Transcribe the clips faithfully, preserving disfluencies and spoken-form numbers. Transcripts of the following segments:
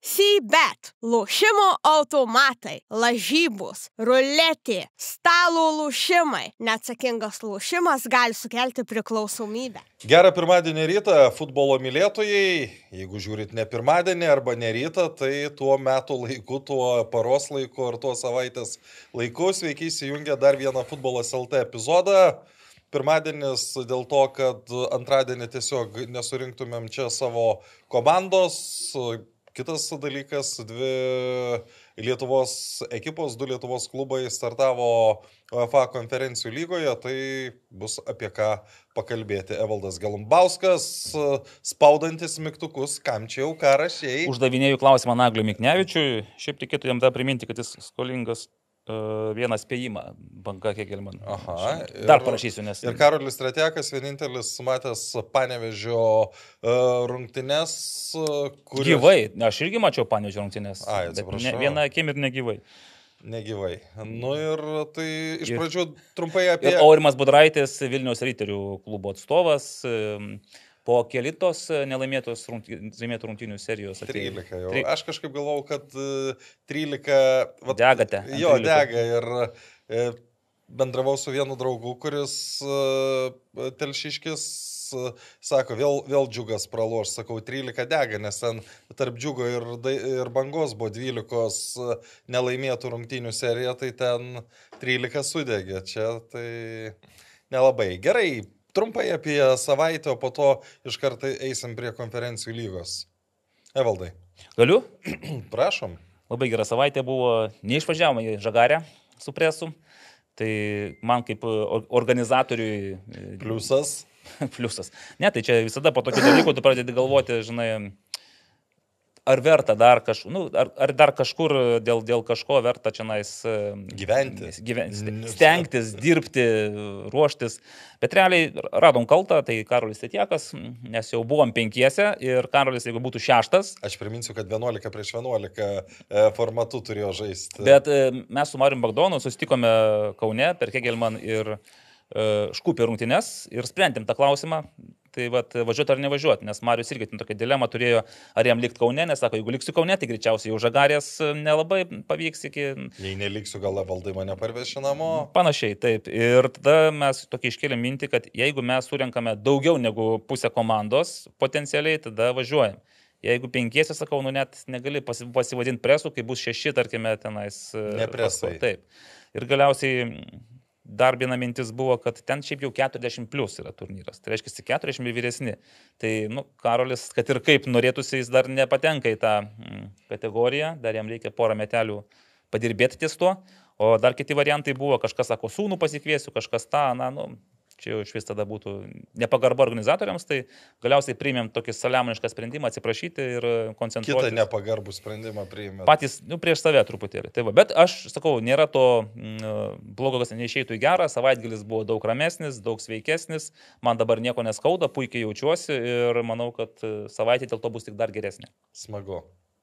Sybet, lošimo automatai, lažybos, ruletė, stalo lošimai. Neatsakingas lošimas gali sukelti priklausomybę. Gerą pirmadienį rytą futbolo mylėtojai. Jeigu žiūrit ne pirmadienį arba ne rytą, tai tuo metų laiku, tuo paros laiku ar tuo savaitės laiku sveiki įsijungę dar vieną Futbolas L T epizodą. Pirmadienis dėl to, kad antradienį tiesiog nesurinktumėm čia savo komandos. Kitas dalykas, dvi Lietuvos ekipos, du Lietuvos klubai startavo UEFA konferencijų lygoje, tai bus apie ką pakalbėti. Evaldas Galumbauskas, spaudantis mygtukus, kam čia jau ką rašėjai? Uždavinėjau klausimą Nagliui Miknevičiui, šiaip reikėtų jam tą priminti, kad jis skolingas uh, vieną spėjimą, banka Kegelman. Aha. Dar ir, parašysiu, nes... Ir Karolis Tretekas, vienintelis matęs Panevėžio uh, rungtynes, kuris... Gyvai, aš irgi mačiau Panevėžio rungtynes. Ai, atsiprašau. Ne, vieną akim ir negyvai. Negyvai. Nu ir tai iš Ir- pradžių trumpai apie... Ir Aurimas Budraitis, Vilniaus Riterių klubo atstovas, um, po kelitos nelaimėtos rungty, laimėtų rungtynių serijos. atėjo. trylika jau. Tri- Aš kažkaip galvau, kad uh, trylika... vat- Degate ant Jo, trylikos. dega. Ir e, bendravau su vienu draugu, kuris uh, Telšiškis uh, sako, vėl, vėl džiugas praloš. Sakau, trylika dega, nes ten tarp džiugo ir, dai- ir bangos buvo dvylikos uh, nelaimėtų rungtynių serija, tai ten trylika sudegė. Čia tai nelabai. Gerai, trumpai apie savaitę, o po to iš karto eisim prie konferencijų lygos. Evaldai, Galiu? prašom. Labai gera savaitė buvo, neišvažiavome į Žagarę su presu. Tai man kaip or- organizatoriui Pliusas. pliusas. Ne, tai čia visada po tokių dalykų tu pradedi galvoti, žinai, ar verta dar, kaž, nu, ar, ar dar kažkur dėl, dėl kažko verta čia nais Gyventi. gyventi, stengtis, dirbti, ruoštis. Bet realiai radom kaltą, tai Karolis Tetiekas, nes jau buvom penkiese ir Karolis, jeigu būtų šeštas, Aš priminsiu, kad vienuolika prieš vienuolika e, formatu turėjo žaisti. bet e, mes su Marium Bagdonu susitikome Kaune per Kegelman ir e, Škupį rungtynes ir sprendėm tą klausimą. Tai vat, važiuoti ar nevažiuoti, nes Marius irgi ten tokia dilema turėjo, ar jam likti Kaune, nes sako, jeigu liksiu Kaune, tai greičiausiai jau Žagarės nelabai pavyks iki... Jei neliksiu, gal valdai mane parveši namo. Panašiai, taip. Ir tada mes tokį iškėlėm mintį, kad jeigu mes surenkame daugiau negu pusę komandos potencialiai, tada važiuojam. Jeigu penkiesi, sakau, nu net negali pasi- pasivadinti presu, kai bus šeši, tarkime, tenais... e, Ne presai. Taip. Ir galiausiai dar viena mintis buvo, kad ten šiaip jau keturiasdešimt plus yra turnyras. Tai reiškia, keturiasdešimt ir vyresni. Tai, nu, Karolis, kad ir kaip norėtųsi, jis dar nepatenka į tą mm, kategoriją, dar jam reikia porą metelių padirbėti ties tuo. O dar kiti variantai buvo, kažkas sako, sūnų pasikviesiu, kažkas tą, na, nu, čia jau iš vis tada būtų nepagarba organizatoriams, tai galiausiai priėmėm tokį saliamonišką sprendimą atsiprašyti ir Kitą koncentruotis. nepagarbų sprendimą priėmė. Patys, nu, prieš save truputėlį. Tai va, bet aš sakau, nėra to mm, blogo, kas neišeitų į gerą, savaitgalis buvo daug ramesnis, daug sveikesnis, man dabar nieko neskauda, puikiai jaučiuosi ir manau, kad e, savaitė dėl to bus tik dar geresnė. Smagu.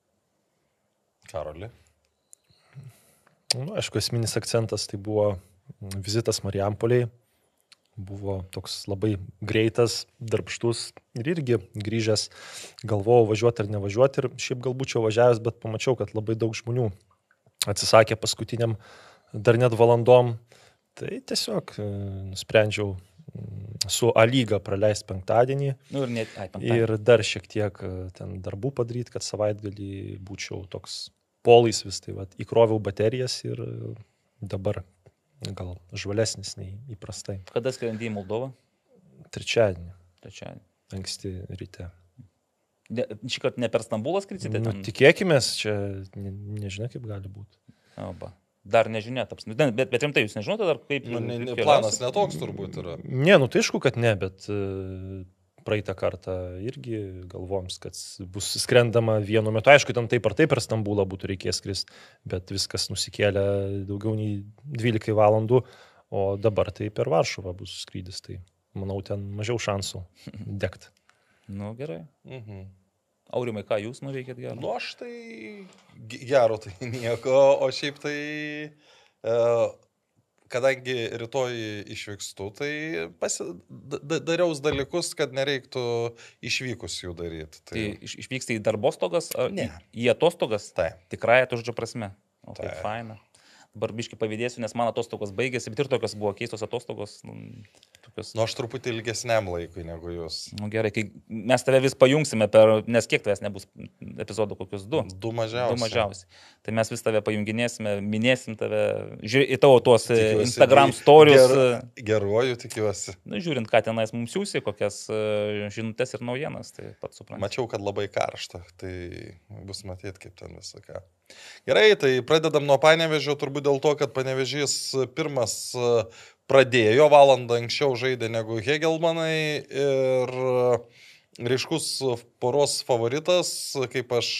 Karoli. Nu, aišku, esminis akcentas tai buvo vizitas Mariampoliai. Buvo toks labai greitas, darbštus ir irgi grįžęs, galvojau važiuoti ar nevažiuoti ir šiaip gal būčiau važiavęs, bet pamačiau, kad labai daug žmonių atsisakė paskutiniam dar net valandom. Tai tiesiog e, nusprendžiau mm, su A lyga praleisti penktadienį Nu, ir net, ai, penktadienį. ir dar šiek tiek e, ten darbų padaryti, kad savaitgalį būčiau toks polaisvis, tai vat, įkroviau baterijas ir e, dabar gal žvalesnis nei įprastai. Kada skrendi į Moldovą? Trečiadienį, Trečiadienį. anksti ryte. Ne, šį kartą ne per Stambulą skrisite? Nu, tikėkimės, čia ne, nežinia, kaip gali būti. Oba. Dar nežinia, taps. Nu, Bet, bet rimtai, jūs nežinote dar kaip... Nu, ne, ne, kaip planas keliausit? netoks turbūt yra. Ne, nu tai aišku, kad ne, bet e, praeitą kartą irgi galvom, kad bus skrendama vienu metu. Aišku, ten taip ar taip per Stambulą būtų reikės skristi, bet viskas nusikėlė daugiau nei dvylika valandų, o dabar tai per Varšuvą bus skrydis. Tai manau, ten mažiau šansų degt. Nu, gerai. Mhm. Aurimai, ką jūs nuveikėt gero? Nu, aš tai ge- gero tai nieko, o šiaip tai e, kadangi rytoj išvykstu, tai pasi, da, dariaus dalykus, kad nereiktų išvykus jų daryti. Tai, Tai iš, išvyksti į darbostogas ar Ne. į, į atostogas? Tai. Tikrąją to žodžio prasme. O tai Taip. faina. Dabar biškai pavydėsiu, nes mano atostogos baigėsi, bet ir tokios buvo keistos atostogos. Nu, tokios, nu, aš truputį ilgesniam laikui negu jūs. nu, gerai, kai mes tave vis pajungsime per, nes kiek tavęs nebus epizodų, kokius du? Du mažiausiai. Du mažiausiai. Tai mes vis tave pajunginėsime, minėsim tave, žiūrė, į tavo tuos e, Tikiuosi, Instagram ger- storius. ger- Geruoju tikiuosi. Nu, žiūrint, ką tenais mums siūsi, kokias e, žinutes ir naujienas, tai pats suprantu. Mačiau, kad labai karšta, tai bus matyti, kaip ten visą ką. Gerai, tai pradedam nuo Panevėžio, turbūt dėl to, kad Panevėžys pirmas pradėjo, valandą anksčiau žaidė negu Hegelmanai ir ryškus poros favoritas, kaip aš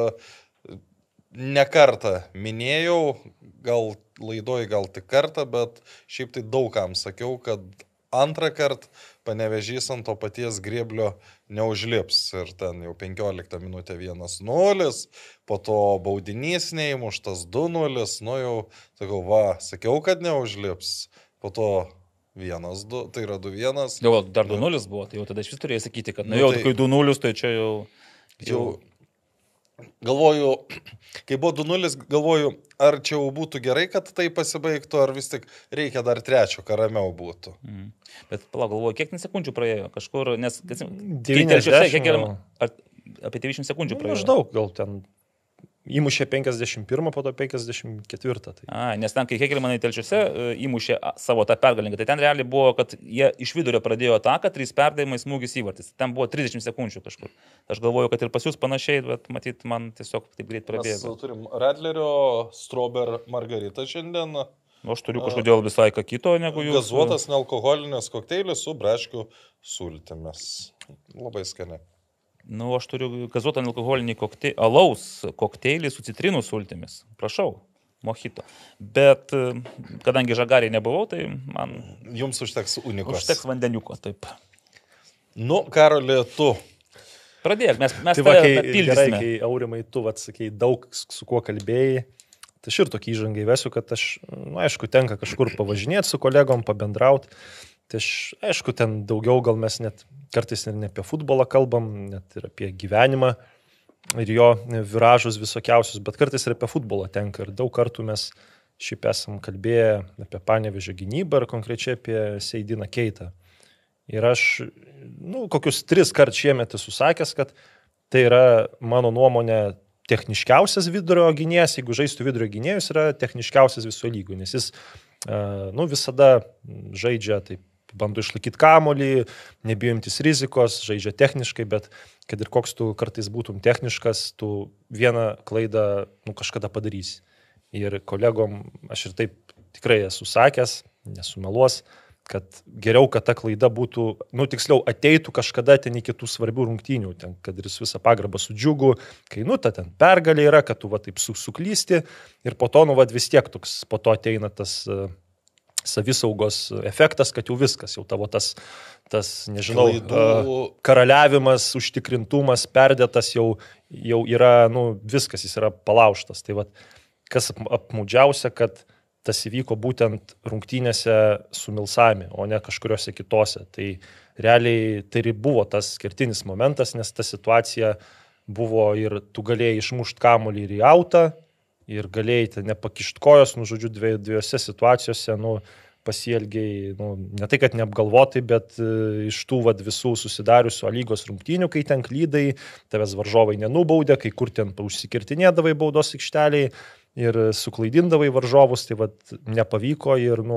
ne kartą minėjau, gal laidoj, gal tik kartą, bet šiaip tai daugam sakiau, kad antrą kartą Panevėžys ant to paties grėblio neužlips. Ir ten jau penkioliktą minutę vienas nulis, po to baudinys neįmuštas du nulis, nu jau, sakau, va, sakiau, kad neužlips, po to vienas du, tai yra du vienas. Jau dar du nulis buvo, tai jau tada iš vis turėjai sakyti, kad nu, Nu, jau tai- kai du nulis, tai čia jau... Jau galvoju, kai buvo du nulis, galvoju, ar čia jau būtų gerai, kad tai pasibaigtų, ar vis tik reikia dar trečio, kad ramiau būtų. Mm. Bet palauk, galvoju, kiek ten sekundžių praėjo kažkur, nes... Kai devyniasdešimt, telšiuose, kiek gal. galima, ar apie devyniasdešimt sekundžių praėjo? Maždaug, gal ten įmušė penkiasdešimt pirmą, po to penkiasdešimt ketvirtą. Tai. A, nes ten, kai Hegelmanai telšiuose e, įmušė a, savo tą pergalingą, tai ten realiai buvo, kad jie iš vidurio pradėjo ataką, trys perdavimai, smūgis įvartis. Ten buvo trisdešimt sekundžių kažkur. Aš galvoju, kad ir pas jūs panašiai, bet matyt, man tiesiog taip greit Mes prabėgo. turim Radlerio, Strober, Margarita šiandien. O aš turiu kažkodėl visai ką kito negu jūs. Gazuotas nealkoholinis kokteilis su braškių sultimis. Labai skani. Nu, aš turiu gazuotą nealkoholinį kokteilį, alaus kokteilį su citrinų sultimis. Prašau, mojito. Bet e, kadangi žagariai nebuvau, tai man Jums užteks unikos. užteks vandeniuko, taip. Nu, Karoli, tu. Pradėk, mes, mes Tai va, kai, tave gerai, pildysime. kai Aurimai, tu atsakei daug su kuo kalbėjai, tai aš ir tokį įžangą įvesiu, kad aš, nu, aišku, tenka kažkur pavažinėti su kolegom, pabendrauti. Tai aš, aišku, ten daugiau gal mes net kartais ir ne apie futbolą kalbam, net ir apie gyvenimą ir jo viražus visokiausius, bet kartais ir apie futbolą tenka. Ir daug kartų mes šiaip esam kalbėję apie Panevėžio gynybą ir konkrečiai apie Seidiną Keitą. Ir aš, nu, kokius tris kart šiemet esu sakęs, kad tai yra mano nuomonė techniškiausias vidurio gynėjas, jeigu žaistų vidurio gynėjus, yra techniškiausias viso lygų, nes jis, nu, visada žaidžia taip, bando išlaikyti kamolį, nebijimtis rizikos, žaidžia techniškai, bet kad ir koks tu kartais būtum techniškas, tu vieną klaidą, nu, kažkada padarysi. Ir kolegom aš ir taip tikrai esu sakęs, nesumeluos, kad geriau, kad ta klaida būtų, nu, tiksliau, ateitų kažkada ten iki tų svarbių rungtynių, ten, kad ir visą pagarbą su džiugu, kai, nu, ta ten pergalė yra, kad tu, va, taip su, suklysti ir po to, nu, va, vis tiek toks, po to ateina tas uh, savisaugos efektas, kad jau viskas, jau tavo tas, tas nežinau, Klaidų. uh, karaliavimas, užtikrintumas, perdėtas jau, jau yra, nu, viskas, jis yra palaužtas. Tai va, kas ap- apmaudžiausia, kad tas įvyko būtent rungtynėse su Milsami, o ne kažkuriuose kitose. Tai realiai tai ir buvo tas kertinis momentas, nes ta situacija buvo ir tu galėjai išmušti kamuolį ir į autą, ir galėjai nepakišti kojos, nu, žodžiu, dviej, dviejose situacijose, nu, pasielgiai, nu, ne tai, kad neapgalvotai, bet e, iš tų vat, visų susidariusių lygos rungtynių, kai ten klydai, tavęs varžovai nenubaudė, kai kur ten užsikirtinėdavai baudos aikšteliai ir suklaidindavai varžovus, tai vat, nepavyko ir, nu,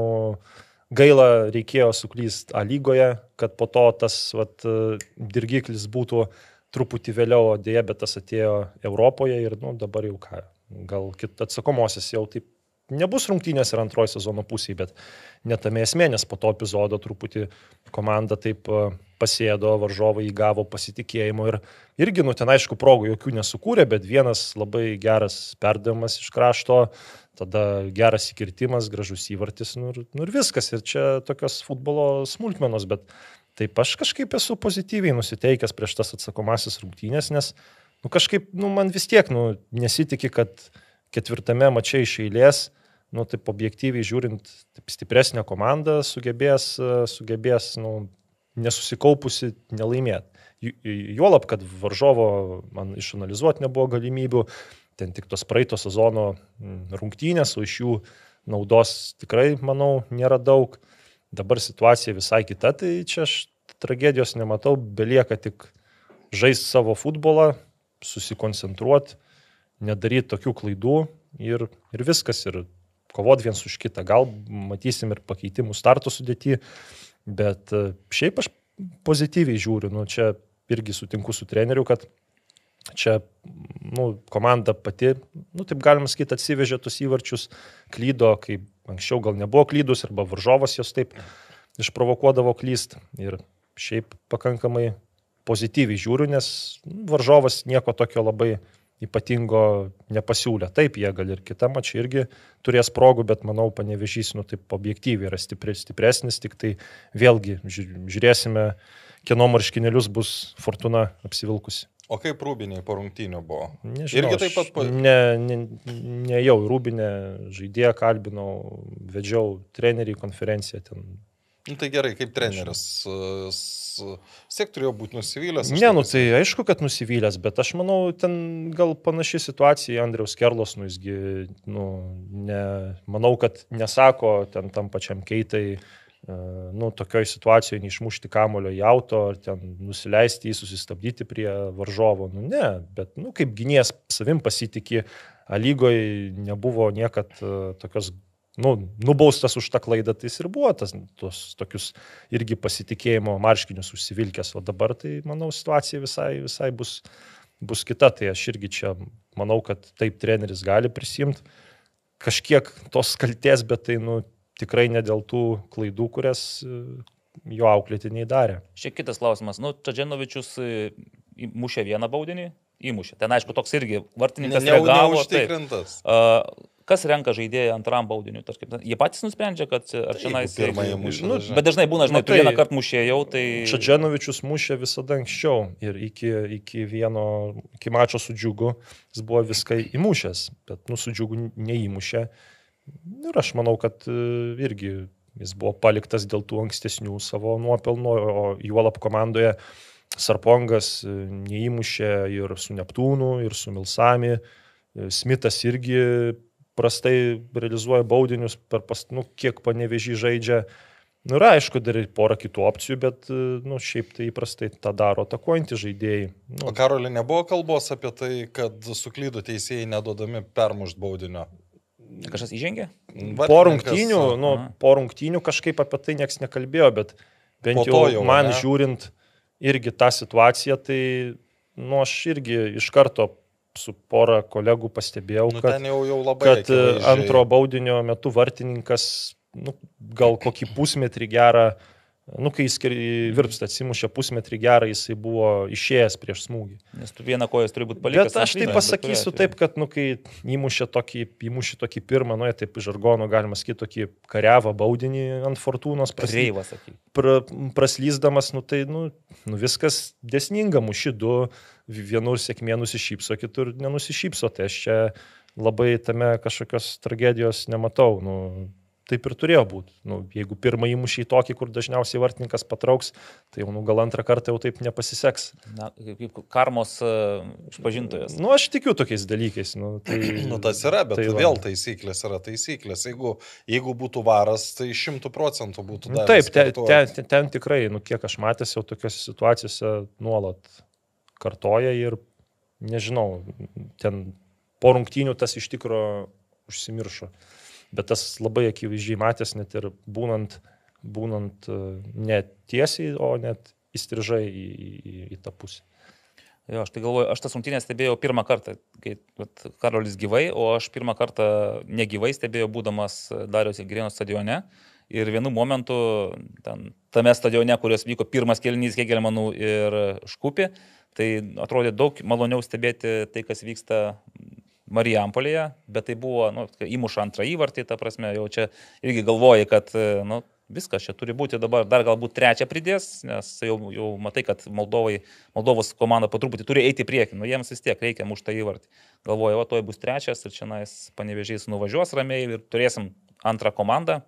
gaila reikėjo suklysti A lygoje, kad po to tas vat, dirgiklis būtų truputį vėliau, o dėja, bet tas atėjo Europoje ir, nu, dabar jau ką. Gal kit atsakomosios jau taip nebus rungtynės ir antroji sezono pusėje, bet netame esmė, nes po to epizodo truputį komanda taip pasėdo, varžovai įgavo pasitikėjimo ir irgi, nu, ten aišku, progų jokių nesukūrė, bet vienas labai geras perdavimas iš krašto, tada geras įkirtimas, gražus įvartis, nu ir, nu ir viskas. Ir čia tokios futbolo smulkmenos, bet taip aš kažkaip esu pozityviai nusiteikęs prieš tas atsakomasis rungtynės, nes nu, kažkaip, nu, man vis tiek, nu, nesitikė, kad ketvirtame mače iš eilės nu, taip objektyviai žiūrint, taip stipresnė komanda sugebės, sugebės nu, nesusikaupusi nelaimėti. Juolab, kad varžovo man išanalizuoti nebuvo galimybių, ten tik tos praeito sezono rungtynės, o iš jų naudos tikrai, manau, nėra daug. Dabar situacija visai kita, tai čia aš tragedijos nematau, belieka tik žaisti savo futbolą, susikoncentruoti, nedaryti tokių klaidų ir, ir viskas, ir kovot viens už kitą. Gal matysim ir pakeitimų starto sudėtį, bet šiaip aš pozityviai žiūriu, nu, čia irgi sutinku su treneriu, kad čia nu, komanda pati, nu, taip galima sakyti, atsivežė tus įvarčius, klydo, kai anksčiau gal nebuvo klydus, arba varžovas jos taip išprovokuodavo klyst. Ir šiaip pakankamai pozityviai žiūriu, nes varžovas nieko tokio labai ypatingo nepasiūlė. Taip, jie gal ir kitą mačą irgi turės progų, bet manau, Panevėžys, nu, taip objektyviai yra stipri, stipresnis, tik tai vėlgi žiūrėsime, kieno marškinėlius bus Fortuna apsivilkusi. O kaip Rūbiniai po rungtynių buvo? Nežinau, irgi taip pat... Pa... Ne, ne, ne jau Rūbinė žaidėją kalbinau, vedžiau trenerių konferenciją ten. Nu, tai gerai, kaip treneris. Siek turėjo būti nusivylęs? Ne, nu tai aišku, kad nusivylęs, bet aš manau, ten gal panaši situacija Andriaus Kerlos, nu jisgi, nu, ne, manau, kad nesako ten tam pačiam Keitai, nu, tokioj situacijoje neišmušti kamulio į auto, ar ten nusileisti jį, susistabdyti prie varžovo. Nu, ne, bet, nu, kaip gynėjas savim pasitikė, A lygoje nebuvo niekad tokios, nu, nubaustas už tą klaidą, tai jis ir buvo tas, tos tokius irgi pasitikėjimo marškinius užsivilkęs, o dabar tai, manau, situacija visai, visai bus, bus kita, tai aš irgi čia manau, kad taip treneris gali prisimti kažkiek tos kaltės, bet tai, nu, tikrai ne dėl tų klaidų, kurias jo auklėtiniai darė. Šiek kitas klausimas. Nu, Čadženovičius mušė vieną baudinį, įmušė. Ten, aišku, toks irgi vartininkas ne, reagavo. Neužtikrintas. Taip. Kas renka žaidėją antram baudiniu? Tarkim, jie patys nusprendžia, kad ar čia nais... Nu, bet dažnai būna, žinai, tu vieną kartą mušėjau, tai... Čadženovičius mušė visada anksčiau ir iki, iki vieno, iki mačo su Džiugu jis buvo viską įmušęs, bet, nu, su Džiugu neįmušė. Ir aš manau, kad irgi jis buvo paliktas dėl tų ankstesnių savo nuopelnų, o juolab komandoje Sarpongas neįmušė ir su Neptūnu, ir su Milsami. Smitas irgi prastai realizuoja baudinius, per pas, nu, kiek Panevėžį žaidžia. Nu, yra, aišku, dar ir porą kitų opcijų, bet, nu, šiaip tai įprastai tą daro atakuojantys žaidėjai. Nu. O Karoli, nebuvo kalbos apie tai, kad suklydo teisėjai nedodami permušt baudinio? Kažkas įžengė? Po rungtynių, nu, po rungtynių kažkaip apie tai nieks nekalbėjo, bet bent jau, jau man ne? Žiūrint irgi tą situaciją, tai, nu, aš irgi iš karto su pora kolegų pastebėjau, nu, kad, jau, jau kad antro baudinio metu vartininkas, nu, gal kokį pusmetrį gerą, nu, kai jis Virpstą atsimušė pusmetrį gerą, jisai buvo išėjęs prieš smūgį. Nes tu vieną kojas turi būti palikęs. Bet aš tai pasakysiu taip, kad, nu, kai įmušė tokį, įmušė tokį pirmą, nu, taip žargono galima sakyti, tokį kariavą baudinį ant Fortūnos prasly, pra, praslysdamas, nu, tai, nu, nu, viskas dėsninga, muši du, vienur sėkmė nusišypso, kitur nenusišypso, tai aš čia labai tame kažkokios tragedijos nematau, nu, taip ir turėjo būti. Nu, jeigu pirmą įmušį į tokį, kur dažniausiai vartininkas patrauks, tai jau, nu, gal antrą kartą jau taip nepasiseks. Na, kaip karmos uh, išpažintojas. Nu, aš tikiu tokiais dalykais. Nu, tai, nu, tas yra, bet tai vėl taisyklės yra taisyklės. Jeigu, jeigu būtų varas, tai šimtų procentų būtų davęs. Taip, ten, ten, ten, ten tikrai, nu, kiek aš matęs, jau tokiose situacijose nuolat kartoja ir, nežinau, ten po rungtynių tas iš tikro užsimiršo. Bet tas labai akivaizdžiai matęs, net ir būnant, būnant ne tiesiai, o net įstrižai į, į, į tą pusę. Jo, aš tai galvoju, aš tas rungtynės stebėjau pirmą kartą, kai Karolis gyvai, o aš pirmą kartą negyvai stebėjau, būdamas Dariaus ir Girėno stadione. Ir vienu momentu, ten, tame stadione, kurios vyko pirmas kėlinys Hegelmanų ir Škupi, tai atrodė daug maloniau stebėti tai, kas vyksta Marijampolėje, bet tai buvo, nu, įmuša antrą įvartį, ta prasme, jau čia irgi galvoji, kad, nu, Viskas, čia turi būti dabar, dar galbūt trečią pridės, nes jau, jau matai, kad Moldovai, Moldovos komanda po truputį turi eiti į priekį, nu jiems vis tiek reikia muštą įvartį. Galvoju, o toj bus trečias ir čia Panevėžys nuvažiuos ramiai ir turėsim antrą komandą,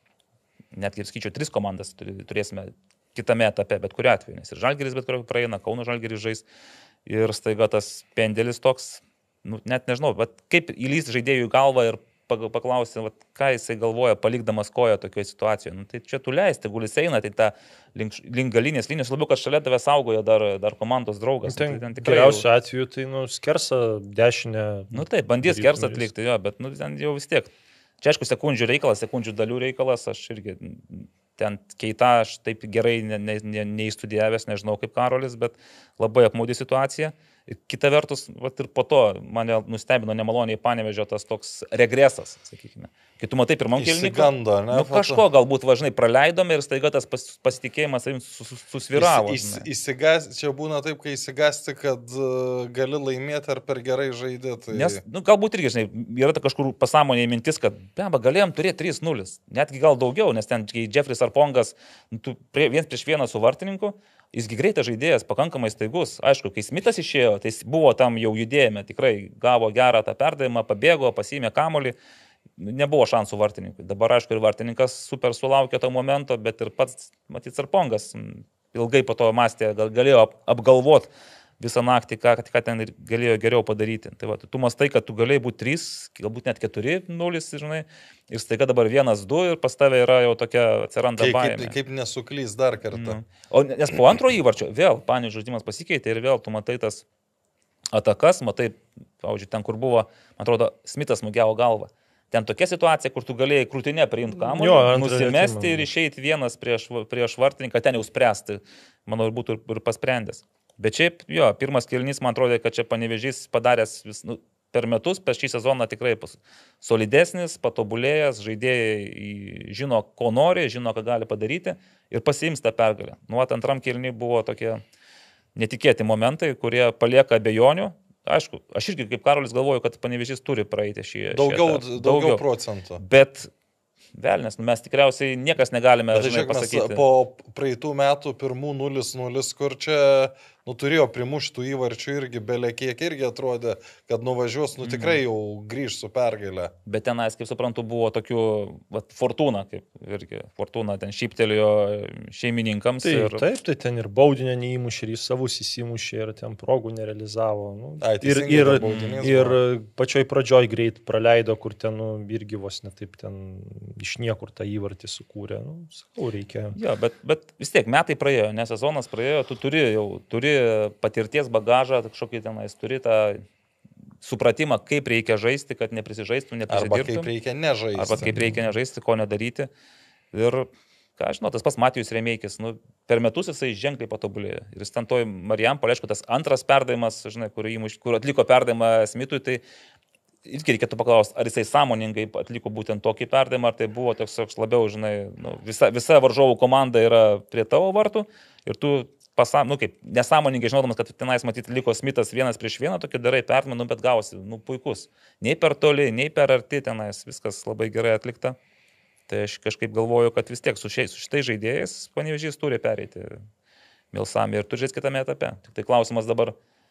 netgi ir skaičiu, tris komandas turėsime kitame etape, bet kuriuo atveju, nes ir Žalgiris bet kuriuo praeina, Kauno Žalgiris žais ir staiga tas pendelis toks, nu, net nežinau, bet kaip įlys žaidėjų į galvą ir paklausė, vat, ką jisai galvoja, palikdamas koją tokioje situacijoje. Nu, tai čia tu leisti, gulis eina, tai ta link, link galinės linijos, labiau, kad šalia tave saugoja dar, dar komandos draugas. Ten, nu, tai ten tikrai geriausiu jau... atveju tai nu, skersa dešinę. Nu taip, bandys skersą atlikti, jo, bet nu, ten jau vis tiek. Čia aišku, sekundžių reikalas, sekundžių dalių reikalas, aš irgi ten keitą, aš taip gerai ne, ne, ne, neįstudijavęs, nežinau kaip Karolis, bet labai apmaudi situacija. Kita vertus, vat ir po to mane nustebino nemaloniai Panevėžio tas toks regresas, sakykime. Kai tu matai pirmam kėlinyje, ne? Nu, kažko galbūt važnai praleidome ir staiga tas pas, pasitikėjimas savim susviravo. Įs, įsigas, čia būna taip, kai įsigasti, kad uh, gali laimėti ar per gerai žaidė. Tai... Nes, nu, galbūt irgi, žinai, yra ta kažkur pasąmonėje mintis, kad beba, galėjom turėti trys nulis, netgi gal daugiau, nes ten, kai Jeffrey Sarpongas, nu, tu prie, viens prieš vieną su vartininku, jisgi greitas žaidėjas, pakankamai staigus. Aišku, kai Smithas išėjo, tai buvo tam jau judėjime, tikrai gavo gerą tą perdavimą, pabėgo, pasiėmė kamuolį, nebuvo šansų vartininkui. Dabar, aišku, ir vartininkas super sulaukė to momento, bet ir pats, matyt, Sarpongas ilgai po to mąstė, gal galėjo apgalvoti visą naktį, ką, ką ten galėjo geriau padaryti. Tai va, tu mastai, kad tu galėjai būti trys, galbūt net keturi nulis, žinai, ir staiga dabar vienas du ir pas tave yra jau tokia atsiranda kaip, baimė. Kaip, kaip nesuklys dar kartą. Mm. O nes po antro įvarčio vėl Panevėžio žaidimas pasikeitė ir vėl tu matai tas atakas, matai, pavyzdžiui, ten, kur buvo, man atrodo, Smithas smūgiavo galvą. Ten tokia situacija, kur tu galėjai krūtinę priimti kamuolį, nusimesti ir išeiti vienas prieš, prieš vartininką, ten jau spręsti, manau, ir būtų ir pasprendęs. Bet šiaip, jo, pirmas kėlinys, man atrodo, kad čia Panevėžys padaręs vis, nu, per metus, per šį sezoną tikrai solidesnis, patobulėjęs, žaidėjai žino, ko nori, žino, ką gali padaryti ir pasiims tą pergalę. Nu, antram kėlinį buvo tokie netikėti momentai, kurie palieka abejonių. Aišku, aš irgi kaip Karolis galvoju, kad Panevėžys turi praeiti šį... Daugiau, šį daugiau, daugiau procentų. Bet... Velnes, nu mes tikriausiai niekas negalime Bet, žinai, pasakyti. Po praeitų metų pirmų nulis nulis, kur čia nu, turėjo primuštų įvarčių irgi belekiek irgi atrodė, kad nuvažiuos, nu tikrai jau grįž su pergalė. Bet tenais, kaip suprantu, buvo tokių, vat, Fortuna, kaip irgi Fortuna ten šyptelėjo šeimininkams. Tai, ir... Taip, tai ten ir baudinio neįmušė, ir savus įsimušė, ir ten progų nerealizavo. Nu, Ai, ir ir, ir pačioj pradžioj greit praleido, kur ten nu, irgi vos netaip ten iš niekur tą įvartį sukūrė. Nu, sakau, reikia. Jo, bet, bet vis tiek metai praėjo, ne sezonas praėjo, tu turi jau turi patirties bagažą, kažkokį tenais, turi tą supratimą, kaip reikia žaisti, kad neprisižaistum, neprisidirbtum. Arba kaip reikia nežaisti. Arba kaip reikia nežaisti, ko nedaryti. Ir, ką aš žinau, tas pas Matijus Remeikis, nu, per metus jisai ženkliai patobulėjo. Ir jis ten toj Marijampolė, aišku, tas antras perdavimas, žinai, kur, įmuš, kur atliko perdavimą Smithui, tai irgi reikėtų paklausti, ar jisai sąmoningai atliko būtent tokį perdavimą, ar tai buvo toks, toks labiau, žinai, nu, visa, visa varžovų komanda yra prie tavo vartų ir tu pasam, nu, kaip, nesąmoningai žinodamas, kad tenais matyti liko Smithas vienas prieš vieną, tokį darai perdavimą, nu, bet gausi, nu, puikus. Nei per toli, nei per arti tenais, viskas labai gerai atlikta. Tai aš kažkaip galvoju, kad vis tiek su, šiais, su šitais žaidėjais Panevėžys turi pereiti Milsami ir turi žaisti kitame etape. Tik tai klausimas dabar,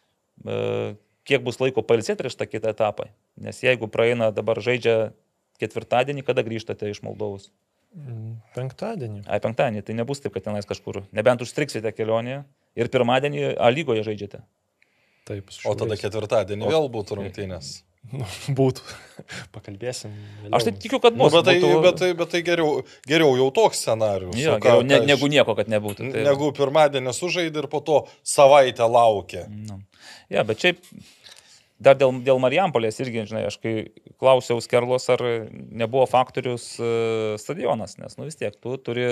e, kiek bus laiko pailsėti prieš tą kitą etapą. Nes jeigu praeina dabar žaidžia ketvirtadienį, kada grįžtate iš Moldovos? Penktadienį. Ai, penktadienį, tai nebus taip, kad tenais kažkur, nebent užstriksite kelionėje ir pirmadienį A lygoje žaidžiate. Taip, o tada ketvirtadienį o... vėl būtų rungtynės. Nu, būtų. Pakalbėsim. Vėliau. Aš tai tikiu, kad bus. Nu, bet, tai, būtų... bet, tai, bet tai geriau, geriau jau toks scenarius. Jo, geriau, ne, negu nieko, kad nebūtų. Tai... Negu pirmadienį sužaidė ir po to savaitę laukė. Nu. Ja, bet šiaip dar dėl, dėl Marijampolės irgi, žinai, aš kai klausiau Skerlos, ar nebuvo faktorius uh, stadionas, nes, nu vis tiek, tu turi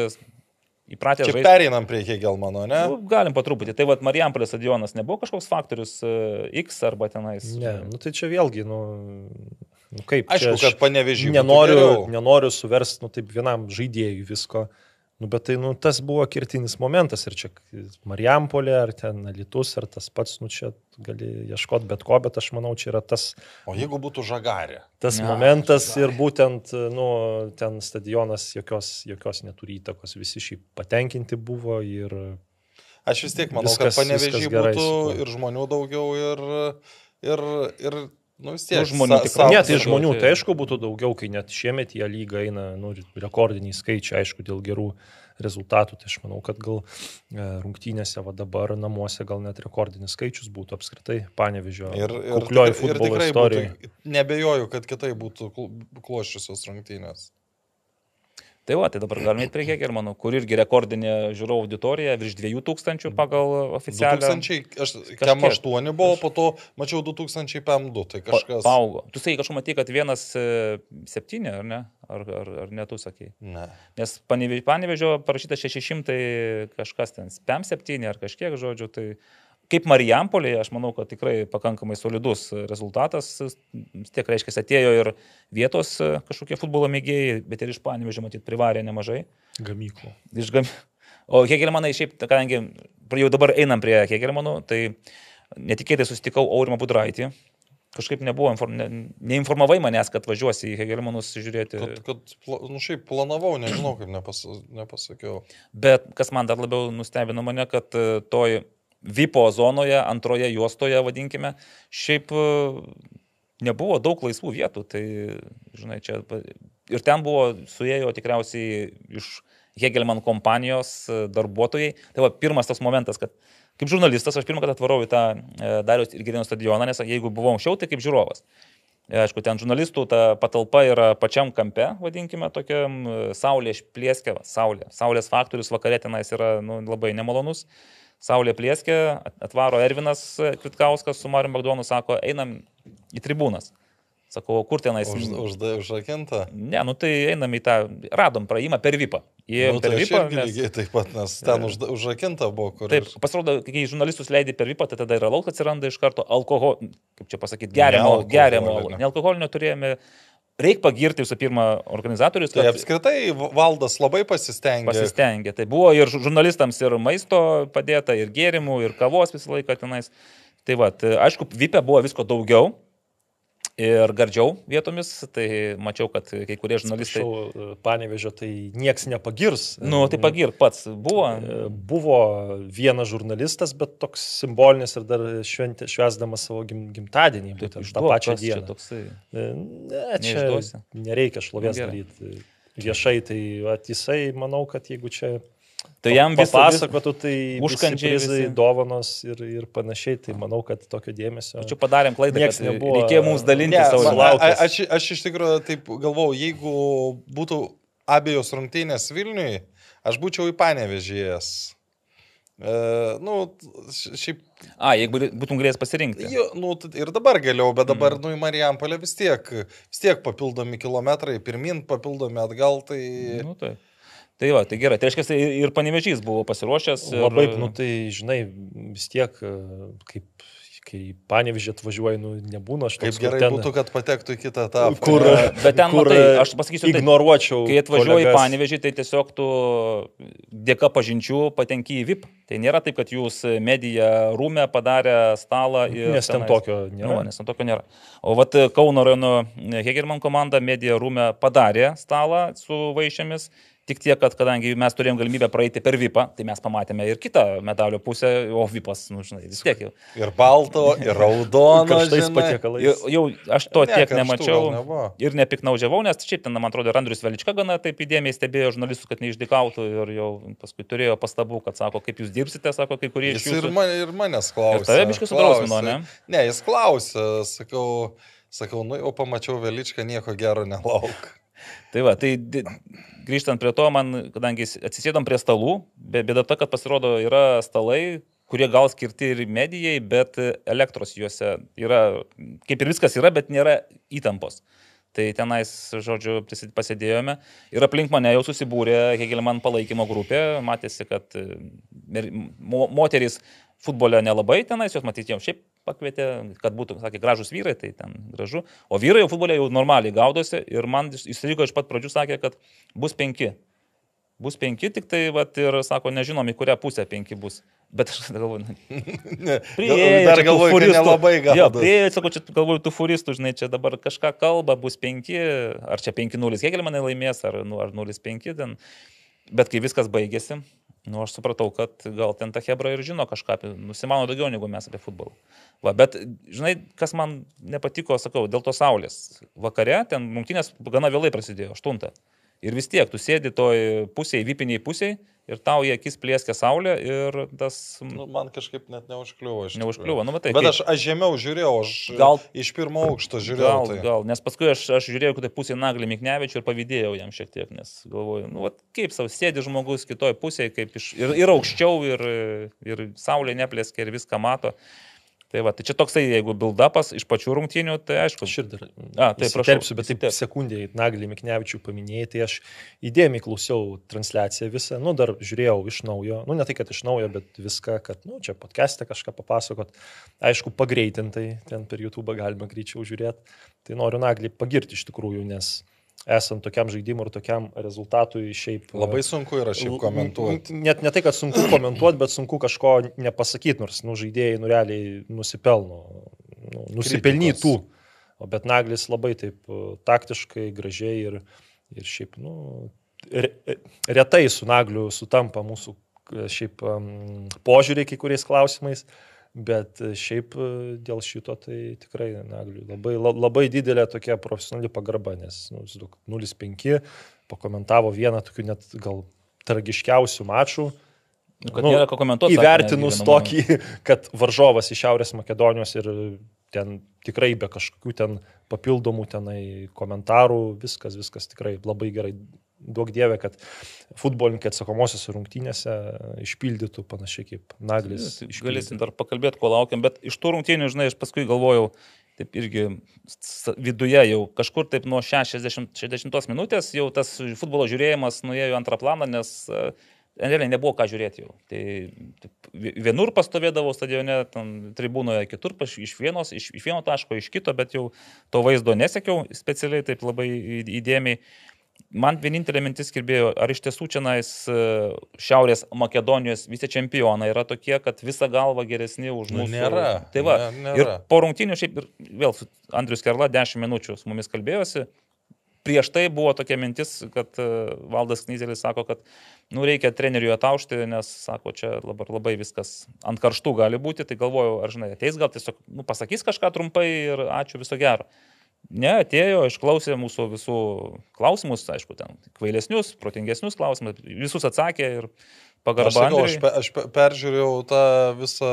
įpratę žaisti. Čia pereinam prie Hegelmano, ne? Nu, galim po truputį. Tai vad Marijampolės stadionas nebuvo kažkoks faktorius uh, X arba tenais. Ne, nu tai čia vėlgi, nu, nu kaip. Aišku, kad Panevėžys. Nenoriu, nenoriu suversti, nu taip vienam žaidėjui visko. Nu, bet tai, nu, tas buvo kirtinis momentas ir čia Marijampolė, ar ten Alytus, ar tas pats, nu, čia gali ieškoti bet ko, bet aš manau, čia yra tas... O jeigu būtų Žagarė? Tas ne, momentas Žagarė. Ir būtent, nu, ten stadionas jokios, jokios neturi įtakos, visi šiaip patenkinti buvo ir... Aš vis tiek manau, viskas, kad Panevėžy būtų su... ir žmonių daugiau, ir, ir, ir nu, vis tiek nu, žmonių sa, tikrai. Ne, tai žmonių, tai aišku būtų daugiau, kai net šiemet į lygą eina nu, rekordiniai skaičiai, aišku, dėl gerų rezultatų. Tai aš manau, kad gal rungtynėse va dabar namuose gal net rekordinis skaičius būtų apskritai Panevėžio kuklioji futbolo istorijoje. Nebejoju, kad kitai būtų kloščiusios rungtynės. Tai va, tai dabar galime eiti prie Hegelmano, kur irgi rekordinė žiūrovų auditorija, virš dviejų tūkstančių pagal oficialią. du tūkstančiai, aš kem aštuoni buvo, po to mačiau du tūkstančiai du, tai kažkas... Pa, paaugo. Tu sakai, kažkur matai, kad vienas septyni, ar ne? Ar, ar, ar ne tu sakai? Ne. Nes Panevėžio parašyta šeši šimtai kažkas ten, pem septyni ar kažkiek žodžių, tai... Kaip Marijampolėje, aš manau, kad tikrai pakankamai solidus rezultatas. Tiek reiškia, atėjo ir vietos kažkokie futbolo mėgėjai, bet ir iš Panevėžio, matyt, privarė nemažai. Gamyklų. Iš gam... O Hegelmanai šiaip, kadangi jau dabar einam prie Hegelmanų, tai netikėtai susitikau Aurimą Budraitį. Kažkaip nebuvo, ne, neinformavai manęs, kad važiuosi į Hegelmanus žiūrėti. Kad, kad nu šiaip planavau, nežinau, kaip nepas, nepasakiau. Bet kas man dar labiau nustebino mane, kad toj vipo zonoje, antroje juostoje, vadinkime, šiaip nebuvo daug laisvų vietų. Tai, žinai, čia ir ten buvo, suėjo tikriausiai iš Hegelman kompanijos darbuotojai. Tai va, pirmas tas momentas, kad kaip žurnalistas aš pirmą kartą atvarau į tą Dariaus ir Girėno stadioną, nes jeigu buvau anksčiau, tai kaip žiūrovas. Aišku, ten žurnalistų ta patalpa yra pačiam kampe, vadinkime, tokiam saulė išplėskė, saulė. Saulės faktorius vakare tenais yra nu, labai nemalonus. Saulė plėskė, atvaro Ervinas Kvitkauskas su Marium Bagdonu, sako, einam į tribūnas. Sakau, kur tenais? Už, už, užrakintą? Ne, nu tai einam į tą, radom praėjimą per vipą. Nu, per tai vipą, nes... lygiai taip pat, nes ten už, užrakinta buvo, kur... Taip, pasirodo, kai žurnalistus leidai per vipą, tai tada ir alaus atsiranda iš karto alkoholio, kaip čia pasakyti, geriamo, ne geriamo, ne alkoholinio turėjome. Reikia pagirti visų pirma organizatorius. Tai kad... apskritai valdas labai pasistengė. Pasistengė. Tai buvo ir žurnalistams ir maisto padėta, ir gėrimų, ir kavos visą laiką tenais. Tai va, aišku, vipė buvo visko daugiau ir gardžiau vietomis. Tai mačiau, kad kai kurie žurnalistai... Atsiprašau, Panevėžio tai nieks nepagirs. Nu, tai pagirk pats. Buvo... Buvo vienas žurnalistas, bet toks simbolinis ir dar šventė, švęsdamas savo gim, gimtadienį. Taip, būtent, tą pačią dieną. Čia toksai... Ne, čia Neišduosi. Nereikia šlovės daryti viešai. Tai at, jisai, manau, kad jeigu čia... Tai jam visą pasakotų, tai užkandžiai, prizai, dovanos ir, ir panašiai, tai manau, kad tokio dėmesio... Čia padarėm klaidą, nieks kad nebuvo. Reikėjo mums dalinti ne, savo laukės. Aš, aš iš tikrųjų taip galvau, jeigu būtų abejos rungtynės Vilniui, aš būčiau į Panevėžį ėjęs. E, nu, šiaip... A, jeigu būtum galėjęs pasirinkti. Jo, nu, ir dabar galėjau, bet dabar mm. nu, į Marijampolę vis tiek, vis tiek papildomi kilometrai, pirmin papildomi atgal, tai... Nu, tai. Tai va, tai gerai, tai reiškia, ir Panevėžys buvo pasiruošęs. Ir... Labai, nu tai žinai, vis tiek, kaip, kai Panevėžį atvažiuoji, nu nebūna aš toks. Kaip gerai ten, būtų, kad patektų į kitą etapą. Kur, bet ten, kur matai, aš pasakysiu, ignoruočiau. Tai, kai atvažiuoji į Panevėžį, tai tiesiog tu dėka pažinčių patenki į V I P. Tai nėra taip, kad jūs medija rūme padarė stalą ir... Nes ten tokio nėra. Nu, nes ten tokio nėra. O vat Kauno rajono Hegelman komanda medija rūme padarė stalą su vaišėmis. Tik tiek, kad kadangi mes turėjom galimybę praeiti per V I P-ą, tai mes pamatėme ir kitą medalio pusę, o V I P-as, nu, žinai, vis tiek jau. Ir balto, ir raudono, karštais patiekalais. Jau aš to ne, tiek nemačiau ir nepiknaudžiavau, nes šiaip ten, man atrodo, Andrius Velička gana taip įdėmiai stebėjo žurnalistus, kad neišdikautų ir jau paskui turėjo pastabų, kad sako, kaip jūs dirbsite, sako, kai kurie iš jūsų. Ir, man, ir manęs klausė. Ir tave biškai sudrausmino, ne? Ne, jis klausė, sakau, sakau, nu jau pamačiau Veličką, nieko gero nelauk. Tai va, tai grįžtant prie to, man, kadangi atsisėdom prie stalų, bėda ta, kad pasirodo yra stalai, kurie gal skirti ir medijai, bet elektros juose yra, kaip ir viskas yra, bet nėra įtampos. Tai tenais, žodžiu, pasėdėjome ir aplink mane jau susibūrė Hegelman palaikymo grupė, matėsi, kad moterys futbole nelabai tenais, jos matyti jau šiaip pakvietė, kad būtų, sakė, gražus vyrai, tai ten gražu. O vyrai jau futbole jau normaliai gaudosi ir man įstrigo iš pat pradžių sakė, kad bus penki. bus penki, tik tai, vat, ir sako, nežinom, į kurią pusę penki bus. Bet aš galvoju, prieėjai, dar galvoju, kad nelabai gal. Jo, prieėjai, sako, čia galvoju, tų furistų, žinai, čia dabar kažką kalba, bus penki, ar čia penki nulis, kiek manai laimės, ar, nu, ar nulis penki ten. Bet kai viskas baigėsi, nu, aš supratau, kad gal ten ta hebra ir žino kažką, nusimano daugiau negu mes apie futbolą. Va, bet, žinai, kas man nepatiko, sakau, dėl to saulės. Vakare ten rungtynės gana vėlai prasidėjo, aštuntą. Ir vis tiek, tu sėdi toj pusėje, vipiniai pusėje, ir tau į akis plėskia saulė ir tas... Nu, man kažkaip net neužkliuvo. Neužkliuvo, nu, matai. Bet kaip... aš, aš žemiau žiūrėjau, aš gal, iš pirmo aukšto žiūrėjau. Gal, tai. gal, nes paskui aš, aš žiūrėjau, kad tai pusė Naglį Miknevičių ir pavydėjau jam šiek tiek, nes galvoju, nu, vat, kaip savo sėdi žmogus kitoj pusėje, kaip iš, ir, ir aukščiau, ir, ir saulė neplėskia, ir viską mato. Tai va, tai čia toksai, jeigu build-upas iš pačių rungtynių, tai aišku. Aš ir dar A, tai įsiterpsiu, bet taip sekundėje Naglį Miknevičių paminėjai, tai aš įdėmiai klausiau transliaciją visą, nu dar žiūrėjau iš naujo, nu ne tai, kad iš naujo, bet viską, kad, nu čia podcast'e kažką papasakot, aišku, pagreitintai, ten per YouTube galima greičiau žiūrėti, tai noriu Naglį pagirti iš tikrųjų, nes esant tokiam žaidimui ir tokiam rezultatui šiaip... Labai sunku yra šiaip komentuoti. Net ne tai, kad sunku komentuoti, bet sunku kažko nepasakyti, nors nu, žaidėjai nu, realiai nusipelno, nu, nusipelnytų. O bet Naglis labai taip taktiškai, gražiai ir, ir šiaip, nu, re, retai su Nagliu sutampa mūsų šiaip um, požiūriai kai kuriais klausimais. Bet šiaip dėl šito tai tikrai Nagliui labai, labai didelė tokia profesionali pagarba, nes nu, nulis penki pakomentavo vieną tokių net gal tragiškiausių mačų. Kad nu, nėra ko komentuoti. Įvertinus tokį, kad varžovas iš Šiaurės Makedonijos ir ten tikrai be kažkokių ten papildomų tenai komentarų, viskas, viskas tikrai labai gerai. Duok dievė, kad futbolininkai atsakomosiose rungtynėse išpildytų panašiai kaip Naglis. Galėsim dar pakalbėti, ko laukiam, bet iš tų rungtynių, žinai, aš paskui galvojau, taip irgi viduje jau kažkur taip nuo šešiasdešimt šešiasdešimtos minutės jau tas futbolo žiūrėjimas nuėjo antrą planą, nes realiai nebuvo ką žiūrėti jau. Tai taip, vienur pastovėdavau stadione, tribūnoje, kitur iš, vienos, iš, iš vieno taško, iš kito, bet jau to vaizdo nesekiau specialiai, taip labai įdėmiai. Man vienintelė mintis kirbėjo, ar iš tiesų čia nais Šiaurės Makedonijos visi čempionai yra tokie, kad visą galvą geresni už mūsų. Nu, nėra. Tai va, nėra. Ir po rungtynių šiaip ir vėl su Andrius Kerla dešimt minučių su mumis kalbėjosi. Prieš tai buvo tokia mintis, kad Valdas Knyzelis sako, kad nu, reikia treneriui ataušti, nes sako, čia labai, labai viskas ant karštų gali būti. Tai galvojau, ar žinai, ateis gal tiesiog nu, pasakys kažką trumpai ir ačiū, viso gero. Ne, atėjo, išklausė mūsų visų klausimus, aišku, ten kvailesnius, protingesnius klausimus, visus atsakė ir pagarba. Aš, aš, aš peržiūrėjau tą visą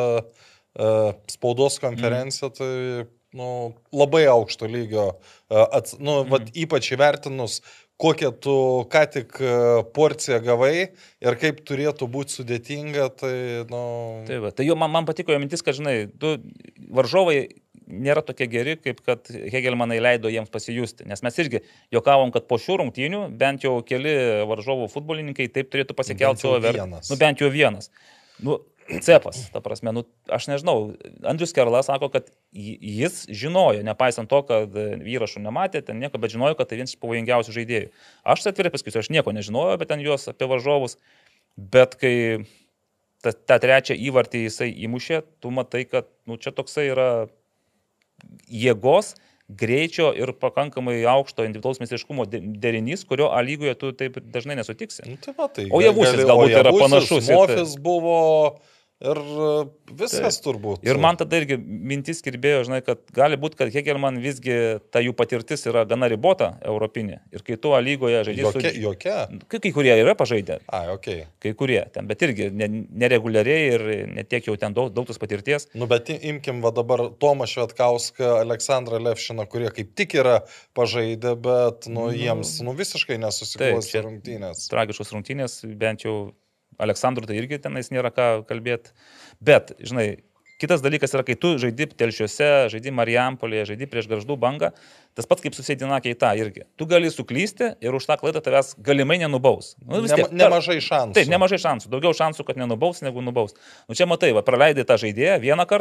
uh, spaudos konferenciją, mm. tai nu, labai aukšto lygio, uh, ats, nu, mm. vat, ypač įvertinus, kokią tu ką tik porciją gavai ir kaip turėtų būti sudėtinga, tai, nu... Tai, va, tai jo, man, man patiko jo mintis, kad, žinai, du varžovai nėra tokie geri, kaip kad Hegelmanai leido jiems pasijusti. Nes mes irgi juokavom, kad po šių rungtynių bent jau keli varžovų futbolininkai taip turėtų pasikelti savo vertę. Nu, bent jau vienas. Nu, cepas, ta prasme, nu, aš nežinau. Andrius Kerla sako, kad jis žinojo, nepaisant to, kad įrašų nematė, ten nieko, bet žinojo, kad tai vienas iš pavojingiausių žaidėjų. Aš atvirai pasakysiu, aš nieko nežinojau, bet ten juos apie varžovus. Bet kai tą, tą trečią įvartį jisai įmušė, tu matai, kad nu, čia toksai yra jėgos, greičio ir pakankamai aukšto individualaus meistriškumo derinys, kurio A lygoje tu taip dažnai nesutiksi. Nu, tai va, tai o Javusis galbūt yra panašus. Mofis buvo ir viskas tai, turbūt. Ir man tada irgi mintis kirbėjo, žinai, kad gali būti, kad Hegelman visgi ta jų patirtis yra gana ribota europinė. Ir kai tu A lygoje žaidži su... Jokia? Jokia? Kai, kai kurie yra pažaidę. A, okei. Okay. Kai kurie ten, bet irgi ne, nereguliariai ir netiek jau ten daug, daug tos patirties. Nu, bet imkim va dabar Tomą Švetkauską, Aleksandrą Levšiną, kurie kaip tik yra pažaidę, bet nu, jiems nu, visiškai nesusiklostė rungtynės. Tragiškos rungtynės, bent jau Aleksandrų tai irgi tenais nėra ką kalbėti. Bet, žinai, kitas dalykas yra, kai tu žaidi Telšiuose, žaidi Marijampolėje, žaidi prieš Gargždų Bangą, tas pats kaip susėdina Keita irgi. Tu gali suklysti ir už tą klaidą tavęs galimai nenubaus. Nu, tiek, Nema, nemažai šansų. Taip, nemažai šansų. Daugiau šansų, kad nenubaus, negu nubaus. Nu čia matai, va, praleidai tą žaidėją vieną kartą,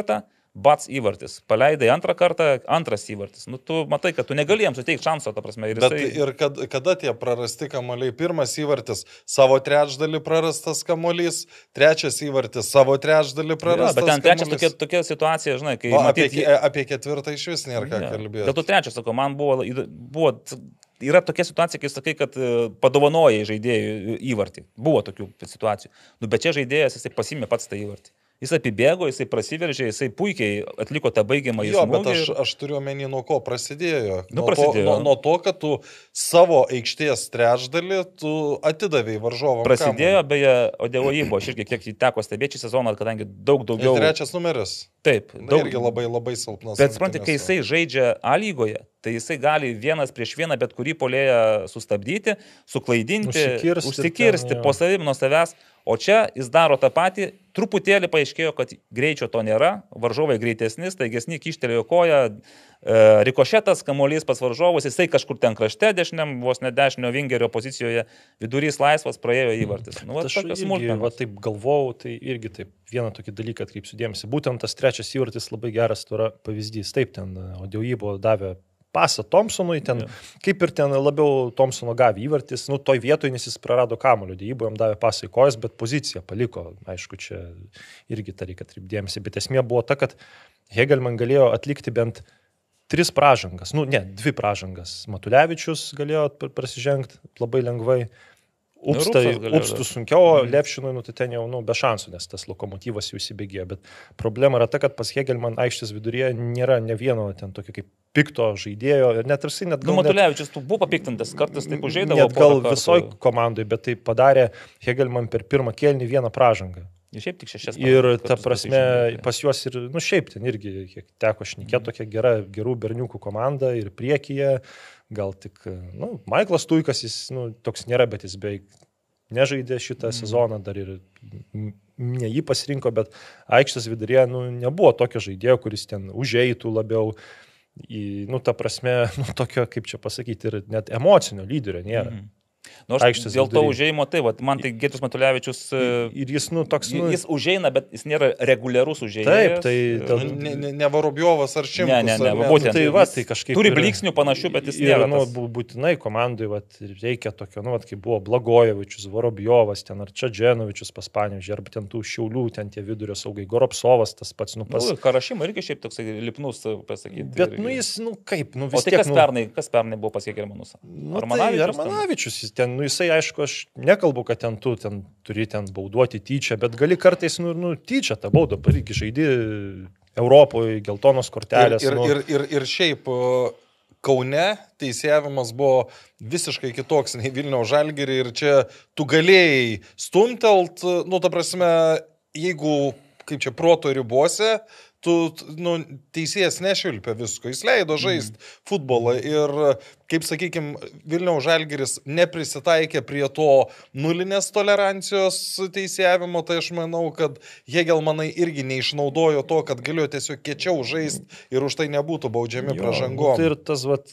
bats įvartis. Paleidai antrą kartą, antras įvartis. Nu, tu matai, kad tu negali jiems suteikti šanso, ta prasme. Ir, Bet jisai... ir kad, kada tie prarasti kamuoliai? Pirmas įvartis savo trečdalį prarastas kamuolys, trečias įvartis savo trečdalį prarastas ja, bet ten trečias tokia, tokia situacija, žinai, kai... O, matyt, apie, apie ketvirtą iš vis nėra ką ja. kalbėti. Dėl to trečias, sakau, man buvo... buvo yra tokia situacija, kai sakai, kad padovanojai žaidėjų įvartį. Buvo tokių situacijų. Nu, bet čia žaidėjas, jisai pasimė pats tą įvartį. Jis apibėgo, jisai prasiveržė, jisai puikiai atliko tą baigiamą įvartį. Jo, bet aš, aš turiu omeny, nuo ko prasidėjo. Nu, nuo, prasidėjo. To, nuo, nuo to, kad tu savo aikštės trečdalį tu atidavėjai varžovam. Prasidėjo, kamuolį. Beje, Odeojibo, aš irgi kiek jį teko stebėti šį sezoną, kadangi daug daugiau... Ir trečias numeris. Taip. Daug... Irgi labai, labai silpnas. Bet supranti, kai jisai žaidžia A lygoje, tai jisai gali vienas prieš vieną bet kurį puolėją sustabdyti, suklaidinti, užsikirsti, užsikirsti ten, po savim nuo savęs. O čia jis daro tą patį, truputėlį paaiškėjo, kad greičio to nėra, varžovai greitesni, staigesni, kištelėjo koją, e, rikošetas, kamuolys pas varžovus, jisai kažkur ten krašte dešiniam, vos ne dešinio vingerio pozicijoje, vidurys laisvas, praėjo įvartis. Nu, va, aš irgi, va, taip galvojau, tai irgi taip vieną tokį dalyką atkreipsiu dėmesį. Būtent tas trečias įvartis labai geras yra pavyzdys. Taip, ten Odeojibo davė pasą Thompsonui, ten, yeah. kaip ir ten labiau Thompsono gavė įvartis, nu, toj vietoj, nes jis prarado kamuolio, Odeojibo jam davė pasą į kojas, bet poziciją paliko, aišku, čia irgi tą reikia atkreipdėmėsi, bet esmė buvo ta, kad Hegelman galėjo atlikti bent tris pražangas, nu, ne, dvi pražangas, Matulevičius galėjo prasižengti labai lengvai, Upstai, Upstų sunkiau, o Levšinui, nu, tai ten jau, nu, be šansų, nes tas Lokomotyvas jau įsibėgėjo, bet problema yra ta, kad pas Hegelman aikštės viduryje nėra ne vieno ten tokio kaip pikto žaidėjo, ir net ir jis net... Nu, Matulevičius, tu buvo papiktintas, kartais taip užžaidavo. Net gal visoj komandai, bet tai padarė Hegelman per pirmą kėlinį vieną pražangą. Ir šiaip tik šešias. Ir ta prasme, pas juos ir, nu, šiaip ten irgi, kiek teko šnekėti, tokia gera, gerų berniukų komanda ir priekyje. Gal tik, nu, Maiklas Tuikas, jis, nu, toks nėra, bet jis beveik nežaidė šitą mm. sezoną, dar ir ne jį pasirinko, bet aikštės viduryje, nu, nebuvo tokio žaidėjo, kuris ten užeitų labiau į, nu, ta prasme, nu, tokio, kaip čia pasakyti, ir net emocinio lyderio nėra. Mm. Nu, aš dėl to užėjimo, tai, va, man tai Giedrius Matulevičius, ir jis, nu, toks, nu, jis užeina, bet jis nėra reguliarus užėjimas. Taip, tai... Tad... Ne, ne, ne Varubjovas ar Šimkus. Ne, ne, ne, ne. būtent. Tai, va, tai kažkaip... Turi bliksnių panašių, bet jis nėra. Ir, nu, būtinai komandai, va, reikia tokio, nu, va, kaip buvo Blagojevičius, Varubjovas, ten ar Čadženovičius pas Panevėžį, arba ten tų Šiaulių, ten tie vidurio saugai, Goropsovas, tas pats, nu, pas... Nu, Karašima irgi šiaip toks lipnus, pasakyti. Bet, irgi. Nu, jis, nu, kaip, nu, vis o tai tiek... Kas, nu... pernai, kas pernai buvo pas Hegelmanus? Nu, Armanavičius. Tai Armanavičius, jis ten, nu, jisai, aišku, aš nekalbu, kad ten tu ten turi ten bauduoti tyčia, bet gali kartais, nu, nu tyčia tą baudą, pavyzdžiui, žaidi Europoje, geltonos kortelės. Ir, ir, nu. ir, ir, ir šiaip Kaune teisėjavimas buvo visiškai kitoks nei Vilniaus Žalgirį ir čia tu galėjai stumtelt, nu, ta prasme, jeigu, kaip čia, proto ribose, tu, nu, teisėjas nešvilpė visko, jis leido žaisti mm. futbolą ir, kaip sakykime, Vilniaus Žalgiris neprisitaikė prie to nulinės tolerancijos teisėjavimo, tai aš manau, kad Hegelmanai irgi neišnaudojo to, kad galėjo tiesiog kiečiau žaisti ir už tai nebūtų baudžiami jo, pražangom. Nu, tai ir tas, vat,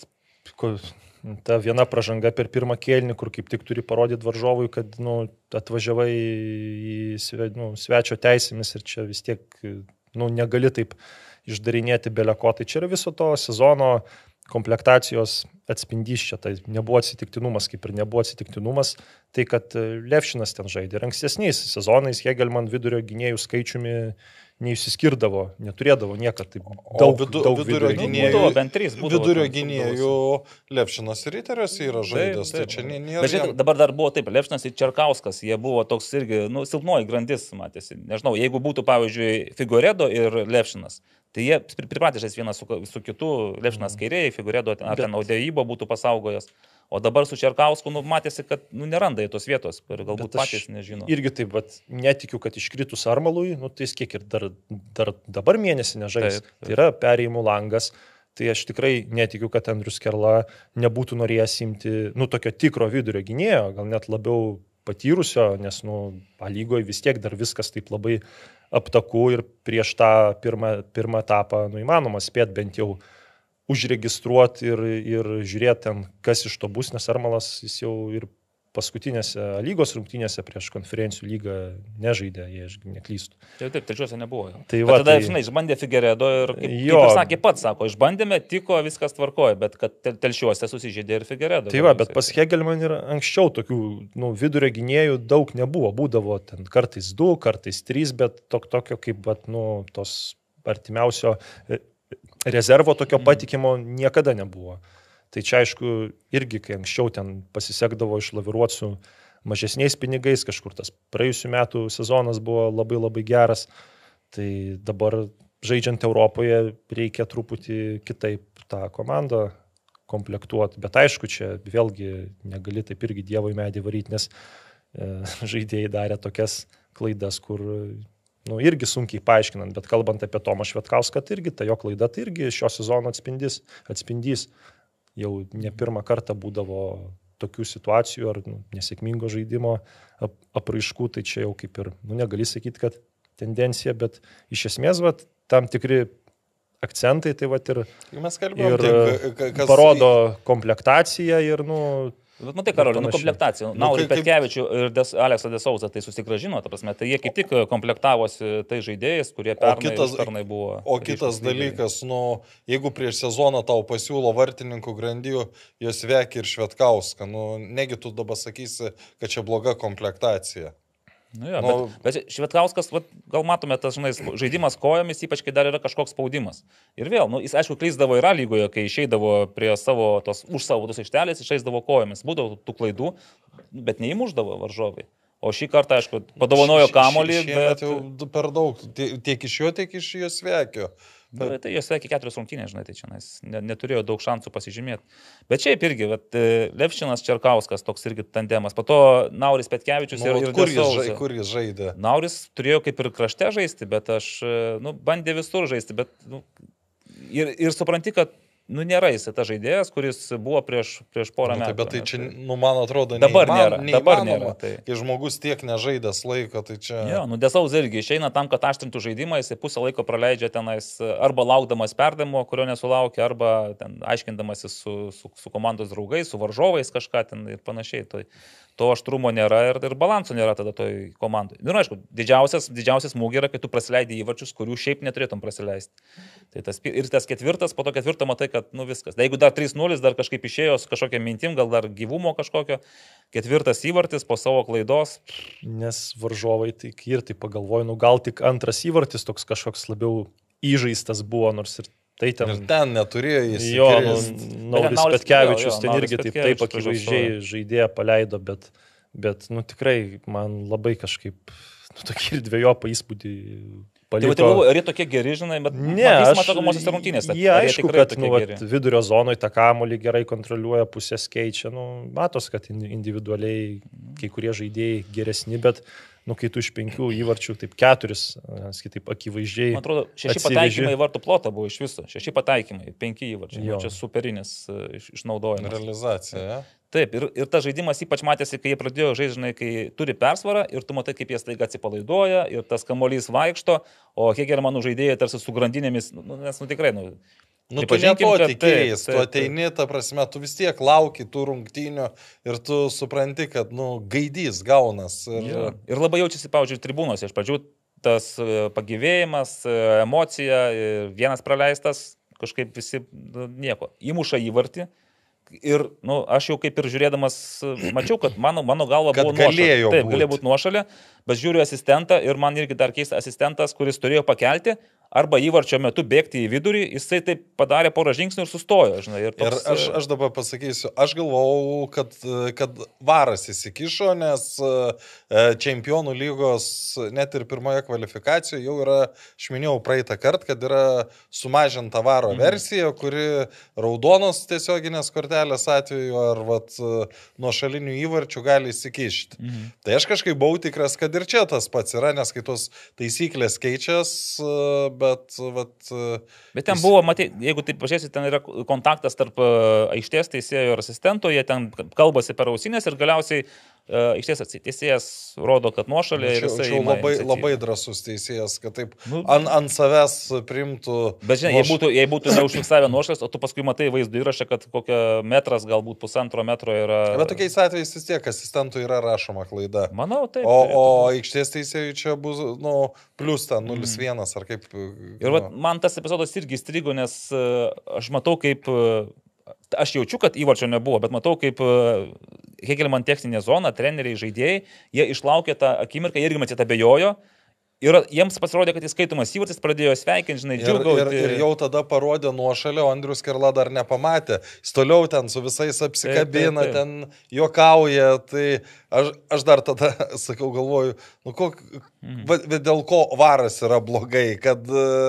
ta viena pražanga per pirmą kėlinį, kur kaip tik turi parodyti varžovui, kad, nu, atvažiavai į sve, nu, svečio teisėmis ir čia vis tiek... Nu, negali taip išdarinėti beleko. Tai čia yra viso to sezono komplektacijos atspindys čia. Tai nebuvo atsitiktinumas, kaip ir nebuvo atsitiktinumas. Tai, kad Levšinas ten žaidė. Ir ankstesniais sezonais Hegelman vidurio gynėjų skaičiumi neišsiskirdavo, neturėdavo niekad taip daug, vidu, daug vidurio vidurio gynėjų. Būdavo, bent trys būdavo. Vidurio gynėjų Levšinas ir Riteriuose yra žaidęs. Tai čia nėra. Bet žiūrėk, dabar dar buvo taip, Levšinas ir Čerkauskas, jie buvo toks irgi, nu, silpnoji grandis, matėsi. Nežinau, jeigu būtų, pavyzdžiui, Figueredo ir Levšinas, tai jie pripratė žais vienas su, su kitu, Levšinas kairėjai, Figueredo ar ten Odeojibo būtų pasaugojęs. O dabar su Čerkausku, nu, matėsi, kad, nu, neranda į tos vietos, ir galbūt patys nežino. Irgi taip, bet netikiu, kad iškritus Armalui, nu, tai jis kiek ir dar, dar dabar mėnesį nežais. Taip, taip. Tai yra perėjimų langas. Tai aš tikrai netikiu, kad Andrius Kerla nebūtų norėjęs imti, nu, tokio tikro vidurio gynėjo, gal net labiau patyrusio, nes, nu, A lygoje vis tiek dar viskas taip labai aptaku ir prieš tą pirmą, pirmą etapą, nu, įmanoma spėti bent jau užregistruoti ir, ir žiūrėti ten, kas iš to bus, nes Armalas jis jau ir paskutinėse lygos rungtynėse prieš konferencijų lygą nežaidė, jei aš neklystų. Taip, taip, trečiuose nebuvo. Tai va, tada, tai... žinai, išbandė Figueredo ir, kaip, jo, kaip ir sakė pats, sako, išbandėme, tiko, viskas tvarkoja, bet kad telšiuose susižeidė ir Figueredo. Tai va, bet pas Hegelman ir anksčiau tokių nu, vidurio gynėjų daug nebuvo. Būdavo ten kartais du, kartais trys, bet tok, tokio kaip bet, nu, tos artimiausio rezervo tokio patikimo niekada nebuvo. Tai čia aišku, irgi, kai anksčiau ten pasisekdavo išlaviruoti su mažesniais pinigais, kažkur tas praėjusių metų sezonas buvo labai labai geras, tai dabar žaidžiant Europoje reikia truputį kitaip tą komandą komplektuoti. Bet aišku, čia vėlgi negali taip irgi dievo į medį varyti, nes e, žaidėjai darė tokias klaidas, kur nu, irgi sunkiai paaiškinant, bet kalbant apie Tomą Švetkauską, tai irgi ta jo klaida, tai irgi šio sezono atspindys. atspindys. Jau ne pirmą kartą būdavo tokių situacijų ar nu, nesėkmingo žaidimo ap, apraiškų, tai čia jau kaip ir, nu negali sakyti, kad tendencija, bet iš esmės vat, tam tikri akcentai, tai vat ir, Mes kalbėjom, ir tai, kas... parodo komplektaciją ir, nu... Bet matai, Karoli, nu komplektacija. Nu, Naurį kaip- Petkevičių ir Des, Aleksą Desauza tai susigražino, ta prasme, tai jie kaip tik komplektavosi tai žaidėjais, kurie pernai, kitas- pernai buvo. O kitas ryškūs lyderiai. dalykas, nu, jeigu prieš sezoną tau pasiūlo vartininkų grandijų, jos veikia ir Švetkauską, nu, negi tu dabar sakysi, kad čia bloga komplektacija. Nu, jo, Nu- bet, bet Švetkauskas, vat, gal matome, tas žinai, žaidimas kojomis, ypač kai dar yra kažkoks spaudimas. Ir vėl, nu, jis aišku, klysdavo ir A lygoje, kai išeidavo prie savo, tos, už savo tos aikštelės, išeidavo kojomis. Būdavo tų klaidų, bet neįmuždavo varžovai. O šį kartą, aišku, padovanojo kamolį, bet... Jau per daug, tie- tiek iš jo, tiek iš jos veikia. Bet tai jos sveiki keturios rungtynės, žinai, tai čia ne, neturėjo daug šansų pasižymėti. Bet šiaip irgi, vat, Levšinas Čerkauskas, toks irgi tandemas. Po to Nauris Petkevičius Nu, ir, ir kur, jis Desauza. žai, kur jis žaidė? Nauris turėjo kaip ir krašte žaisti, bet aš, nu, bandė visur žaisti, bet, nu, ir, ir supranti, kad, nu, nėra jis tas žaidėjas, kuris buvo prieš, prieš porą Nu, tai, metų. bet tai ne, čia, nu, man atrodo, Dabar neįman- nėra, dabar neįmanoma. nėra, tai- Kai žmogus tiek nežaidęs laiko, tai čia... Jo, nu Desauza irgi išeina tam, kad aštrintų žaidimą, jisai pusę laiko praleidžia tenais arba laukdamas perdavimo, kurio nesulaukia, arba ten aiškindamasis su, su, su komandos draugais, su varžovais kažką ten ir panašiai. Tai, to aštrumo nėra ir, ir balanso nėra tada toj komandai. Ir aišku, didžiausias, didžiausias smūgis yra, kai tu prasileidai įvarčius, kurių šiaip neturėtum prasileisti. Tai tas, ir tas ketvirtas, po to ketvirto matai, kad nu viskas. Da, jeigu dar trys nulis, dar kažkaip išėjo su kažkokia mintim, gal dar gyvumo kažkokio, ketvirtas įvartis po savo klaidos. Nes varžovai tai ir tai pagalvoju, nu gal tik antras įvartis toks kažkoks labiau įžaistas buvo, nors ir tai ten... Ir ten neturėjo jis. Jo, nu, įkrist. Nauris Nauris- Petkevičius jo, jo, ten Nauris irgi taip, Petkevičius taip akivaizdžiai pražiopsojo. žaidėją paleido, bet, bet nu, tikrai man labai kažkaip nu, tokį ir dviejopą įspūdį Tai, paliko. va, tai galvoju, ar jie tokie geri, žinai, bet Ne, jis aš... matokomosios rungtynėse. Jie Ar jie aišku, tikrai kad tokie nu, geri? vat, vidurio zonoje tą kamolį gerai kontroliuoja, pusės keičia, nu, matos, kad in- individualiai kai kurie žaidėjai geresni, bet nu, kai tu iš penkių įvarčių, taip keturis, kitaip akivaizdžiai. Man atrodo, šeši atsiveži. pataikymai į vartų plotą buvo iš viso. Šeši pataikymai, penki įvarčiai. Jo. Nu, čia superinis e, iš- išnaudojimas. Realizacija, ja? Taip, ir, ir tas žaidimas ypač matėsi, kai jie pradėjo žaisti, žinai, kai turi persvarą ir tu matai, kaip jie staiga atsipalaiduoja ir tas kamuolys vaikšto, o Hegelmanų žaidėjai tarsi su grandinėmis, nu, nes nu, tikrai, nu, Nu, tu ne pripažinkim, to kad tikėjais, taip, tu taip, ateini, ta prasme, tu vis tiek lauki tų rungtynių ir tu supranti, kad, nu, gaidys gaunas. Ir... Jo. Ir labai jaučiasi, pavyzdžiui, tribūnose. Iš pradžių tas e, pagyvėjimas, e, emocija, e, vienas praleistas, kažkaip visi nu, nieko. Įmuša įvartį. Ir nu, aš jau kaip ir žiūrėdamas, e, mačiau, kad mano, mano galva Kad buvo galėjo nuošalė. Taip, būt. galėjo būti nuošalė, bet žiūriu asistentą ir man irgi dar keista asistentas, kuris turėjo pakelti. Arba įvarčio metu bėgti į vidurį, jisai taip padarė porą žingsnių ir sustojo. Žinai, ir toks, Ir aš, aš dabar pasakysiu, aš galvau, kad, kad varas įsikišo, nes čempionų lygos net ir pirmoje kvalifikacijoje jau yra, aš minėjau praeitą kartą, kad yra sumažinta varo mhm. versija, kuri raudonos tiesioginės kortelės atveju ar vat, nuo šalinių įvarčių gali įsikišti. Mhm. Tai aš kažkaip buvau tikras, kad ir čia tas pats yra, nes kai tos taisyklės keičias, bet... Vat, bet ten buvo, matai, jeigu taip pažiūrėsi, ten yra kontaktas tarp aikštės teisėjo ir asistento, jie ten kalbasi per ausinės ir galiausiai Iš tiesų, teisėjas rodo, kad nuošalė ir jisai... Čia labai, labai drąsus teisėjas, kad taip nu, ant, ant savęs primtų... Bet žinai, jei būtų, jei būtų neužfiksavę nuošalės, o tu paskui matai vaizdo įrašą, kad kokia metras, galbūt pusantro metro yra... Bet tokiais atvejais vis tiek asistentui yra rašoma klaida. Manau, taip. O, taip, o taip. aikštės teisėjui čia bus, nu, plus ten nulis vienas ar kaip... Ir vat, man tas epizodas irgi įstrigo, nes uh, aš matau, kaip... Uh, aš jaučiu, kad įvarčio nebuvo, bet matau, kaip uh, Hegelman techninė zona, treneriai, žaidėjai, jie išlaukė tą akimirką, jie irgi matyti abejojo. Ir jiems pasirodė, kad įskaitomas įvartis, pradėjo sveikinti, žinai, džiugauti. Ir, ir, ir jau tada parodė nuošalę, o Andrius Kerla dar nepamatė. Jis toliau ten su visais apsikabina, taip, taip, taip. Ten juokauja. Tai aš, aš dar tada, sakau, galvoju, nu, kok, mm. dėl ko varas yra blogai, kad,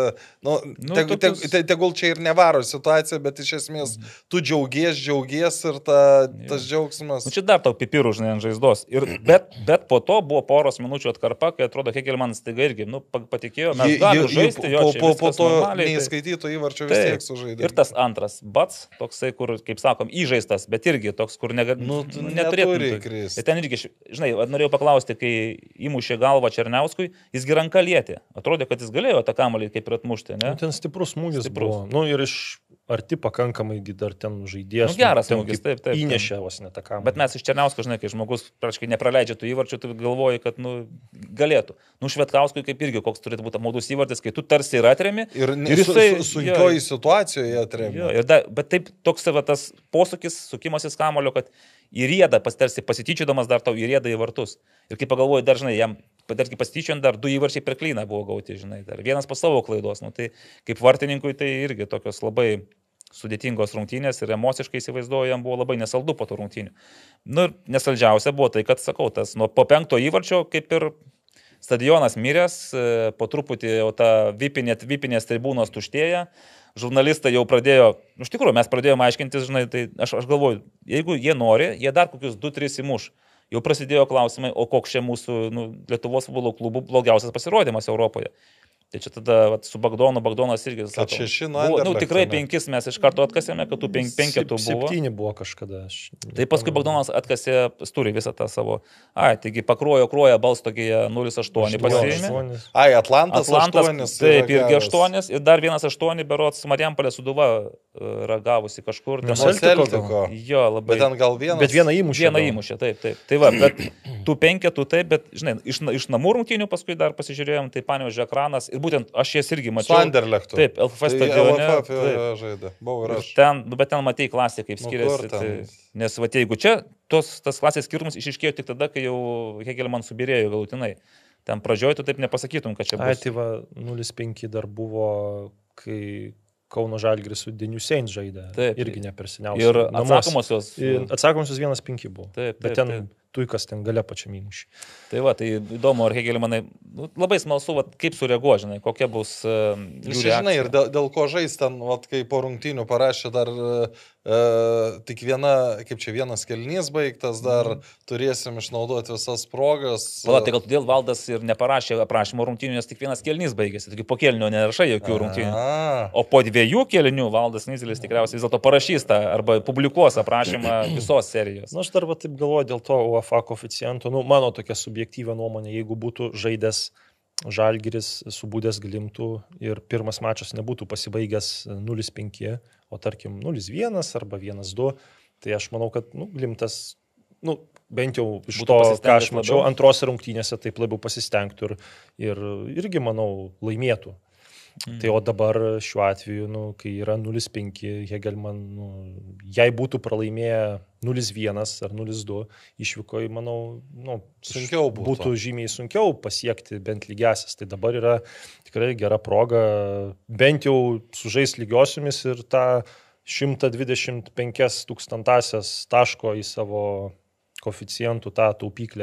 nu, nu te, tokius... te, te, tegul čia ir nevaro situacija, bet iš esmės mm. tu džiaugies, džiaugies ir ta, tas džiaugsmas. Nu, čia dar tau pipirų, žinai, ant žaizdos. Ir, bet, bet po to buvo poros minučių atkarpa, kai atrodo Hegelmanas tai irgi, nu, patikėjo, mes galime žaisti, jo, po, po to normaliai, neįskaityto įvarčio vis tiek sužaidė. Ir tas antras, bats, toksai, kur, kaip sakom, įžaistas, bet irgi toks, kur nega, nu, neturėtų kristi. Ir ten irgi, žinai, norėjau paklausti, kai įmušė galvą Černiauskui, jis gi ranką lietė. Atrodė, kad jis galėjo tą kamuolį kaip ir atmušti, ne? Nu, ten stiprus smūgis stiprus. Buvo. Nu, ir iš arti pakankamai dar ten žaidėjas. Nu, geras smūgis, taip, taip. Įnešė vos ne tą kamuolį. Bet mes iš Černiausko, žinai, kai žmogus praškai nepraleidžia tų įvarčių, tu galvoji, kad, nu, galėtų. Nu, Švetkauskui kaip irgi koks turėtų būti apmaudus įvartis, kai tu tarsi ir atremi. Ir, ir jisai su, sunkioji situacijoje atremi. Jo, ir da, bet taip toks va, tas posūkis, sukimasis kamulio, kad įrėda, tarsi pasityčiodamas dar tau įrėda į vartus. Ir kai pagalvoji, dar, žinai, jam, tarsi pasityčiojant, dar du įvarčiai per klyną buvo gauti, žinai, dar vienas po savo klaidos. Nu, tai kaip vartininkui tai irgi tokios labai sudėtingos rungtynės ir emociškai įsivaizduoju, jam buvo labai nesaldu po tų rungtynių. Nu, ir nesaldžiausia buvo tai, kad, sakau, tas nuo po penkto įvarčio kaip ir stadionas miręs, po truputį jau ta vipinė, vipinės tribūnos tuštėja, žurnalistai jau pradėjo, nu, iš tikrųjų, mes pradėjome aiškintis, žinai, tai aš, aš galvoju, jeigu jie nori, jie dar kokius du tris įmuš. Jau prasidėjo klausimai, o koks čia mūsų, nu, Lietuvos futbolo klubų blogiausias pasirodymas Europoje. Tai čia tada vat, su Bagdonu, Bagdonas irgi kad šeši, nu, nu, tikrai penkis mes iš karto atkasėme, kad tų pen, penketų buvo. Septyni buvo kažkada. Aš... Tai paskui Bagdonas atkasė, turi visą tą savo, ai, taigi pakruojo, kruoja, Balstogėje nulis aštuoni pasiėmė. Ai, Atlantas, Atlantas aštuonis. Taip, irgi aštuonis ir dar vienas aštuoni, berods Marijampolė Sūduva ragavusi kažkur. Nuo Celtiko. Jo, labai. Bet ten gal vienas. Bet vieną įmušė. Vieną įmušė, taip, taip. Tai va, bet tų penketų taip, bet, žinai, iš, iš namų rungtynių paskui dar pasižiūrėjom, tai Panevėžio ekranas ir būtent aš jas irgi mačiau. Su Anderlechtu. Taip, L F F stadione. L F F žaidė. Buvau ir aš. Ten, nu, bet ten matei klasę, kaip skiriasi. Nu, tai, nes va, jeigu čia, tos, tas klasės skirtumas išiškėjo tik tada, kai jau Hegelman subirėjo galutinai. Ten pradžioj tu taip nepasakytum, kad čia bus. Ai, tai va, nulis penki dar buvo, kai Kauno Žalgiris su Deniu Seint žaidė. Taip. Irgi neperseniausiai. Ir atsakomosios. Atsakomosios vienas penki buvo. Taip, taip, bet ten taip. Tuikas ten gale pačiam įmušė. Tai va, tai įdomu, ar Hegelmanai, nu, labai smalsu, va, kaip sureaguo, žinai, kokia bus uh, jų reakcija. Žinai, ir dėl, dėl ko žais ten, va, kai po rungtynių parašė dar uh, tik viena, kaip čia vienas kelnys baigtas, dar mm. turėsim išnaudoti visas progas. Va, tai gal todėl Valdas ir neparašė aprašymo rungtynių, nes tik vienas kelnys baigėsi, taigi po kelnių nerašai jokių rungtynių. A. O po dviejų kelnių Valdas Nizelis tikriausiai vis dėlto parašys tą arba publikuos aprašymą visos serijos. Na, aš dar va, taip galvoju dėl to UEFA koeficientų, nu, mano tokia subjektyvia nuomonė, jeigu būtų žaidęs Žalgiris subūdęs Glimtų ir pirmas mačas nebūtų pasibaigęs nulis penki, o tarkim nulis vienas arba vienas du, tai aš manau, kad nu, Glimtas, nu, bent jau iš to, ką aš mačiau, antrose rungtynėse taip labiau pasistengtų ir, ir irgi, manau, laimėtų. Mm. Tai o dabar šiuo atveju, nu, kai yra nulis penki, Hegelman, nu, jei būtų pralaimėję nulis vienas ar nulis du, išvyko, manau, nu, sunkiau būtų. būtų žymiai sunkiau pasiekti bent lygiasis. Tai dabar yra tikrai gera proga bent jau sužais lygiosiomis ir tą šimtas dvidešimt penkias tūkstantasias taško į savo koeficientų tą taupyklę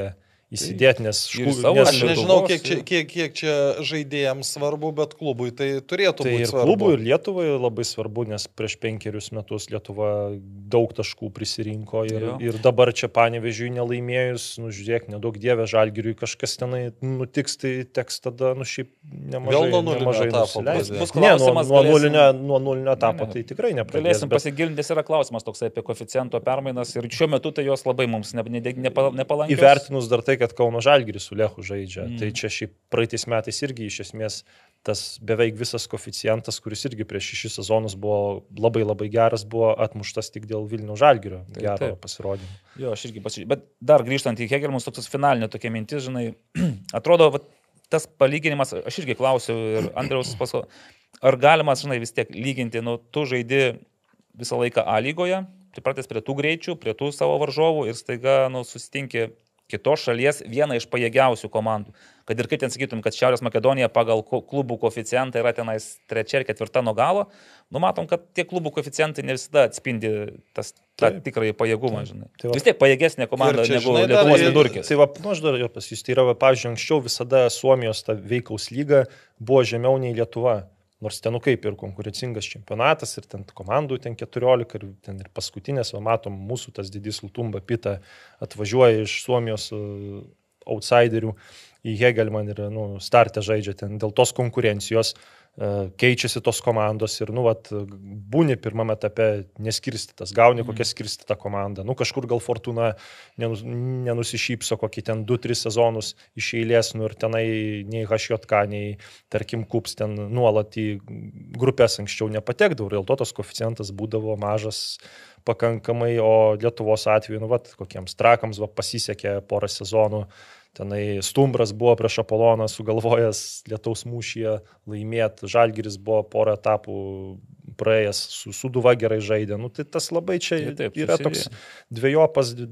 įsidėti, nes, Ir škų, savo nes Aš nežinau, Lietuvos, kiek čia, kiek, kiek čia žaidėjams svarbu, bet klubui tai turėtų tai būti ir svarbu. klubui, ir Lietuvai labai svarbu, nes prieš penkerius metus Lietuva daug taškų prisirinko ir, Jo. ir dabar čia Panevėžiui nelaimėjus, nu žiūrėk, nedaug dievė Žalgiriui kažkas tenai nutiks, tai teks tada, nu šiaip nemažai, Vėl nuo nulinio nemažai etapo nusileist. pradėt. Bus Ne, nuo, klausimas, nuo, galėsim- nulinio, nuo nulinio etapo Ne, ne. tai tikrai nepradės. Galėsim bet- pasigilinti, nes yra klausimas toksai apie koeficiento permainas ir šiuo metu tai jos labai mums ne, ne, ne, nepalankios. Įvertinus dar tai, kad Kauno Žalgiris su Lechu žaidžia, Mm. mm. tai čia šiaip praeitais metais irgi iš esmės tas beveik visas koeficientas, kuris irgi prieš šešis sezonus buvo labai labai geras, buvo atmuštas tik dėl Vilniaus Žalgirio Taip, gero taip. pasirodymo. Jo, aš irgi pasižiūrėjau. Bet dar grįžtant į Hegelmus, toks finalinė tokia mintis, žinai, atrodo, va, tas palyginimas, aš irgi klausiau ir Andriaus paskui, ar galima, žinai, vis tiek lyginti, nu, tu žaidi visą laiką A lygoje, pripratęs prie tų greičių, prie tų savo varžovų ir staiga, nu, susitinki kitos šalies vieną iš pajėgiausių komandų. Kad ir kaip ten sakytum, kad Šiaurės Makedonija pagal klubų koeficientą yra tenais trečia ir ketvirta nuo galo, nu matom, kad tie klubų koeficientai ne visada atspindi tas, tą Taip. tikrąjį pajėgumą, žinai. Tai va- Vis tiek pajėgesnė komanda Ir čia, negu žinai, dar Lietuvos ir- vidurkis. Tai va, nu, aš dar jo pas jūs, tai yra, va, pavyzdžiui, anksčiau visada Suomijos ta veikaus lyga buvo žemiau nei Lietuva. Nors ten, nu kaip ir konkurencingas čempionatas, ir ten komandų ten keturiolika, ir ten ir paskutinės, va, matom, mūsų tas didis Lutumba Pita atvažiuoja iš Suomijos uh, outsiderių į Hegelman ir, nu, startę žaidžia ten dėl tos konkurencijos, uh, keičiasi tos komandos ir, nu, vat, būni pirmame etape neskirstytas, gauni Mhm. kokią skirstytą komandą. Nu, kažkur gal Fortuna nenus, nenusišypso kokį ten du tris sezonus iš eilės, nu, ir tenai nei H J K, nei, tarkim, Kups ten nuolat į grupės anksčiau nepatekdavo, ir dėl to tas koeficientas būdavo mažas pakankamai, o Lietuvos atveju, nu, vat, kokiems Trakams va, pasisekė porą sezonų. Tenai Stumbras buvo prieš Apoloną sugalvojęs Lietaus mūšyje laimėti, Žalgiris buvo porą etapų praėjęs, su Suduva gerai žaidė. Nu, tai tas labai čia Tai taip, yra susidėjo. toks dviejopas, d-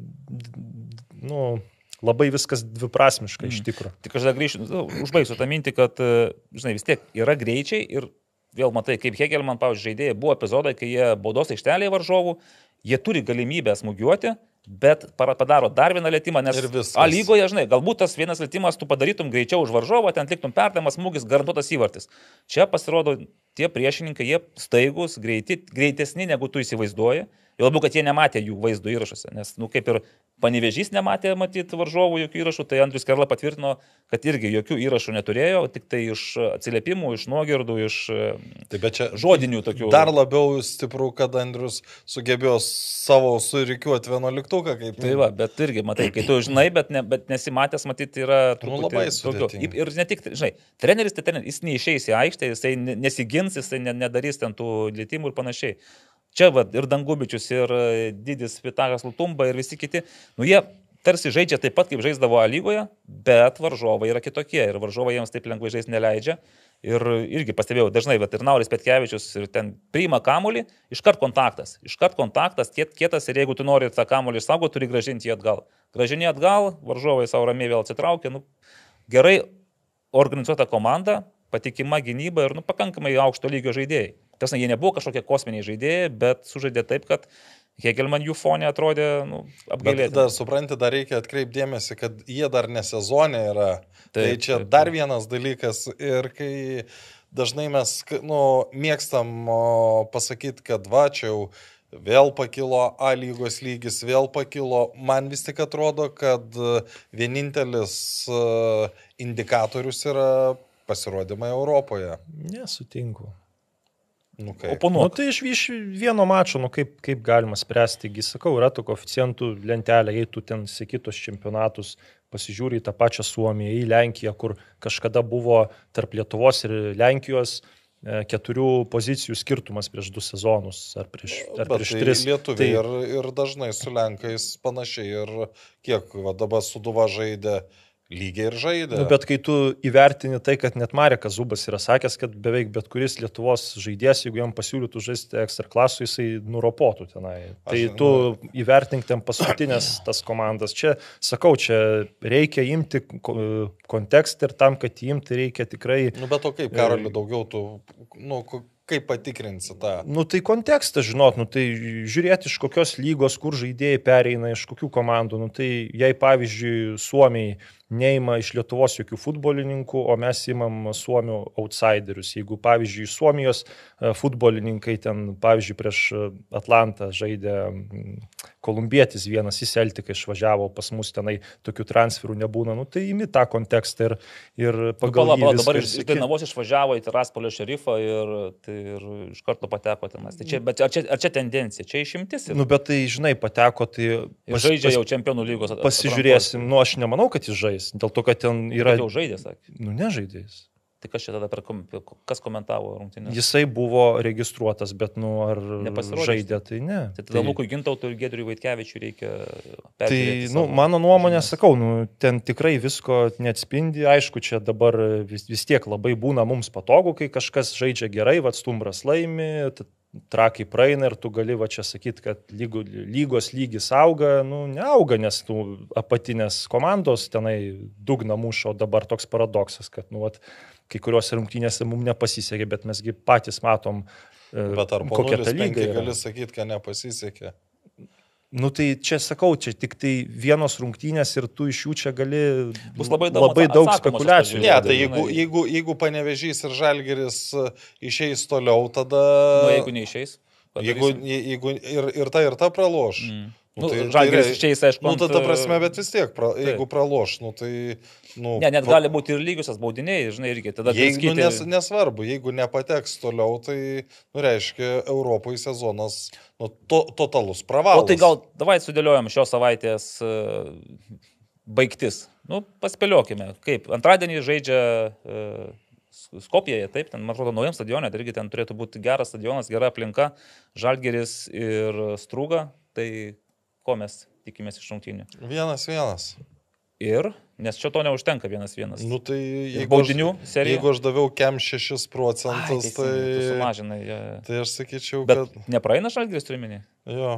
d- nu, labai viskas dviprasmiška Mm. iš tikrųjų. Tik aš dar grįšiu, nu, užbaigsiu tą mintį, kad, e, žinai, vis tiek yra greičiai ir vėl matai, kaip Hegelman, pavyzdžiui, žaidėjai, buvo epizodai, kai jie baudos aikštelėje varžovų, jie turi galimybę smūgiuoti, bet para- padaro dar vieną lėtymą, nes Ir viskas. A lygoje, žinai, galbūt tas vienas lėtymas tu padarytum greičiau už varžovą, ten atliktum perdavimas, smūgis, garantuotas įvartis. Čia pasirodo tie priešininkai, jie staigus, greiti, greitesni negu tu įsivaizduoji. Jau labiau, kad jie nematė jų vaizdo įrašuose, nes, nu, kaip ir Panevėžys nematė matyti varžovų jokių įrašų, tai Andrius Kerla patvirtino, kad irgi jokių įrašų neturėjo, tik tai iš atsiliepimų, iš nuogirdų, iš Tai bet čia žodinių tokių. dar labiau stipru, kad Andrius sugebėjo savo surikiuoti vienuoliktuką. Kaip... Tai va, bet irgi, matai, kai tu žinai, bet, ne, bet nesimatęs, matyti, yra Nu, truputį labai daugiau. sudėtinga. Ir ne tik, žinai, treneris, tai treneris, jis neišeis į aikštę, jisai ne- nesigins, jisai ne- nedarys ten tų lėtymų ir panašiai. Čia va, ir Dangubičius, ir e, Didis Vitakas Lutumba, ir visi kiti, nu jie tarsi žaidžia taip pat, kaip žaisdavo A lygoje, bet varžovai yra kitokie ir varžovai jiems taip lengvai žaisti neleidžia. Ir irgi pastebėjau, dažnai, bet ir Nauris Petkevičius ir ten priima kamuolį, iškart kontaktas. Iškart kontaktas, kiet, kietas ir jeigu tu nori tą kamuolį išsaugoti, turi gražinti jį atgal. Gražinti atgal, varžovai savo ramiai vėl atsitraukia. Nu, gerai organizuota komanda, patikima gynyba ir nu, pakankamai aukšto lygio žaidėjai. Tiesa, jie nebuvo kažkokie kosminiai žaidėjai, bet sužaidė taip, kad Hegelman jų fonė atrodė nu, Bet apgailėtinai. dar supranti, dar reikia atkreipdėmėsi, kad jie dar ne sezonė yra. Taip, tai Taip, čia taip, dar taip. vienas dalykas. Ir kai dažnai mes nu, mėgstam o, pasakyti, kad va, čia jau vėl pakilo A lygos lygis, vėl pakilo. Man vis tik atrodo, kad e, vienintelis e, indikatorius yra pasirodymai Europoje. Nesutinku. Nu, kaip. Nu, Oponuok. tai iš, iš vieno mačo, nu, kaip, kaip galima spręsti, gi sakau, yra tų koeficientų lentelė, jei tu ten seki tos čempionatus, pasižiūri į tą pačią Suomiją, į Lenkiją, kur kažkada buvo tarp Lietuvos ir Lenkijos e, keturių pozicijų skirtumas prieš du sezonus ar prieš, ar Bet prieš tai tris. lietuviai ir, ir dažnai su Lenkais panašiai. Ir kiek va, dabar Suduva žaidė, lygiai ir žaidė. Nu, bet kai tu įvertini tai, kad net Marekas Zubas yra sakęs, kad beveik bet kuris Lietuvos žaidėjas, jeigu jam pasiūlytų žaisti ekstra klasų, jisai nuropotų tenai. Tai Aš- tu įvertink ten paskutinės tas komandas. Čia, sakau, čia reikia imti ko- kontekstą ir tam, kad imti reikia tikrai... Nu, bet o kaip, Karoli, daugiau tu, nu, ko- kaip patikrinsi tą? Nu tai kontekstas, žinot, nu tai žiūrėti iš kokios lygos, kur žaidėjai pereina, iš kokių komandų. Nu tai jei pavyzdžiui Suomiai neima iš Lietuvos jokių futbolininkų, o mes imam Suomių outsiderius. Jeigu pavyzdžiui Suomijos futbolininkai ten, pavyzdžiui, prieš Atlantą žaidė kolumbietis vienas į Celtiką išvažiavo, pas mus tenai tokių transferų nebūna, nu tai imi tą kontekstą ir, ir pagal nu, jį pala, dabar viską ir iš seki. Dainavos išvažiavo į Tiraspolio šerifą ir, tai, ir iš karto pateko tenais. Tai čia, bet ar čia, ar čia tendencija? Čia išimtis? Ir... Nu bet tai, žinai, pateko, tai... Pas, žaidžia pas, jau čempionų lygos. At, pasižiūrėsim, nu aš nemanau, kad jis žais, dėl to, kad ten yra... Bet jau žaidė, sakė. Nu nežaidėjęs. Tai kas čia tada, per, kas komentavo rungtynės? Jisai buvo registruotas, bet nu ar žaidė, tai ne. Tai tada tai... Lukui Gintautui ir Giedriui Vaitkevičiui reikia peržiūrėti. Tai, nu, mano nuomonė, žinias. Sakau, nu, ten tikrai visko neatspindi, aišku, čia dabar vis, vis tiek labai būna mums patogu, kai kažkas žaidžia gerai, va Stumbras laimi, Trakai praeina ir tu gali va čia sakyti, kad lygo, lygos lygis auga, nu, neauga, nes tų apatinės komandos tenai dugną mušo, dabar toks paradoksas, kad, nu, vat, kai kuriuose rungtynėse mums nepasisekė, bet mesgi patys matom, bet ar po nulis penki gali sakyti, kad nepasisekė? Nu tai čia sakau, čia tik tai vienos rungtynės ir tu iš jų čia gali bus labai daug, labai daug spekulacijų. Ne, tai jeigu, jeigu, jeigu Panevėžys ir Žalgiris išeis toliau, tada... Nu, jeigu neišeis. Jeigu, jeigu ir, ir ta, ir ta praloš. Mm. Nu, tai, Žalgiris tai, išeis, aišku. Nu, tada prasme, bet vis tiek, pra, jeigu praloš, nu tai... Nu, ne, net gali būti ir lygiosios baudiniai, žinai, irgi. Tada jeigu, skyti... nes, nesvarbu, jeigu nepateks toliau, tai, nu, reiškia, Europoje sezonas, nu, to, totalus pravalas. O tai gal, davai sudėliojam šios savaitės uh, baigtis. Nu, paspėliokime, kaip. Antradienį žaidžia uh, Skopjeje, taip, ten, man atrodo, naujam stadionė, tai irgi ten turėtų būti geras stadionas, gera aplinka, Žalgiris ir Strūga, tai ko mes tikimės iš rungtynių? Vienas, vienas. Ir, nes čia to neužtenka vienas vienas. Nu, tai jeigu, baudinių aš, serija. Jeigu aš daviau kem šešis procentus, Ai, tai... sumažinai. Ja. Tai aš sakyčiau, bet kad... nepraeina Žalgiris turiminį? Jo.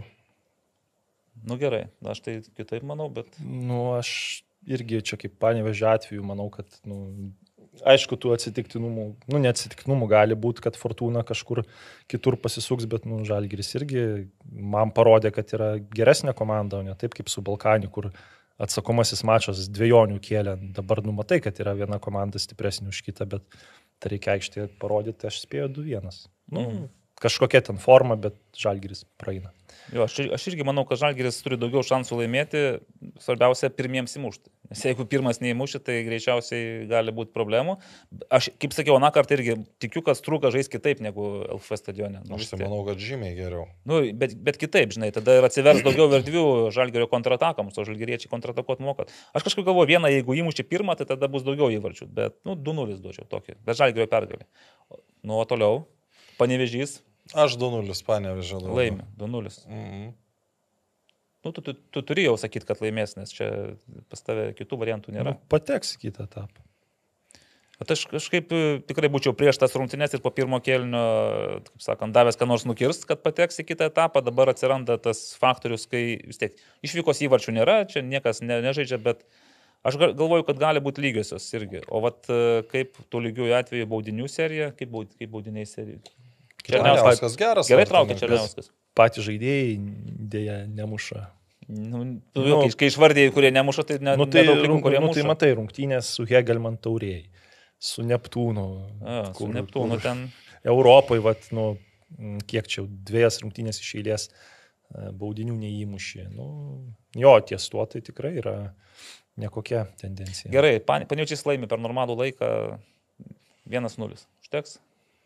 Nu gerai, aš tai kitaip manau, bet... Nu, aš irgi čia kaip Panevėžio atveju manau, kad, nu... Aišku, tų atsitiktinumų, nu, neatsitiktinumų gali būti, kad Fortuna kažkur kitur pasisuks, bet, nu, Žalgiris irgi man parodė, kad yra geresnė komanda, o ne taip kaip su Balkani, kur atsakomasis mačas dviejonių kėlė. Dabar numatai, kad yra viena komanda stipresnė už kitą, bet tai reikia aikštėje parodyti, aš spėjau du vienas. Nu, mm. Kažkokia ten forma, bet Žalgiris praeina. Jo, aš, aš irgi manau, kad Žalgiris turi daugiau šansų laimėti, svarbiausia pirmiems įmušti. Nes jeigu pirmas neįmuši, tai greičiausiai gali būti problemų. Aš, kaip sakiau, na kartą irgi tikiu, kad Strūga žais kitaip negu L F stadione. Nu, aš tai manau, kad žymiai geriau. Nu, bet, bet kitaip, žinai, tada ir atsivers daugiau erdvių Žalgirio kontratakams, o Žalgiriečiai kontratakuot mokat. Aš kažkaip galvoju, vieną, jeigu įmuši pirmą, tai tada bus daugiau įvarčių, bet, nu, du nulis duočiau tokį, bet Žalgirio pergalį. Nu, o toliau, Panevėžys. Aš du nulis Panevėžio daugiau. Laimi, du nulis. Mhm. Nu, tu, tu, tu turi jau sakyti, kad laimės, nes čia pas tave kitų variantų nėra. Nu, pateks į kitą etapą. Bet aš kažkaip tikrai būčiau prieš tas rungtynes ir po pirmo kėlinio, kaip sakant, davęs ką nors nukirst, kad pateks į kitą etapą. Dabar atsiranda tas faktorius, kai vis tiek išvykos įvarčių nėra, čia niekas ne, nežaidžia, bet aš galvoju, kad gali būti lygiosios irgi. O vat kaip tų lygiųjų atveju baudinių serija, kaip, baud, kaip baudiniai serija. Černiauskas geras. Gerai traukia Černiauskas. Patys žaidėjai dėja nemuša. Nu, tu, nu, kai, kai išvardėjai, kurie nemuša, tai ne, nu, tai, nedaug lygų, kurie nu, muša. Tai matai, rungtynės su Hegelman taurėjai, su Neptūnu. A, su Neptūnu ten. Europai, vat, nu, kiek čia, dviejas rungtynės iš eilės baudinių neįmušė. Nu, jo, ties tuo tai tikrai yra nekokia tendencija. Gerai, Panevėžys laimi per normalų laiką vienas nulis. Užteks?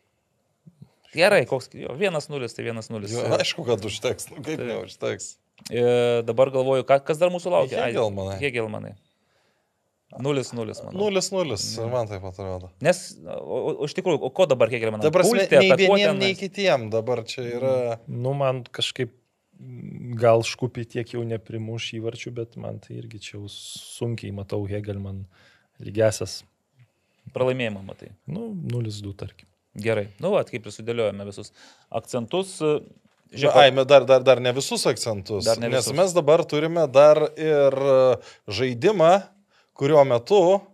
Gerai, koks, jo, vienas nulis, tai vienas nulis. Jo, aišku, kad užteks, nu kaip tai neužteks. E, dabar galvoju, kas dar mūsų laukia? Hegelmanai. Hegelmanai. nulis nulis, manau. nulis nulis, ir man taip atrodo. Nes, o, o iš tikrųjų, o ko dabar Hegelmanai? Dabar nei vieniem, nei kitiem, dabar čia yra... Nu, man kažkaip gal Škupi tiek jau neprimuš įvarčių, bet man tai irgi čia jau sunkiai matau Hegelman lygiasias. Pralaimėjimą matai. Nu, nulis du, tarkim. Gerai. Nu, at kaip ir sudėliojame visus akcentus. Žiūrėk, ai, dar, dar, dar ne visus akcentus, dar ne visus. Nes mes dabar turime dar ir žaidimą, kurio metu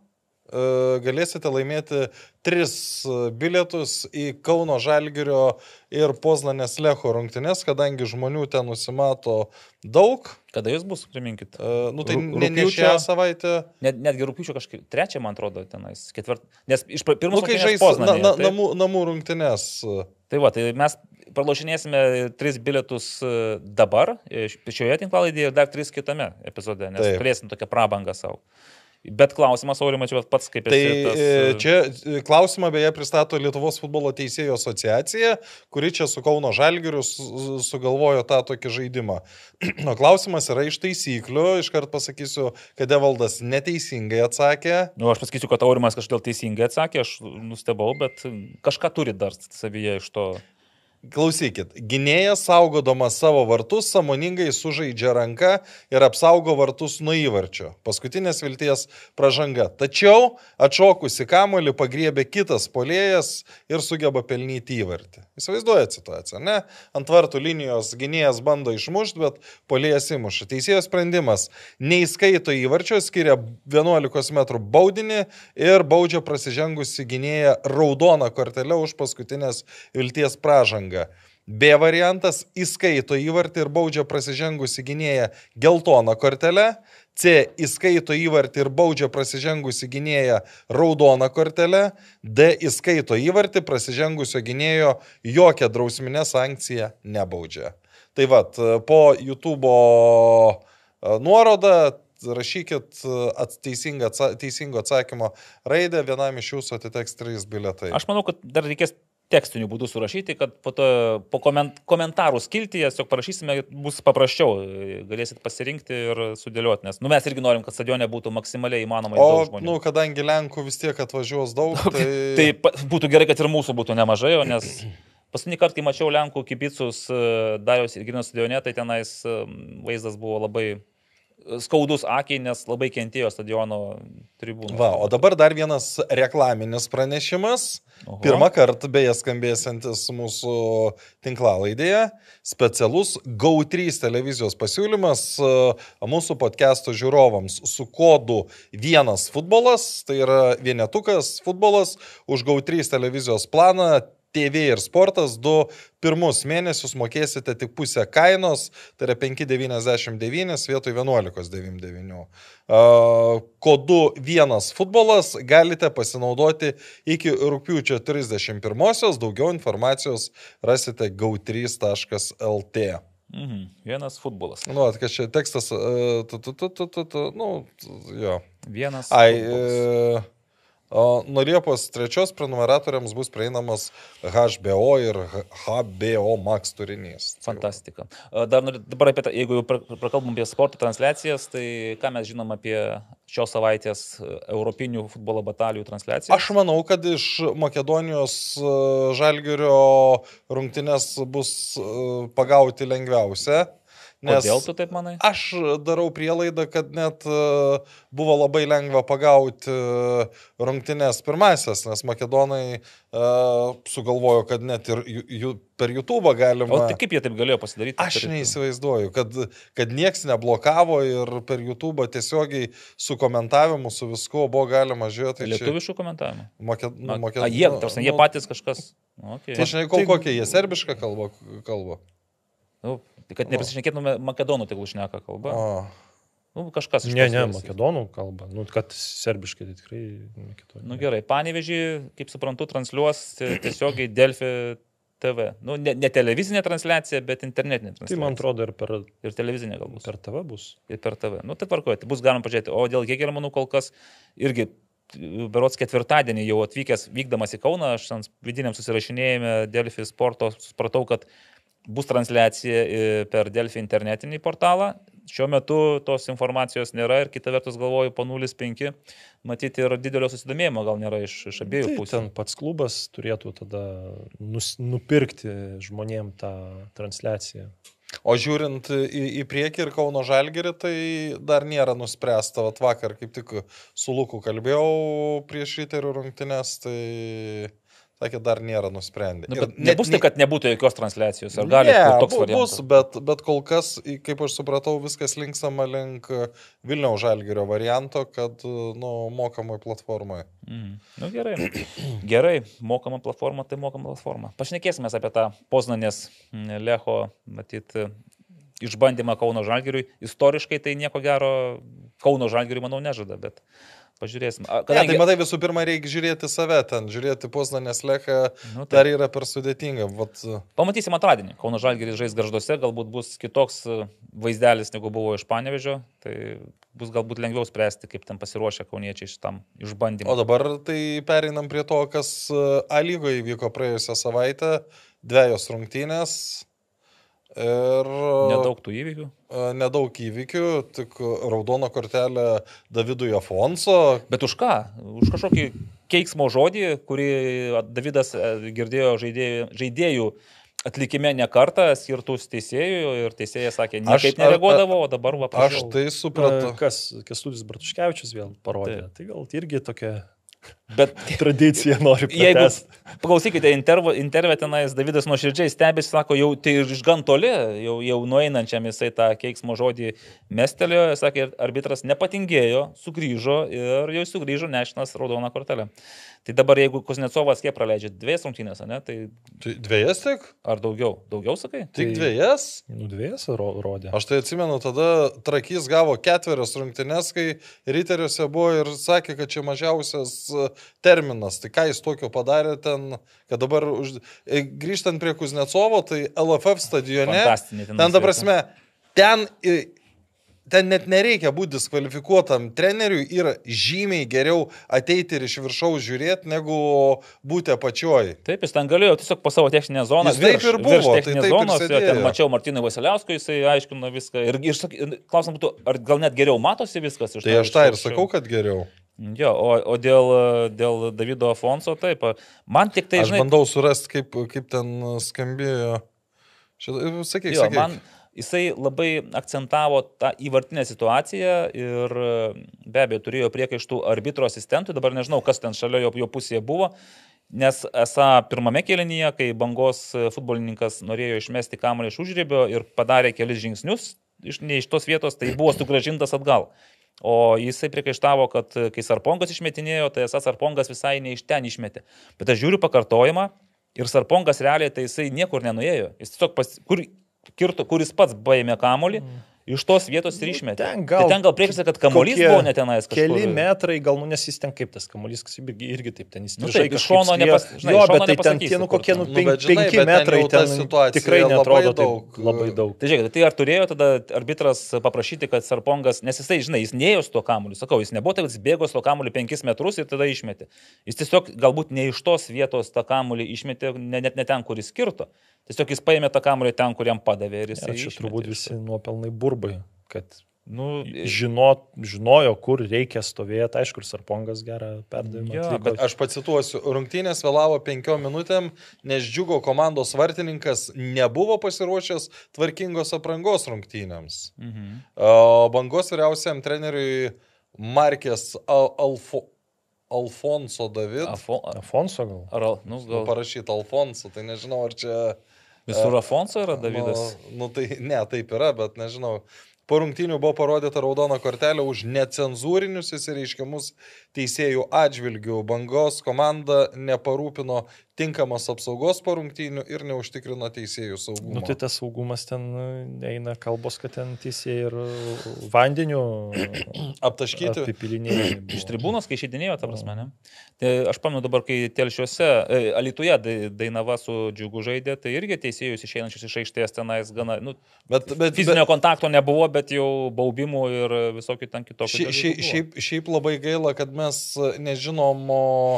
galėsite laimėti tris bilietus į Kauno Žalgirio ir Poznanės Lecho rungtynes, kadangi žmonių ten nusimato daug. Kada jūs bus, priminkit? Uh, nu tai ne, ne šią savaitę. Net, netgi rūpiučio kažkaip trečią, man atrodo, tenais, ketvirtą. Nes iš pirmos nu, kai žais na, na, namų, namų rungtynes. Tai va, tai mes pralošinėsime tris bilietus dabar, šioje tinklalaidėje ir dar tris kitame epizode, nes Taip. turėsim tokią prabangą savo. Bet klausimas, Aurimai, čia pats kaip esi. Tai tas... čia klausimą beje pristato Lietuvos futbolo teisėjų asociacija, kuri čia su Kauno Žalgiriu sugalvojo tą tokį žaidimą. O klausimas yra iš taisyklių, iškart pasakysiu, kad Evaldas neteisingai atsakė. Nu, aš pasakysiu, kad Aurimas kažkodėl teisingai atsakė, aš nustebau, bet kažką turi dar savyje iš to. Klausykit, gynėjas saugodamas savo vartus sąmoningai sužaidžia ranką ir apsaugo vartus nuo įvarčio. Paskutinės vilties pražanga. Tačiau atšokusi kamuolį pagriebė kitas puolėjas ir sugeba pelnyti įvartį. Įsivaizduojat situaciją, ne? Ant vartų linijos gynėjas bando išmušti, bet puolėjas įmuša. Teisėjo sprendimas neįskaito įvarčio, skiria vienuolikos metrų baudinį ir baudžia prasižengusi gynėją raudoną kortelę už paskutinės vilties pražangą. B variantas įskaito įvartį ir baudžia prasižengusi gynėją geltoną kortelę. C įskaito įvartį ir baudžia prasižengusi gynėją raudoną kortelę. D įskaito įvartį, prasižengusio gynėjo jokią drausminę sankciją nebaudžia. Tai vat, po YouTube'o nuorodą rašykit at, teisingą, teisingo atsakymo raidę, vienam iš jūsų atiteks trys bilietai. Aš manau, kad dar reikės tekstinių būdų surašyti, kad po, to, po koment, komentarų skiltyje tiesiog parašysime, bus paprasčiau, galėsit pasirinkti ir sudėlioti, nes nu, mes irgi norim, kad stadione būtų maksimaliai įmanomai o, daug žmonių. Nu, kadangi Lenkų vis tiek atvažiuos daug, tai... tai būtų gerai, kad ir mūsų būtų nemažai, o nes paskutinį kartą, kai mačiau Lenkų kibicus Dariaus ir Girino stadione, tai tenais vaizdas buvo labai skaudus akiai, nes labai kentėjo stadiono tribūnos. Va, o dabar dar vienas reklaminis pranešimas. Oho. Pirmą kartą beje skambėsiantis mūsų tinklalaidėje. Specialus Go trys televizijos pasiūlymas mūsų podcast'o žiūrovams su kodu vienas futbolas, tai yra vienetukas futbolas, už Go trys televizijos planą T V ir sportas du pirmus mėnesius mokėsite tik pusę kainos, tai yra penki devyniasdešimt devyni vietoj vienuolika devyniasdešimt devyni. Kodu vienas futbolas galite pasinaudoti iki rugpjūčio trisdešimt pirmosios. Daugiau informacijos rasite go trys taškas l t. Mhm. Vienas futbolas. Nu, kad čia tekstas, uh, tu, tu, tu, tu, tu, tu, nu, jo. Vienas Ai, futbolas. Uh, O nuo Liepos trečios prenumeratoriams bus prieinamas H B O ir H B O Max turinys. Fantastika. Dar dabar apie tą, jeigu jau prakalbam apie sporto transliacijas, tai ką mes žinom apie šios savaitės europinių futbolo batalijų transliacijas? Aš manau, kad iš Makedonijos Žalgirio rungtynes bus pagauti lengviausia. Nes kodėl tu taip manai? Aš darau prielaidą, kad net uh, buvo labai lengva pagauti uh, rungtynes pirmasias, nes makedonai uh, sugalvojo, kad net ir ju, ju, per YouTube galima... O tai kaip jie taip galėjo pasidaryti? Aš neįsivaizduoju, kad, kad nieks neblokavo ir per YouTube tiesiogiai su komentavimu, su viskuo buvo galima žiūrėti. Lietuviškų čia... komentavimų? Maked... Na, maked... a, jie, tarsi, nu, jie patys kažkas... Okay. Tai aš nežinau, kokie jie serbišką kalbą kalba. Nu, kad neprisišnekėtume makedonų, tegul šneka kalba. O. Nu, kažkas iš Ne, ne, makedonų kalba. Nu, kad serbiškai tai tikrai makedonų. Nu gerai, Panevėžį, kaip suprantu, transliuos tiesiogiai Delfi T V. Nu, ne, ne televizinė transliacija, bet internetinė transliacija. Tai man atrodo ir per... Ir televizinė galbūt. Per T V bus. Ir per T V. Nu, tai tvarkoju, tai bus galima pažiūrėti. O dėl kiek yra, manau, kol kas irgi berods ketvirtadienį jau atvykęs, vykdamas į Kauną, aš ant vidiniam susirašinėjime Delfi sporto supratau, kad bus transliacija per Delfi internetinį portalą. Šiuo metu tos informacijos nėra ir kita vertus galvoju, po nulis penki matyti ir didelio susidomėjimo gal nėra iš, iš abiejų tai pusių. Ten pats klubas turėtų tada nus, nupirkti žmonėm tą transliaciją. O žiūrint į, į priekį ir Kauno Žalgirį, tai dar nėra nuspręsta. Vat vakar kaip tik su Luku kalbėjau prieš Riterių rungtynes, tai sakė, dar nėra nusprendę. Nu, Ir bet nebus taip, kad nebūtų jokios transliacijos. Ar gali ne, būt toks bu- variantas? bus, bet, bet kol kas, kaip aš supratau, viskas linksama link Vilniaus Žalgirio varianto, kad nu, mokamai platformai. Mm. Nu, gerai. Gerai, mokama platforma, tai mokama platforma. Pašnekėsime apie tą Poznanės Lecho, matyt, išbandymą Kauno Žalgiriui. Istoriškai tai nieko gero Kauno Žalgiriui, manau, nežada, bet pažiūrėsim. Kadangi... Ne, tai matai, visų pirma, reikia žiūrėti save ten, žiūrėti Poznanės Lechą, nu, tai dar yra per sudėtinga. Vat... Pamatysim antradienį. Kauno Žalgiris žais Gargžduose, galbūt bus kitoks vaizdelis, negu buvo iš Panevėžio, tai bus galbūt lengviau spręsti, kaip ten pasiruošę kauniečiai šitam išbandymui. O dabar tai pereinam prie to, kas A lygoje įvyko praėjusią savaitę, dviejos rungtynės. Ir nedaug tų įvykių. Nedaug įvykių, tik raudono kortelę Davidui Afonso. Bet už ką? Už kažkokį keiksmo žodį, kurį Davidas girdėjo žaidėjų, žaidėjų atlikime ne kartą, skirtus teisėjų, ir teisėjas sakė, niekaip nereaguodavo, o dabar va prašau. Aš tai supratau. Kas, Kęstutis Bartuškevičius vėl parodė. Tai, tai gal irgi tokia... Bet tradicija nori pratęsti. Jeigu paklausykite intervą tenais, Davidas nuoširdžiai stebėsi, sako, jau tai iš gan toli, jau, jau nueinančiam jisai tą keiksmo žodį mestelėjo, sakė, arbitras nepatingėjo, sugrįžo ir jau sugrįžo nešinas raudoną kortelę. Tai dabar jeigu Kuznecovas kiek praleidžia, dviejas rungtynės, ne? Tai... tai dviejas tik? Ar daugiau? Daugiau sakai? Tik tai... dviejas? Nu, dviejas rodė. Aš tai atsimenu, tada Trakys gavo ketverias rungtynės, kai Riteriuose buvo ir sakė, kad čia mažiausias terminas. Tai ką jis tokio padarė ten, kad dabar už... grįžtant prie Kuznecovo, tai L F F stadione, ten ta prasme, ten... Ten net nereikia būti diskvalifikuotam treneriui, yra žymiai geriau ateiti ir iš viršaus žiūrėti, negu būti apačioj. Taip, jis ten galėjo tiesiog po savo techninę zoną. Jis taip ir buvo, tai taip zonos, ir sėdėjo. Ten mačiau Martynui Vasiliauskui, jisai aiškino viską. Ir, ir klausim būtų, ar gal net geriau matosi viskas iš to? Tai aš tą ir sakau, kad geriau. Jo, o, o dėl, dėl Davido Afonso, taip, man tik tai, žinai... Aš bandau surasti, kaip, kaip ten skambėjo. Šitą, sakyk, jo, sakyk. Man... Jisai labai akcentavo tą įvartinę situaciją ir be abejo turėjo priekaištų arbitro asistentų, dabar nežinau, kas ten šalia jo, jo pusėje buvo, nes esą pirmame kėlinyje, kai Bangos futbolininkas norėjo išmesti kamuolį iš užribio ir padarė kelis žingsnius iš, ne iš tos vietos, tai buvo sugrąžintas atgal. O jisai priekaištavo, kad kai Sarpongas išmetinėjo, tai esą Sarpongas visai ne iš ten išmetė. Bet aš žiūriu pakartojimą ir Sarpongas realiai tai jisai niekur nenuėjo. Jis tiesiog pas... Kur... Kirto, kuris pats baimė kamuolį, mm. iš tos vietos ir išmetė. Ten gal, tai ten gal priekaišta, kad kamuolys buvo ne tenais kažkur. Keli metrai, gal, nu, nes jis ten kaip tas kamuolys, irgi, irgi taip ten jis nu, taip, iš šono nepas, žinai, jo, šono bet tai ten tie, nu, kokie, nu, nu, bet, žinai, penki metrai, ten tikrai netrodo daug. Taip, labai daug. Tai žiūrėk, tai ar turėjo tada arbitras paprašyti, kad Sarpongas, nes jisai, žinai, jis neėjo su to kamuoliu, sakau, jis nebuvo taip, jis bėgo su to kamuoliu penkis metrus ir tada išmetė. Jis tiesiog galbūt ne iš tos vietos tą kamuolį išmetė, net ne ten, kur jis kirto. Tiesiog jis paėmė tą kamuolį ten, kur jam padavė ir jis... Ja, čia turbūt visi nuopelnai burbai, kad nu, žino, žinojo, kur reikia stovėti, aišku, ir Sarpongas gerą perdavimą. Ja, bet aš pacituosiu, rungtynės vėlavo penkiom minutėm, nes Džiugo komandos vartininkas nebuvo pasiruošęs tvarkingos aprangos rungtynėms. Mhm. O Bangos vyriausiam treneriui Markės Al Alfo... Alfonso David. Afo... Afonso gal? Ar, nu, gal... Parašyti Alfonso, tai nežinau, ar čia... Visur Afonso yra Davidas? Nu, nu tai ne, taip yra, bet nežinau. Po rungtynių buvo parodyta raudona kortelė už necenzūrinius įsireiškimus teisėjų atžvilgių. Bangos komanda neparūpino tinkamos apsaugos po rungtynių ir neužtikrino teisėjų saugumo. Nu tai tas saugumas ten eina kalbos, kad ten teisėjai ir vandeniu aptaškyti. Apipilinėjai. Iš tribūnos, kai išeidinėjo, ta prasme, ne? Tai aš pamenu dabar, kai Telšiuose, Alytuje Dainava su Džiugu žaidė, tai irgi teisėjus išeinančius iš aikštės tenais gana, nu, bet, bet, fizinio bet, kontakto nebuvo, bet jau baubimų ir visokių ten kitokių. Ši, ši, šiaip, šiaip labai gaila, kad mes nežinom,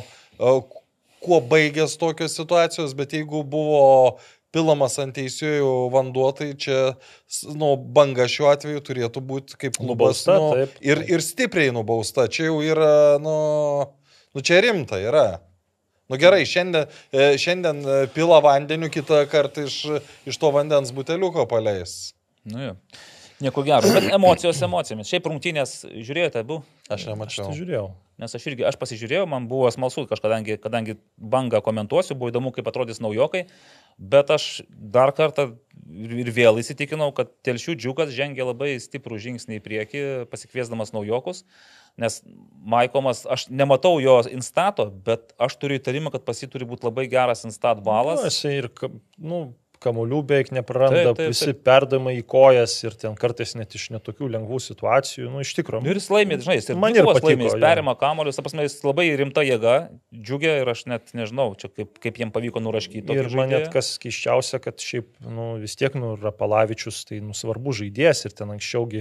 kuo baigės tokios situacijos, bet jeigu buvo pilamas ant teisėjų vanduo, tai čia, nu, Banga šiuo atveju turėtų būti kaip klubas, nubausta, nu, taip, taip. Ir, ir stipriai nubausta. Čia jau yra, nu, nu čia rimta yra. Nu gerai, šiandien, šiandien pila vandeniu, kitą kartą iš, iš to vandens buteliuko paleis. Nu jo. Nieko gero, bet emocijos emocijomis. Šiaip rungtynės žiūrėjote, abu? Aš nemačiau. Aš žiūrėjau. Nes aš irgi, aš pasižiūrėjau, man buvo smalsu, kažkadangi, kadangi bangą komentuosiu, buvo įdomu, kaip atrodys naujokai, bet aš dar kartą ir vėl įsitikinau, kad Telšių Džiugas žengia labai stiprų žingsnį į priekį, pasikviesdamas naujokus, nes Maikomas, aš nematau jo instato, bet aš turiu įtarimą, kad pas jį turi būti labai geras instat balas. Nu, jisai ir, nu, kamuolių beveik nepraranda, Taip, taip, taip. visi perdavimai į kojas ir ten kartais net iš netokių lengvų situacijų, nu iš tikrųjų. Ir jis laimė, žinai, jis ir Man ir dvikovas patiko, laimė, jis jo. perima kamuolius, ta prasme, jis labai rimta jėga, Džiugė ir aš net nežinau, čia kaip, kaip jiem pavyko nuraškyti. Ir man net kas keiščiausia, kad šiaip, nu, vis tiek, nu, Rapalavičius, tai, nu, svarbu žaidėjas ir ten anksčiaugi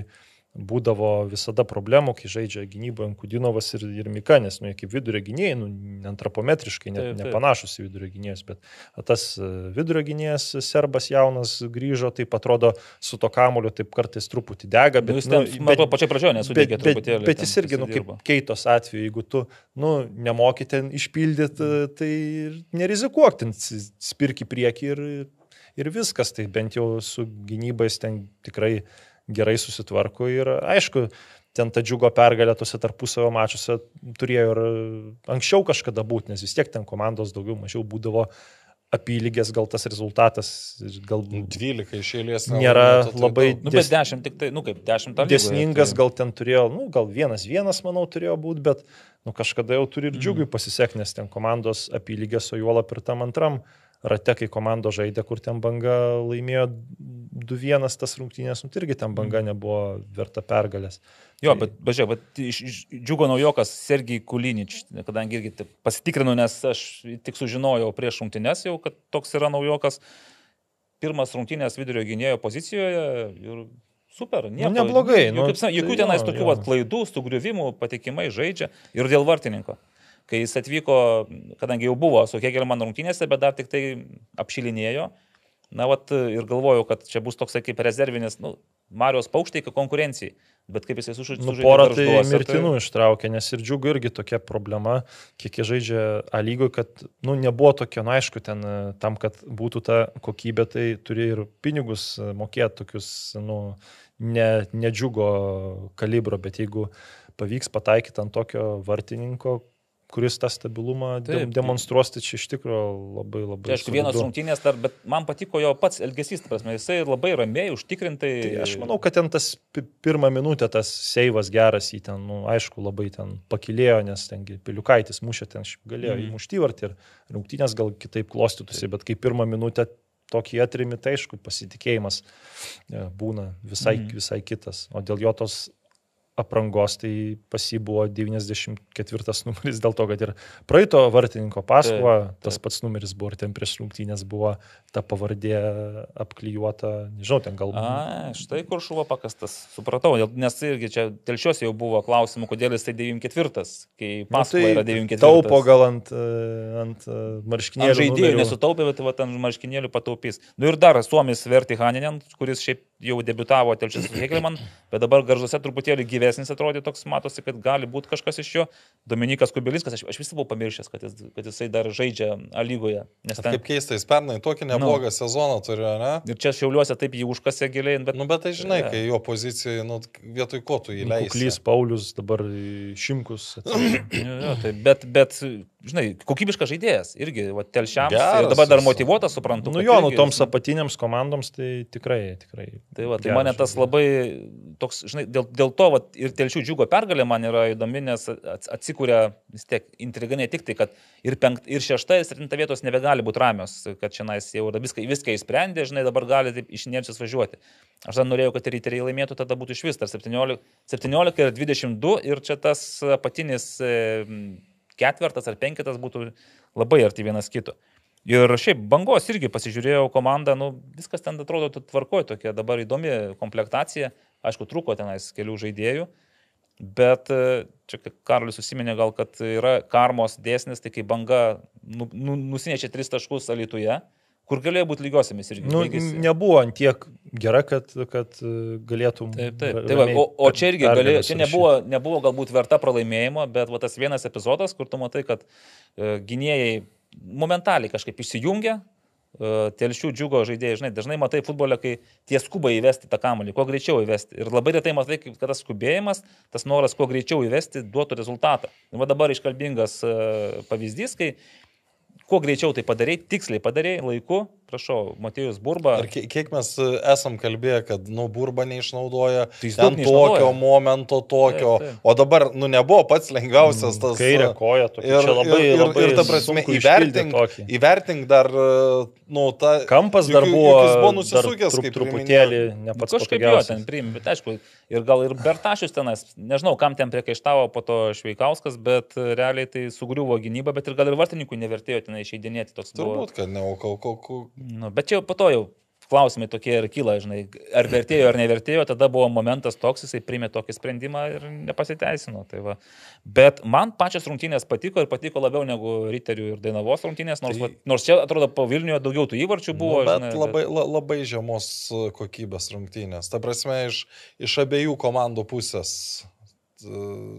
būdavo visada problemų, kai žaidžia gynyboje Kudinovas ir, ir Mika, nes, nu, jie kaip vidurio gynėjai, nu, antropometriškai, ne, Taip, taip. nepanašus į vidurio gynėjus, bet tas vidurio gynėjas serbas jaunas grįžo, taip atrodo su to kamuoliu, taip kartais truputį dega, Bet, bet, nu, jis ten, nu, pačioj pradžioje nesudegė bet, bet, truputėlį. bet ten jis irgi, nu, kaip prisidirbo. Keitos atveju, jeigu tu, nu, nemoki ten išpildyti, tai ir nerizikuok, ten spirk į priekį ir, ir viskas, tai bent jau su gynybais ten tikrai gerai susitvarko ir aišku, ten ta Džiugo pergalė tose tarpusavio mačiuose turėjo ir anksčiau kažkada būti, nes vis tiek ten komandos daugiau mažiau būdavo apylygės, gal tas rezultatas gal dvylika iš eilės. nėra nelaimėtų, tai labai daug. Nu, bet dešimt, tik tai, nu, kaip dešimt lygoje, dėsningas, tai- gal ten turėjo, nu, gal vienas vienas, manau, turėjo būti, bet nu, kažkada jau turi ir Džiugui pasisekti, nes ten komandos apylygės, o juolap ir tam antram rate, kai komando žaidė, kur ten Banga laimėjo du vienas tas rungtynės, nu, tai irgi ten Banga nebuvo verta pergalės. Jo, bet, bežiūrėk, bet iš, iš Džiugo naujokas Sergij Kulinič, kadangi irgi taip pasitikrinu, nes aš tik sužinojau prieš rungtynes jau, kad toks yra naujokas. Pirmas rungtynės vidurio gynėjo pozicijoje ir super. Nieko, Nu, neblogai, Jokių, nu, kaip, jokių tai tenais jo, tokių jo. vat, klaidų, sugriuvimų, patikimai žaidžia ir dėl vartininko. Kai jis atvyko, kadangi jau buvo su Hegelman rungtynėse, bet dar tik tai apšilinėjo, na, vat, ir galvojau, kad čia bus toksai kaip rezervinis, nu, Marijos Paukštai konkurencijai, bet kaip jisai sužaidė. Nu, porą tai mirtinų ištraukė, nes ir Džiugui irgi tokia problema, kiek jie žaidžia A lygoj, kad, nu, nebuvo tokia, nu, aišku, ten tam, kad būtų ta kokybė, tai turi ir pinigus mokėti tokius, nu, ne, ne Džiugo kalibro, bet jeigu pavyks pataikyti ant tokio vartininko, kuris tą stabilumą Taip, demonstruos, tai čia iš tikrųjų labai labai... Tai aišku, vienas rungtynės, dar, bet man patiko jo pats elgesys, ta prasme, jisai labai ramiai, užtikrintai. Tai aš manau, kad ten tas pi- pirmą minutę tas seivas geras jį ten, nu, aišku, labai ten pakilėjo, nes tengi Piliukaitis mušė, ten šiaip galėjo Mhm. įmušti vartį ir rungtynės gal kitaip klostytųsi, bet kai pirmą minutę tokį atrimi, tai aišku, pasitikėjimas e, būna visai, Mhm. visai kitas. O dėl jo tos aprangos, tai pas jį buvo devyniasdešimt ketvirtas numeris, dėl to, kad ir praeito vartininko Paskova, Taip, tas taip. pats numeris buvo ir ten prieš rungtynės buvo ta pavardė apklijuota, nežinau, ten gal... A, štai kur šuvo pakastas, supratau, nes irgi čia telšiuose jau buvo klausimų, kodėl jis tai devyniasdešimt ketvirtas, kai Paskova yra devyniasdešimt ketvirtas. Taupo gal ant, e, ant e, Ant marškinėlių. žaidėjų numerių. nesutaupė, bet vat ant marškinėlių pataupys. Nu ir dar Suomis Verti Haninen, kuris šiaip jau debiutavo telšiuose su Hegelman, bet dabar Garžuose truputėlį gyvesnis atrodė, toks matosi, kad gali būti kažkas iš jo. Dominikas Kubilinskas, aš, aš visą buvau pamiršęs, kad, jis, kad jisai dar žaidžia A lygoje. Nes ten, Kaip keista, jis pernai tokį neblogą sezoną turėjo, ne? ir čia Šiauliuose taip jį užkasė giliai, bet... Nu, bet tai žinai, Jo. kai jo pozicijoje, nu, vietoj ko tu įleisi. Kuklys Paulius, dabar Šimkus. atsirado. Jo, jo, tai, bet, bet, žinai, kokybiškas žaidėjas irgi, va, telšiams. Geras Ir dabar dar jis. motyvuotas, suprantu. Nu kad jo, nu irgi, toms apatiniams komandoms tai tikrai, tikrai. Tai, va, tai geras mane tas žaidėjas. labai toks, žinai, dėl, dėl to va, ir Telšių Džiugo pergalė man yra įdomi, nes ats- atsikūrė vis tiek intriga ne tik tai, kad ir, penkt, ir šešta, ir septinta vietos nebegali būti ramios, kad čia nais jau yra viską, viską įsprendė, žinai, dabar gali taip iš inercijos važiuoti. Aš dar norėjau, kad riteriai laimėtų, tada būtų iš vis, ar septyniolika, septyniolika ir dvidešimt du, ir čia tas apatinis e, ketvertas ar penketas būtų labai arti vienas kito. Ir šiaip Bangos irgi pasižiūrėjau komandą, nu, viskas ten atrodo tvarkoja, tokia dabar įdomi komplektacija, aišku, trūko tenais kelių žaidėjų, bet e, čia kaip Karolis užsiminė gal, kad yra karmos dėsnis, tai kai Banga nu, nu, nusinešė tris taškus Alytuje, kur galėjo būti lygiosiamis irgi. Nu, baigėsi. nebuvo ant tiek gera, kad, kad e, galėtum. Taip, taip. ra- Tai va, ramiai o, o čia irgi pergalę galėjo, čia surašyti. nebuvo, nebuvo galbūt verta pralaimėjimo, bet va, tas vienas epizodas, kur tu matai, kad e, gynėjai momentaliai kažkaip išsijungia, Telšių Džiugo žaidėjai, žinai, dažnai matai futbolę, kai tie skuba įvesti tą kamuolį, kuo greičiau įvesti. Ir labai retai matai, kad tas skubėjimas, tas noras kuo greičiau įvesti duotų rezultatą. Ir va dabar iškalbingas pavyzdys, kai kuo greičiau tai padarei, tiksliai padarei, laiku, prašau, Matėjus Burba. Ir kiek mes esam kalbėję, kad, nu, Burba neišnaudoja Tai jis ten daug neišnaudoja. tokio momento, tokio, Taip, taip. o dabar, nu, nebuvo pats lengviausias tas... Kairė koja, tokia. Ir, Čia labai, ir, ir, labai ir ta prasme, sunku įvertink, išpildyt tokį. įvertink dar, nu, ta... Kampas juk- dar juk buvo, jis buvo dar nusisukęs, trup, kaip truputėlį priminėjau. ne pats Kažkaip jo patogiausias. ten priimi, bet aišku, ir gal ir Bertašius tenais, nežinau, kam ten priekaištavo po to Šveikauskas, bet realiai tai sugriuvo gynybą, bet ir gal ir vartininkui nevertėjo ten išeidinėti toks buvo. Turbūt, kad ne, o kol, kol, kol... Nu, bet čia jau po to jau klausimai tokie ir kyla, žinai, ar vertėjo ar nevertėjo, tada buvo momentas toks, jisai priėmė tokį sprendimą ir nepasiteisino. Tai va. Bet man pačios rungtynės patiko ir patiko labiau negu Riterių ir Dainavos rungtynės, nors, Tai- tai... nors čia atrodo po Vilniuje daugiau tų įvarčių buvo. Nu, bet žinai, labai, la, labai žemos kokybės rungtynės. Ta prasme, iš, iš abiejų komandų pusės. uh,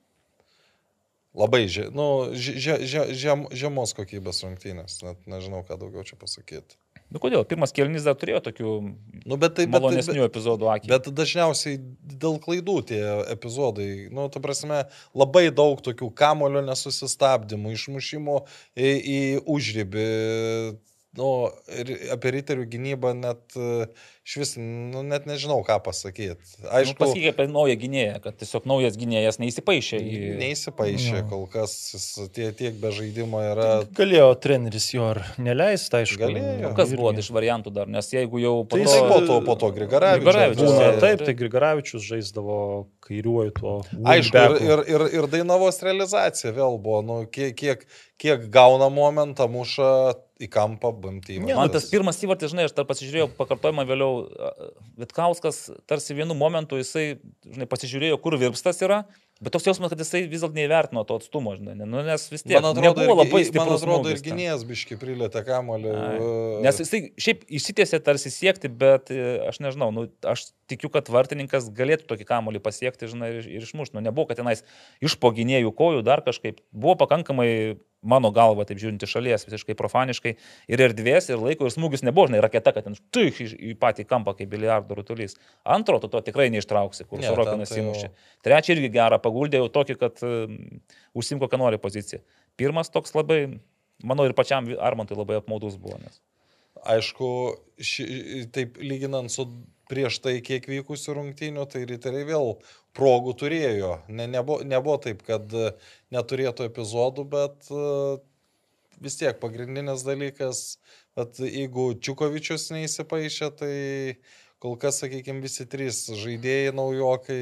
Labai že, nu, že, že, žem, žemos kokybės rungtynės. Net nežinau, ką daugiau čia pasakyti. Nu kodėl? Pirmas kėlinys dar turėjo tokių Nu, bet tai, bet, malonesnių bet, epizodų akį. bet dažniausiai dėl klaidų tie epizodai. Nu, ta prasme, labai daug tokių kamulio nesusistabdymų, išmušimų į, į užribį. Nu, ir apie Riterių gynybą net iš vis, nu, net nežinau, ką pasakyti. Aišku, Aišku, pasakyk apie naują gynėją, kad tiesiog naujas gynėjas neįsipaišė į... neįsipaišė kol kas, jis tie, tiek be žaidimo yra. Galėjo treneris jo ar neleisti, aišku. Galėjo. O kas buvo iš variantų dar, nes jeigu jau po Tai to... Tai po to, po to Grigaravičius. Grigaravičius, Būna Taip, taip, taip. tai Grigaravičius žaisdavo kairiuoju tuo. Aišku, ir, wingbacku. ir, ir, ir Dainavos realizacija vėl buvo, nu, kiek, kiek, kiek gauna momentą, muša į kampą, bamtį. Man tas pirmas įvartis, žinai, aš dar pasižiūrėjau pakartojimą vėliau, Vitkauskas tarsi vienu momentu jisai, žinai, pasižiūrėjo, kur Virpstas yra, bet toks jausmas, kad jisai vis dėlto neįvertino to atstumo, žinai, nu, nes vis tiek Man atrodo, nebuvo ir, labai man stiprus atrodo ir smūgis ten. gynėjas biški prilėtė kamuolį. Nes jisai šiaip išsitiesė tarsi siekti, bet e, aš nežinau, nu, aš tikiu, kad vartininkas galėtų tokį kamuolį pasiekti, žinai, ir, ir išmušti. Nu, nebuvo, kad tenais iš po gynėjų kojų dar kažkaip. Buvo pakankamai, mano galva, taip žiūrint iš šalies, visiškai profaniškai, ir erdvės, ir laiko, ir smūgis nebuvo, žinai, raketa, kad ten štuich į, į patį kampą, kaip biliardo rutulys. Antro, tu to tikrai neištrauksi, kur Ne, Sorokinas ten tai jau- įmušė. Trečia irgi gerą, paguldė jau tokį, kad um, užsim kokią nori poziciją. Pirmas toks labai, manau, ir pačiam Armantui labai apmaudus buvo. Nes... Aišku, ši, taip lyginant su prieš tai kiek vykusių rungtynių, tai Riteriai vėl progų turėjo. Ne, nebuvo, nebuvo taip, kad neturėtų epizodų, bet uh, vis tiek pagrindinis dalykas, kad jeigu Čiukovičius neįsipaišė, tai kol kas, sakykime, visi trys žaidėjai naujokai,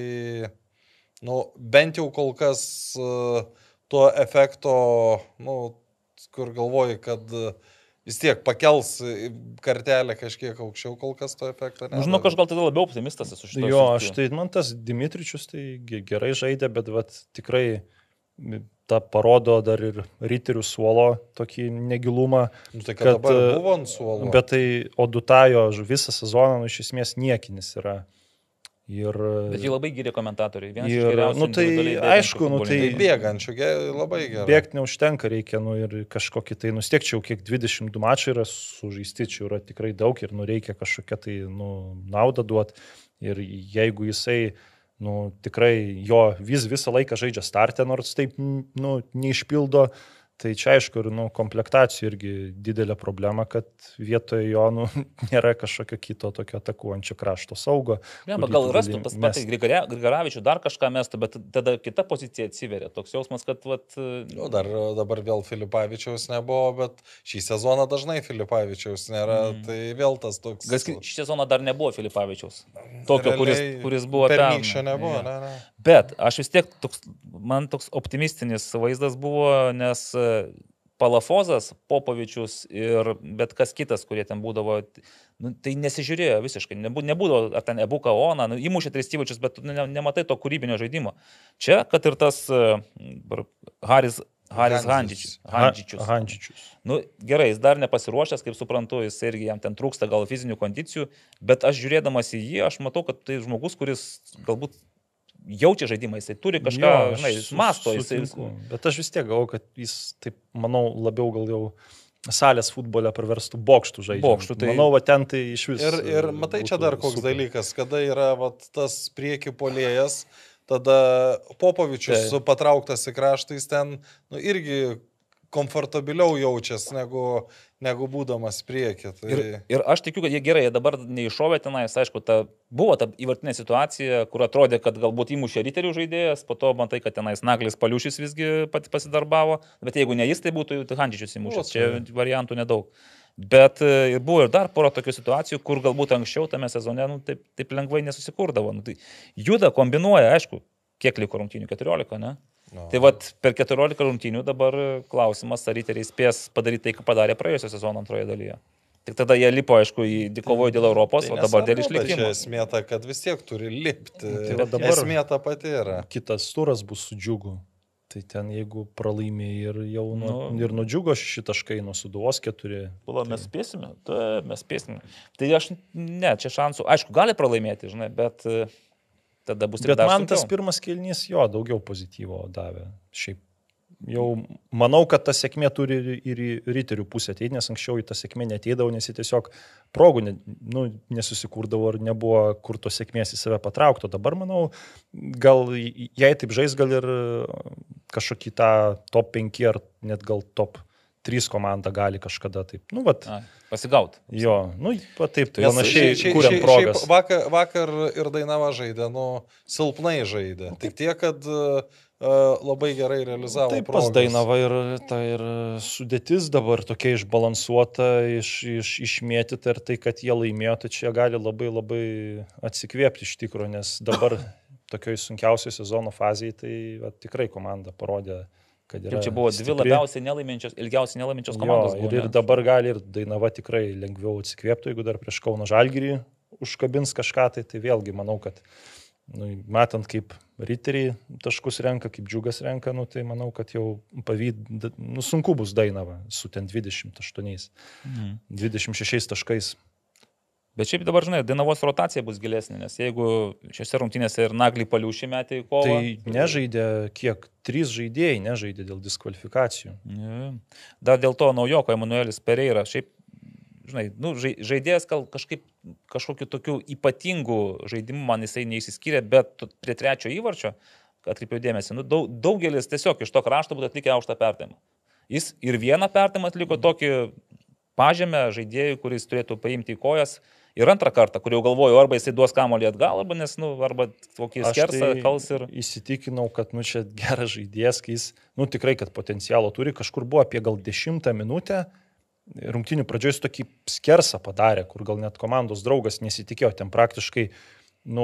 nu, bent jau kol kas uh, to efekto, nu, kur galvoji, kad uh, vis tiek pakels kartelę kažkiek aukščiau, kol kas to efekto ne. Žinau, aš gal tada labiau optimistas esu šitą. Jo, aš tai, man tas Dimitričius tai ge- gerai žaidė, bet vat, tikrai tą parodo dar ir Riterių suolo tokį negilumą. Nu, tai kad, kad dabar buvo ant suolo. Bet tai Odutajo visą sezoną nu, iš esmės niekinis yra. Ir, Bet jį labai gyrė komentatoriai. Vienas iš ir, geriausių nu, tai individualiai bėgančių aišku, nu, tai Tai bėgančių, ge- labai gerai. bėgti neužtenka, reikia, nu, ir kažkokį tai, nustiekčiau, kiek dvidešimt du mačai yra sužaisti, čia yra tikrai daug ir, nu, reikia kažkokią tai, nu, naudą duoti. Ir jeigu jisai, nu, tikrai jo vis, visą laiką žaidžia startę, nors taip, nu, neišpildo, tai čia aišku, ir, nu, komplektacijų irgi didelė problema, kad vietoje jo, nu, nėra kažkokio kito tokio atakuojančio krašto saugo. Ne, kurį gal tu rastų gali tas mest. pats Grigaravičių dar kažką mestų, bet tada kita pozicija atsiveria. Toks jausmas, kad... Vat, Nu, dar dabar vėl Filipavičiaus nebuvo, bet šį sezoną dažnai Filipavičiaus nėra, mm. tai vėl tas toks... gal šį sezoną dar nebuvo Filipavičiaus. Tokio, kuris, Realiai kuris buvo pernykščio pernai. nebuvo, Jo. ne, ne. Bet aš vis tiek, toks, man toks optimistinis vaizdas buvo, nes Palafozas, Popovičius ir bet kas kitas, kurie ten būdavo, nu, tai nesižiūrėjo visiškai, nebū, nebūdavo, ar ten Ebuka Ona, nu, įmušė tris įvarčius, bet ne, nematai to kūrybinio žaidimo. Čia, kad ir tas uh, Haris, Haris Handžičius. Handžičius. Handžičius. Nu, gerai, jis dar nepasiruošęs, kaip suprantu, jis irgi jam ten trūksta gal fizinių kondicijų, bet aš žiūrėdamas į jį, aš matau, kad tai žmogus, kuris galbūt jaučia žaidimą, jisai turi kažką, Jo, žinai, aš jis masto, jisai... sutinku. Bet aš vis tiek galvoju, kad jis, taip, manau, labiau gal jau salės futbolę praverstų bokštų žaidžiant. Bokštų, tai... Manau, va ten tai iš vis. Ir, ir matai, čia dar koks super dalykas, kada yra vat, tas prieki polėjas, tada Popovičius tai patrauktas į kraštą, jis ten nu, irgi komfortabiliau jaučiasi negu, negu būdamas prieki. Tai... Ir, ir aš tikiu, kad jie gerai, jie dabar neiššovė tenais, aišku, ta, buvo ta įvartinė situacija, kur atrodė, kad galbūt įmušė riterių žaidėjas, po to matai, kad tenais Naglis Paliušis visgi pat pasidarbavo, bet jeigu ne jis, tai būtų Handžičius įmušęs, čia variantų nedaug. Bet ir buvo ir dar pora tokių situacijų, kur galbūt anksčiau tame sezone nu, taip, taip lengvai nesusikurdavo. Nu, tai juda, kombinuoja, aišku, kiek liko rungtynių, keturiolika, ne? No. Tai vat per keturiolika rungtynių dabar klausimas, ar riteriai spės padaryti tai, ką padarė praėjusio sezono antroje dalyje. Tik tada jie lipo, aišku, į dikovojo dėl Europos, tai o dabar dėl išlikimo. Čia esmė ta, kad vis tiek turi lipti. Tai dabar esmė ta pati yra. Kitas turas bus su Džiugu. Tai ten jeigu pralaimė ir jau nu, nu, ir nuo Džiugo šitaškai, nuo Suduvos keturi. Pala, tai... mes spėsime, tai mes spėsime. Tai aš, ne, čia šansų, aišku, gali pralaimėti, žinai, bet... Tada bus Bet man sunkiau. Tas pirmas kėlinys jo daugiau pozityvo davė. Šiaip jau manau, kad ta sėkmė turi ir į riterių pusę ateiti, nes anksčiau į tą sėkmę neteidavo, nes jie tiesiog progų ne, nu, nesusikurdavo ir nebuvo kur tos sėkmės į save patraukto. Dabar manau, gal jei taip žais, gal ir kažkokį tą top penki ar net gal top trys komanda gali kažkada taip, nu, vat. A, pasigaut. Jo, nu, va taip, tai panašiai kuriam progas. Šiaip vakar, vakar ir Dainava žaidė, nu, silpnai žaidė. Tik tiek, kad uh, labai gerai realizavo taip, progas. Taip, pas Dainava ir, ta ir sudėtis dabar tokia išbalansuota, iš, iš, išmėtyta ir tai, kad jie laimėjo, tai čia gali labai labai atsikvėpti iš tikro, nes dabar tokioj sunkiausioj sezono fazėje tai va, tikrai komanda parodė, kad yra. Kaip čia buvo dvi stipri. Labiausiai nelaiminčios, ilgiausiai nelaiminčios komandos. Jo, ir, ir dabar gali ir Dainava tikrai lengviau atsikvėptų, jeigu dar prieš Kauno Žalgirį užkabins kažką, tai, tai vėlgi manau, kad nu, matant kaip riteriai taškus renka, kaip Džiugas renka, nu, tai manau, kad jau pavyd, nu, sunku bus Dainava su ten dvidešimt aštuoniais, mhm. dvidešimt šešiais taškais. Bet šiaip dabar, žinai, Dainavos rotacija bus gilesnė, nes jeigu šiose rungtynėse ir Naglį Paliušį metė į kovą... Tai nežaidė kiek? Trys žaidėjai nežaidė dėl diskvalifikacijų. Ja. Dar dėl to naujoko Emanuelis Pereira. Šiaip, žinai, nu, žaidėjas gal kažkaip kažkokiu tokiu ypatingu žaidimu man jisai neįsiskyrė, bet prie trečio įvarčio, atkreipiau dėmesį, nu, daug, daugelis tiesiog iš to krašto būtų atlikę aukštą perdavimą. Jis ir vieną perdavimą atliko tokį pažemę žaidėjų, kuris turėtų paimti į kojas. Ir antrą kartą, kur jau galvoju, arba jisai duos kamuolį atgal, arba nes, nu, arba kokį skersą kals ir... Įsitikinau, kad, nu, čia geras žaidėjas, kai jis, nu, tikrai, kad potencialo turi, kažkur buvo apie gal dešimtą minutę, rungtynių pradžioj jis tokį skersą padarė, kur gal net komandos draugas nesitikėjo, ten praktiškai, nu,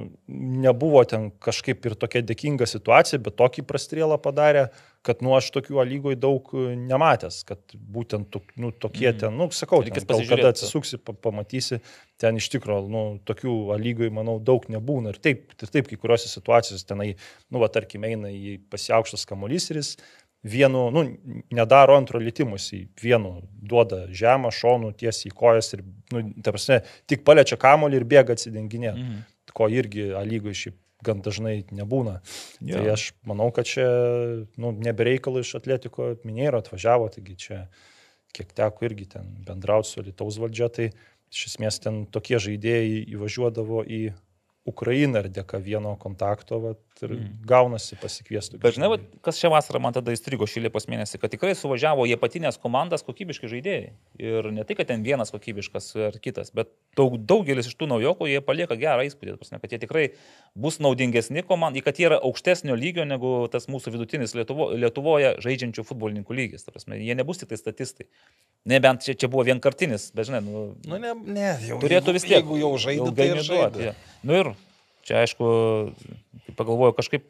nebuvo ten kažkaip ir tokia dėkinga situacija, bet tokį prastrėlą padarė, kad, nu, aš tokių lygoj daug nematęs, kad būtent, nu, tokie ten, nu, sakau, ten, gal kada atsisuksi, pamatysi, ten iš tikrųjų, nu, tokių lygoj, manau, daug nebūna. Ir taip, ir taip, kai kuriuose situacijose tenai, nu, va, tarkim, eina į pasiaukštas kamuolys ir jis vienu, nu, nedaro antro litimus, į vienu duoda žemą, šonų, tiesiai į kojas ir, nu, ta prasme, tik paliečia kamuolį ir bėga atsidenginė, mhm. ko irgi lygoj šiaip gan dažnai nebūna. Ja. Tai aš manau, kad čia, nu, nebereikalų iš Atletiko Mineiro atvažiavo, taigi čia, kiek teko irgi ten bendrauti su Alytaus valdžia, tai iš esmės ten tokie žaidėjai įvažiuodavo į Ukrainą ir dėka vieno kontakto vat, ir mm. gaunasi pasikviestų. Bet žinai, vat, kas šią vasarą man tada įstrigo šį Liepos mėnesį, kad tikrai suvažiavo jie patinės komandas kokybiški žaidėjai. Ir ne tai, kad ten vienas kokybiškas ar kitas, bet daug, daugelis iš tų naujokų jie palieka gerą įspūdį, prasme, kad jie tikrai bus naudingesni komandai, kad jie yra aukštesnio lygio negu tas mūsų vidutinis Lietuvo, Lietuvoje žaidžiančių futbolininkų lygis. Prasme, jie nebus tik tai statistai. Nebent čia, čia buvo vienkartinis, bet žinai, nu, nu ne, ne, jau, turėtų jeigu, vis tiek. Jeigu jau žaidė, tai ir žaidė. Ja. Nu ir čia, aišku, pagalvoju, kažkaip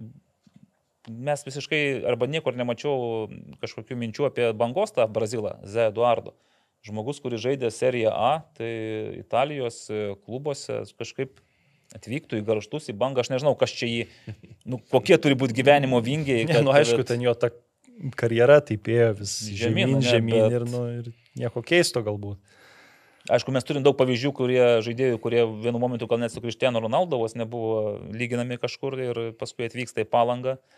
mes visiškai, arba niekur nemačiau kažkokių minčių apie Bangostą Brazilą, Zé Eduardo. Žmogus, kuris žaidė Seriją A, tai Italijos klubuose kažkaip atvyktų į Garštus, į Bangą, aš nežinau, kas čia jį, nu, kokie turi būti gyvenimo vingiai. Kad, ne, nu, aišku, ten jo ta karjera taip ėjo vis žemyn, žemyn, žemyn bet... ir, nu, ir nieko keisto galbūt. Aišku, mes turim daug pavyzdžių, kurie žaidėjų, kurie vienu momentu gal net su Cristiano Ronaldo vos nebuvo lyginami kažkur ir paskui atvyksta į Palangą.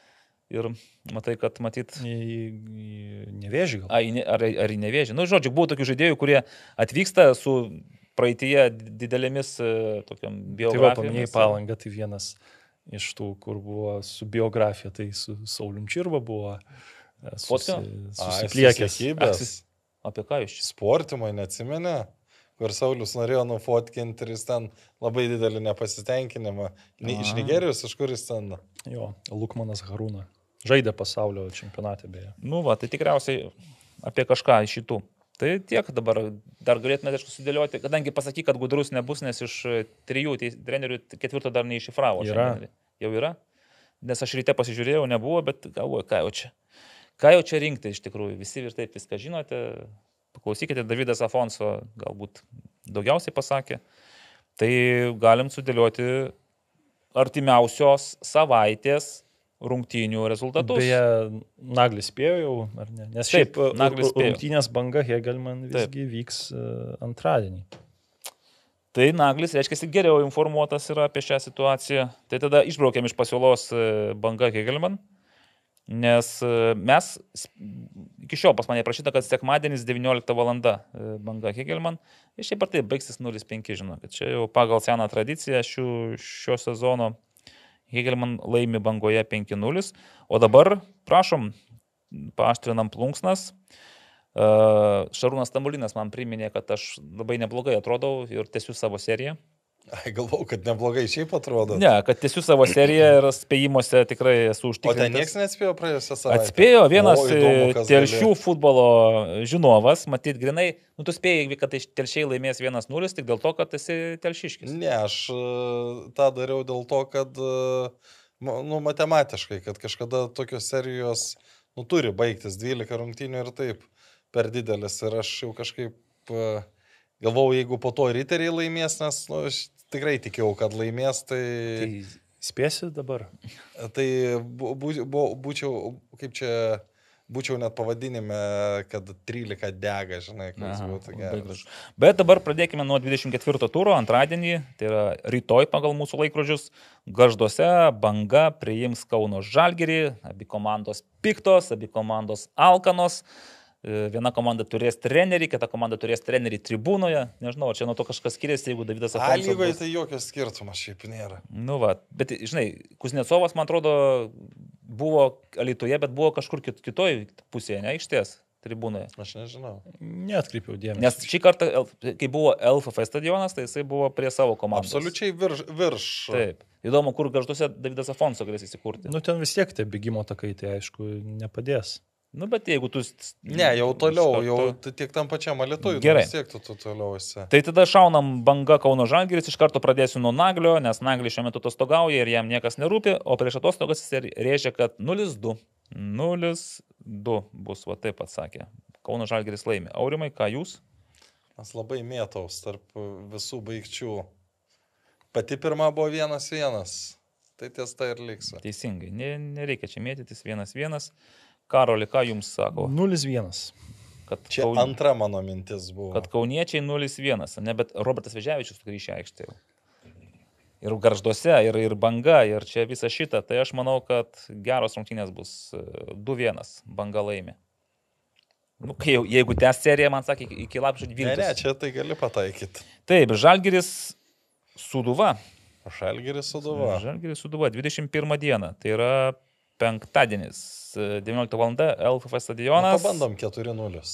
ir matai, kad matyt... Į, į Nevėžį gal. A, į ne, ar, ar į Nevėžį. Nu, žodžiu, buvo tokių žaidėjų, kurie atvyksta su praeitie didelėmis tokiam biografijomis. Tai va, paminėjai Palangą, tai vienas iš tų, kur buvo su biografija, tai su Saulium Čirba buvo susi, susipliekęs. Apie ką jūs čia? Sportimai, neatsimenė, kur Saulius norėjo nufotkinti ir jis ten labai didelį nepasitenkinimą. Ne, iš Nigerijos, iš kur jis ten? Jo, Lukmanas Harūna. Žaidė pasaulio čempionate beje. Nu va, tai tikriausiai apie kažką iš šitų. Tai tiek dabar dar galėtume, aišku, sudėlioti, kadangi pasaky, kad Gudrus nebus, nes iš trijų tai trenerių ketvirto dar neiššifravo. Yra. Jau yra? Nes aš ryte pasižiūrėjau, nebuvo, bet galvoju, ką jau čia. Ką jau čia rinkti iš tikrųjų, visi ir taip viską žinote. Paklausykite, Davidas Afonso galbūt daugiausiai pasakė. Tai galim sudėlioti artimiausios savaitės rungtynių rezultatus. Beje, Naglis spėjo jau, ar ne? Nes Taip, šiaip Naglis spėjo. Rungtynės banga Hegelman visgi Taip. vyks antradienį. Tai Naglis, reiškia, geriau informuotas yra apie šią situaciją. Tai tada išbraukėm iš pasiūlos banga Hegelman, nes mes, iki šiol pas mane prašyta, kad sekmadienis devynioliktą valandą banga Hegelman, ir šiaip ar tai baigsis nulis penki, žinokit. Čia jau pagal seną tradiciją šių, šio sezono Hegelman laimi bangoje penki nulis, o dabar, prašom, paaštrinam plunksnas. Šarūnas Tambulinas man priminė, kad aš labai neblogai atrodau ir tęsiu savo seriją. Ai, galvau, kad neblogai šiaip atrodo. Ne, kad tęsiu savo seriją ir spėjimuose tikrai esu užtikrintas. O ten niekas neatspėjo praėjusią savaitę? Atspėjo vienas o, įdomu, telšių gali. futbolo žinovas, matyt, grinai, nu tu spėjai, kad telšiai laimės vienas nulis tik dėl to, kad esi telšiškis. Ne, aš tą dariau dėl to, kad, nu, matematiškai, kad kažkada tokios serijos, nu, turi baigtis dvylika rungtynių ir taip per didelis. Ir aš jau kažkaip galvau, jeigu po to riteriai laimės, nes, nu, aš tikrai tikėjau, kad laimės, tai... Tai spėsi dabar? Tai bu, bu, bu, būčiau, kaip čia, būčiau net pavadinime, kad trylika dega, žinai, koks būtų geras. Bet dabar pradėkime nuo dvidešimt ketvirto turo, antradienį, tai yra rytoj pagal mūsų laikrodžius, Gargžduose banga priims Kauno Žalgirį, abi komandos piktos, abi komandos alkanos. Viena komanda turės trenerį, kita komanda turės trenerį tribūnoje. Nežinau, čia nuo to kažkas skiriasi, jeigu Davidas Afonso. A lygoje tai jokio skirtumo šiaip nėra. Nu va, bet žinai, Kuznecovas, man atrodo, buvo Alytuje, bet buvo kažkur kit, kitoj pusėje, ne, aikštės tribūnoje. Aš nežinau. Neatkreipiau dėmesį. Nes šį kartą, kai buvo L F F stadionas, tai jisai buvo prie savo komandos. Absoliučiai virš. virš. Taip. Įdomu, kur Gargžduose Davidas Afonso galės įsikurti. Nu, ten vis tiek tie bėgimo takai, tai aišku, nepadės. Nu, bet jeigu tu... Ne, jau toliau, karto... jau tiek tam pačiam Alytuje. Gerai. Vis tiek tu, tu toliau esi. Tai tada šaunam banga Kauno Žalgiris, iš karto pradėsiu nuo Naglio, nes Naglis šiuo metu atostogauja ir jam niekas nerūpi, o prieš atostogas jis rėžia, kad nulis du. nulis du bus, va taip atsakė. Kauno Žalgiris laimi. Aurimai, ką jūs? Aš labai mėtaus tarp visų baigčių. Pati pirma buvo vienas vienas. Tai ties tai ir liksiu. Teisingai. Ne, nereikia čia mėtytis vienas vienas. Karoli, ką jums sako? nulis vienas. Kad Čia Kaun... antra mano mintis buvo. Kad kauniečiai nulis vienas, ne, bet Robertas Veževičius grįžė aikštėje. Ir Gargžduose, ir, ir banga, ir čia visa šita. Tai aš manau, kad geros rungtynės bus du vienas. Banga laimi. Nu, kai jau, jeigu tęs serija, man sakė, iki lapkričio dvyliktos. Ne, ne, čia tai gali pataikyti. Taip, Žalgiris Sūduva. Žalgiris Sūduva. Žalgiris Sūduva, dvidešimt pirmą dieną. Tai yra penktadienis, devynioliktą valandą, L F F stadionas. Nu, pabandom keturi nulis.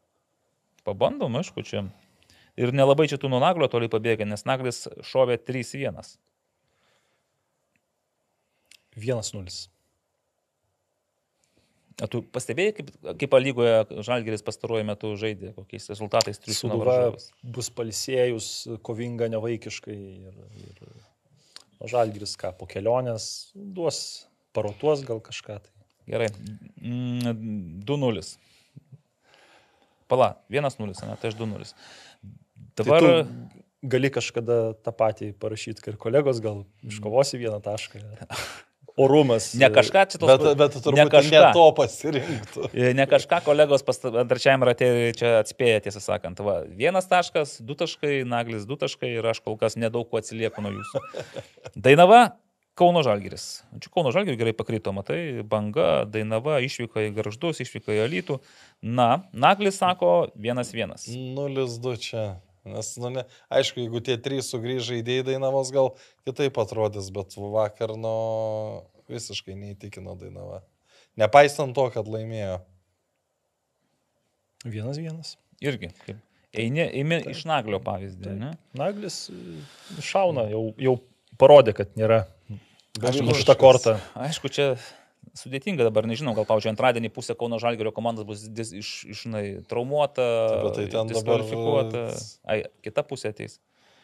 Pabandom, aišku, čia. Ir nelabai čia tu nuo Naglio toliai pabėgė, nes Naglis šovė trys vienas. vienas nulis. A tu pastebėjai, kaip, kaip lygoje Žalgiris pastaruoju metu žaidė, kokiais rezultatais triuškino varžovus? Bus palsėjus, kovinga, nevaikiškai. Ir, ir Žalgiris ką, po kelionės duos, parotuos gal kažką. Tai. Gerai. du nulis. Pala, vienas nulis, ne, tai aš du nulis. Dabar... Tai gali kažkada tą patį parašyti, ir kolegos gal iškovosi vieną tašką. Orumas. Ne kažką čia tos... Bet, bet turbūt ne, kažką, ne to pasirinktų. Ne kažką kolegos antračiajam ratė čia atspėja, tiesą sakant. Va, vienas taškas, du taškai, Naglis du taškai ir aš kol kas nedaug ko atsilieku nuo jūsų. Dainava, Kauno Žalgiris. Čia Kauno Žalgiris gerai pakrito, matai, Banga, Dainava, išvyko į Gargždus, išvyko į Alytų. Na, Naglis sako vienas vienas. nulis du čia. Nes, nu, ne, aišku, jeigu tie trys sugrįžai idėjai Dainavos, gal kitaip atrodys, bet vakar, nu, visiškai neįtikino Dainava. Nepaisant to, kad laimėjo. Vienas vienas. Irgi, kaip. Eini, eini iš Naglio pavyzdį, ne? Naglis šauna, jau, jau parodė, kad nėra nušta korta. Aišku, čia sudėtinga dabar, nežinau, gal, pavyzdžiui, antradienį pusė Kauno Žalgirio komandos bus dis, iš, iš nai, traumuota, tai ten diskvalifikuota. dabar... Ai, kita pusė ateis.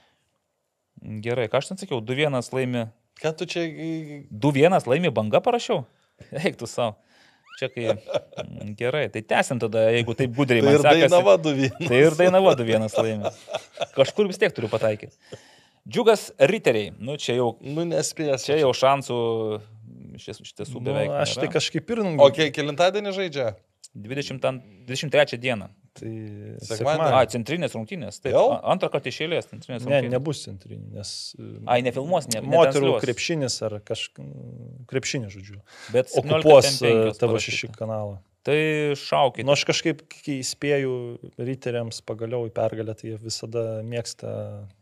Gerai, ką aš ten sakiau, du vienas laimi. Ką tu čia... du vienas laimi Banga parašiau? Eik tu savo. Čia kai... Gerai, tai tęsim tada, jeigu taip gudriai Tai man ir sekasi. Dainava du vienas. Tai ir Dainava du vienas laimi. Kažkur vis tiek turiu pataikyti. Džiugas Riteriai. Nu, čia jau... Nu, nespės. Čia jau šansų iš tiesų beveik. Nu, aš tai nėra. kažkaip ir... O kiek kilintadienį žaidžia? dvidešimt trečią dieną. Tai Sekmadienį. sekmadienį. A, centrinės rungtynės. Taip, Jau? a- antrą kartą išėlės centrinės Ne, rungtynės. nebus centrinė, nes Ai, nefilmuos, ne. moterų netransliuos. krepšinis ar kažkas krepšinis, žodžiu, Bet okupuos septyniolika penkios tavo parašyta. šeši kanalą. Tai šaukit. Nu, aš kažkaip, kai įspėju riteriams pagaliau į pergalę, tai jie visada mėgsta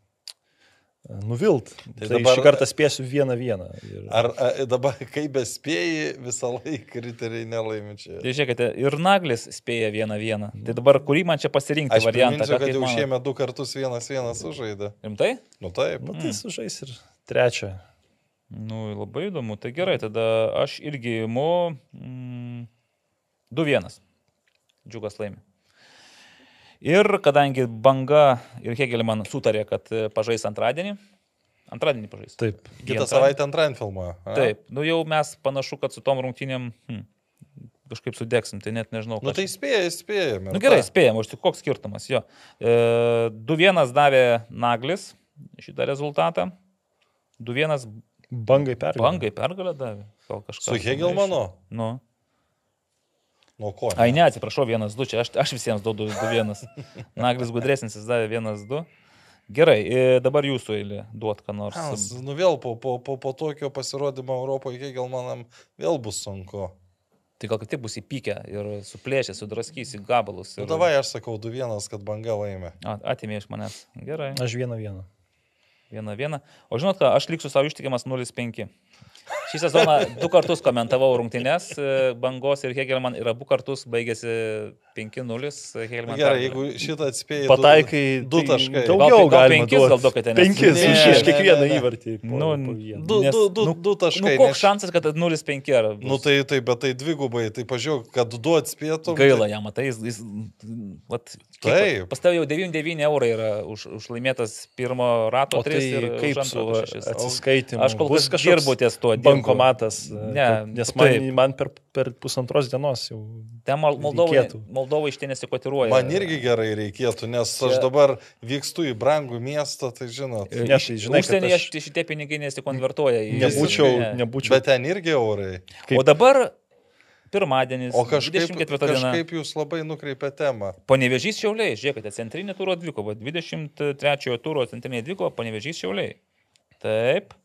nuvilt. Tai, Tai tai dabar- šį kartą spėsiu vieną vieną. Ir... Ar a, dabar, kai bespėjai, visą laiką riteriai nelaimi čia? Tai žiūrėkite, ir Naglis spėja vieną vieną. Tai dabar kurį man čia pasirinkti Aš variantą? priminsiu, ką kad kaip jau manot? šiemet du kartus vienas vienas sužaidė. Rimtai? Nu taip. Nu, tai sužais ir trečią. Nu, labai įdomu. Tai gerai, tada aš irgi imu mm, du vienas. Džiugas laimi. Ir kadangi Banga ir Hegelman sutarė, kad e, pažais antradienį, antradienį pažais. Taip. Kitą savaitę antradienį filmuoja. a? Taip, nu jau mes panašu, kad su tom rungtynėm hm, kažkaip sudegsim, tai net nežinau. Nu ką tai čia- spėjai, spėjai. Nu gerai, spėjom, o štai koks skirtumas, jo. E, du vienas davė Naglis šitą rezultatą, du vienas Bangai pergalė. Bangai pergalę davė. Gal kažką. Su Hegelmanu? Nu. Nuo ko? Ai, ne, atsiprašau, vienas du, čia aš, aš visiems duodu du vienas. Naglis gudresnis, jis davė vienas du. Gerai, e, dabar jūsų eilė duot ką nors. Nes, nu vėl po, po, po, po tokio pasirodymo Europoje Hegelmanam vėl bus sunku. Tai gal kaip tik bus įpykę ir suplėšę, sudraskys į gabalus. Nu Ir... davai aš sakau du vienas, kad Banga laimė. A, atimė iš manęs. Gerai. Aš vieną vieną. Vieną vieną. O žinot ką, aš liksiu savo ištikimas nulis penki. Šį sezoną du kartus komentavau rungtynes Bangos ir Hegelman ir abu kartus baigėsi penki nulis. Hegelman Gerai, pergalė. jeigu šitą atspėjai. Pataikai du tai taškai. Daugiau Gal- gal galima penkis duot. gal duokite, nes- Penkis Ne, už ne, iš ne, kiekvieną ne, ne. įvartį. Po, Nu, po vieną. Du, Nes- du, du, nu- du taškai. Nu, koks nes- šansas, kad nulis penki ar... Nu tai, tai, bet tai dvigubai, tai pažiūrėk, kad du atspėtum. Gaila jam, matai, jis... jis vat, kiek- Taip. Pas tavai jau devyniasdešimt devyni eurai yra už, už laimėtas pirmo rato O tai tris ir kaip už su antro du šešis. atsiskaitimu? Aš kol Bus kas dirbu ties tuo. dirbu. Bankomatas. Ne, nes man, taip. man per, per pusantros dienos jau... Ten Mol- Moldovai, reikėtų. Moldovai iš ten nesikotiruoja. Man irgi gerai reikėtų, nes aš Čia- dabar vykstu į brangų miestą, tai žinot. Ne, tai žinai, kad Užsienyje aš aš... šitie pinigai nesikonvertuoja. į- Nebūčiau, Ne. nebūčiau. Bet ten irgi eurai. kaip- O dabar pirmadienis, O kažkaip, dvidešimt ketvirta diena. kažkaip jūs labai nukreipia temą. Panevėžys Šiauliai, žiūrėkite, centrinė turo dvikova, dvidešimt trečiojo turo centrinė dvikova, Panevėžys Šiauliai. Taip,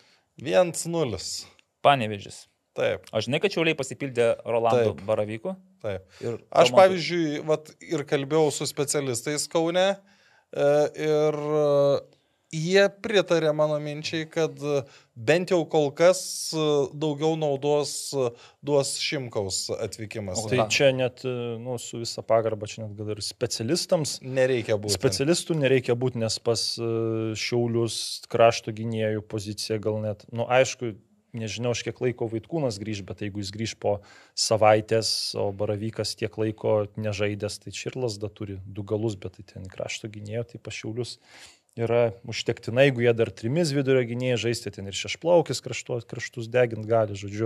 vienas nulis. Panevėžys. Taip, Aš žinai, kad Šiauliai pasipildė Rolando Taip. Baravyko. taip. Ir Aš, Almantu- pavyzdžiui, vat, ir kalbėjau su specialistais Kaune e, ir e, jie pritarė mano minčiai, kad e, bent jau kol kas e, daugiau naudos e, duos Šimkaus atvykimas. O Tai ką? čia net, nu, su visa pagarba, čia net gal ir specialistams. Nereikia būti. Specialistų nereikia būti, nes pas e, Šiaulius krašto gynėjų pozicija gal net, nu aišku, nežinau, aš kiek laiko Vaitkūnas grįž, bet jeigu jis grįž po savaitės, o Baravykas tiek laiko nežaidęs, tai Čirlas da turi du galus, bet tai ten krašto gynėjo, tai pas Šiaulius yra užtektina, jeigu jie dar trimis vidurio gynėjai žaisti, ten ir šešplaukis kraštu, kraštus degint gali, žodžiu,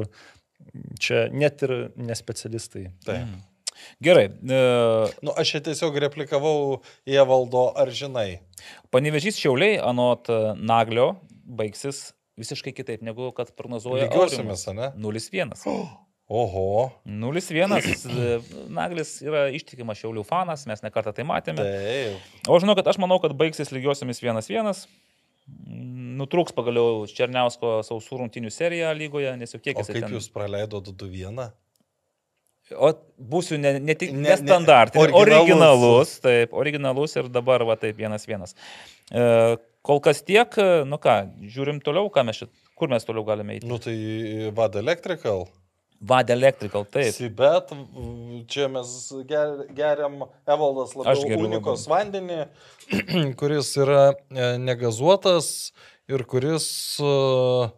čia net ir nespecialistai. Taip. Gerai. E, Nu, aš čia tiesiog replikavau į Evaldo, ar žinai. Panevėžys Šiauliai, anot e, Naglio, baigsis visiškai kitaip, negu kad prognozuoja Lygiuosimės, ne? nulis vienas. Oho. nulis vienas. Naglis yra ištikimas Šiaulių fanas, mes nekartą tai matėme. Taip. O žinau, kad aš manau, kad baigsis lygiosiamis vienas vienas. nutrūks pagaliau Černiausko sausų rungtynių seriją lygoje, nes jau kiek O jis kaip ten... jūs praleido du vieną? O būsiu ne, ne tik Ne- nestandartinis, ne- ne, originalus. originalus, taip, originalus ir dabar va taip vienas vienas. E, kol kas tiek, nu ką, žiūrim toliau, ką mes šit, kur mes toliau galime eiti. Nu tai Vada Electrical. Vada Electrical, taip. Bet čia mes ger, geriam Evaldas Aš labiau geriu unikos vandenį, kuris yra e, negazuotas ir kuris uh,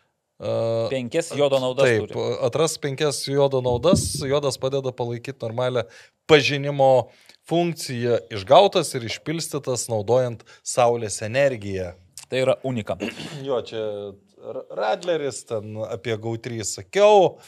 uh, Penkias jodo naudas taip, turi. atras penkias jodo naudas. Jodas padeda palaikyti normalią pažinimo funkciją, išgautas ir išpilstytas naudojant saulės energiją. Tai yra unika. Jo, čia R- Radleris, ten apie G trys sakiau,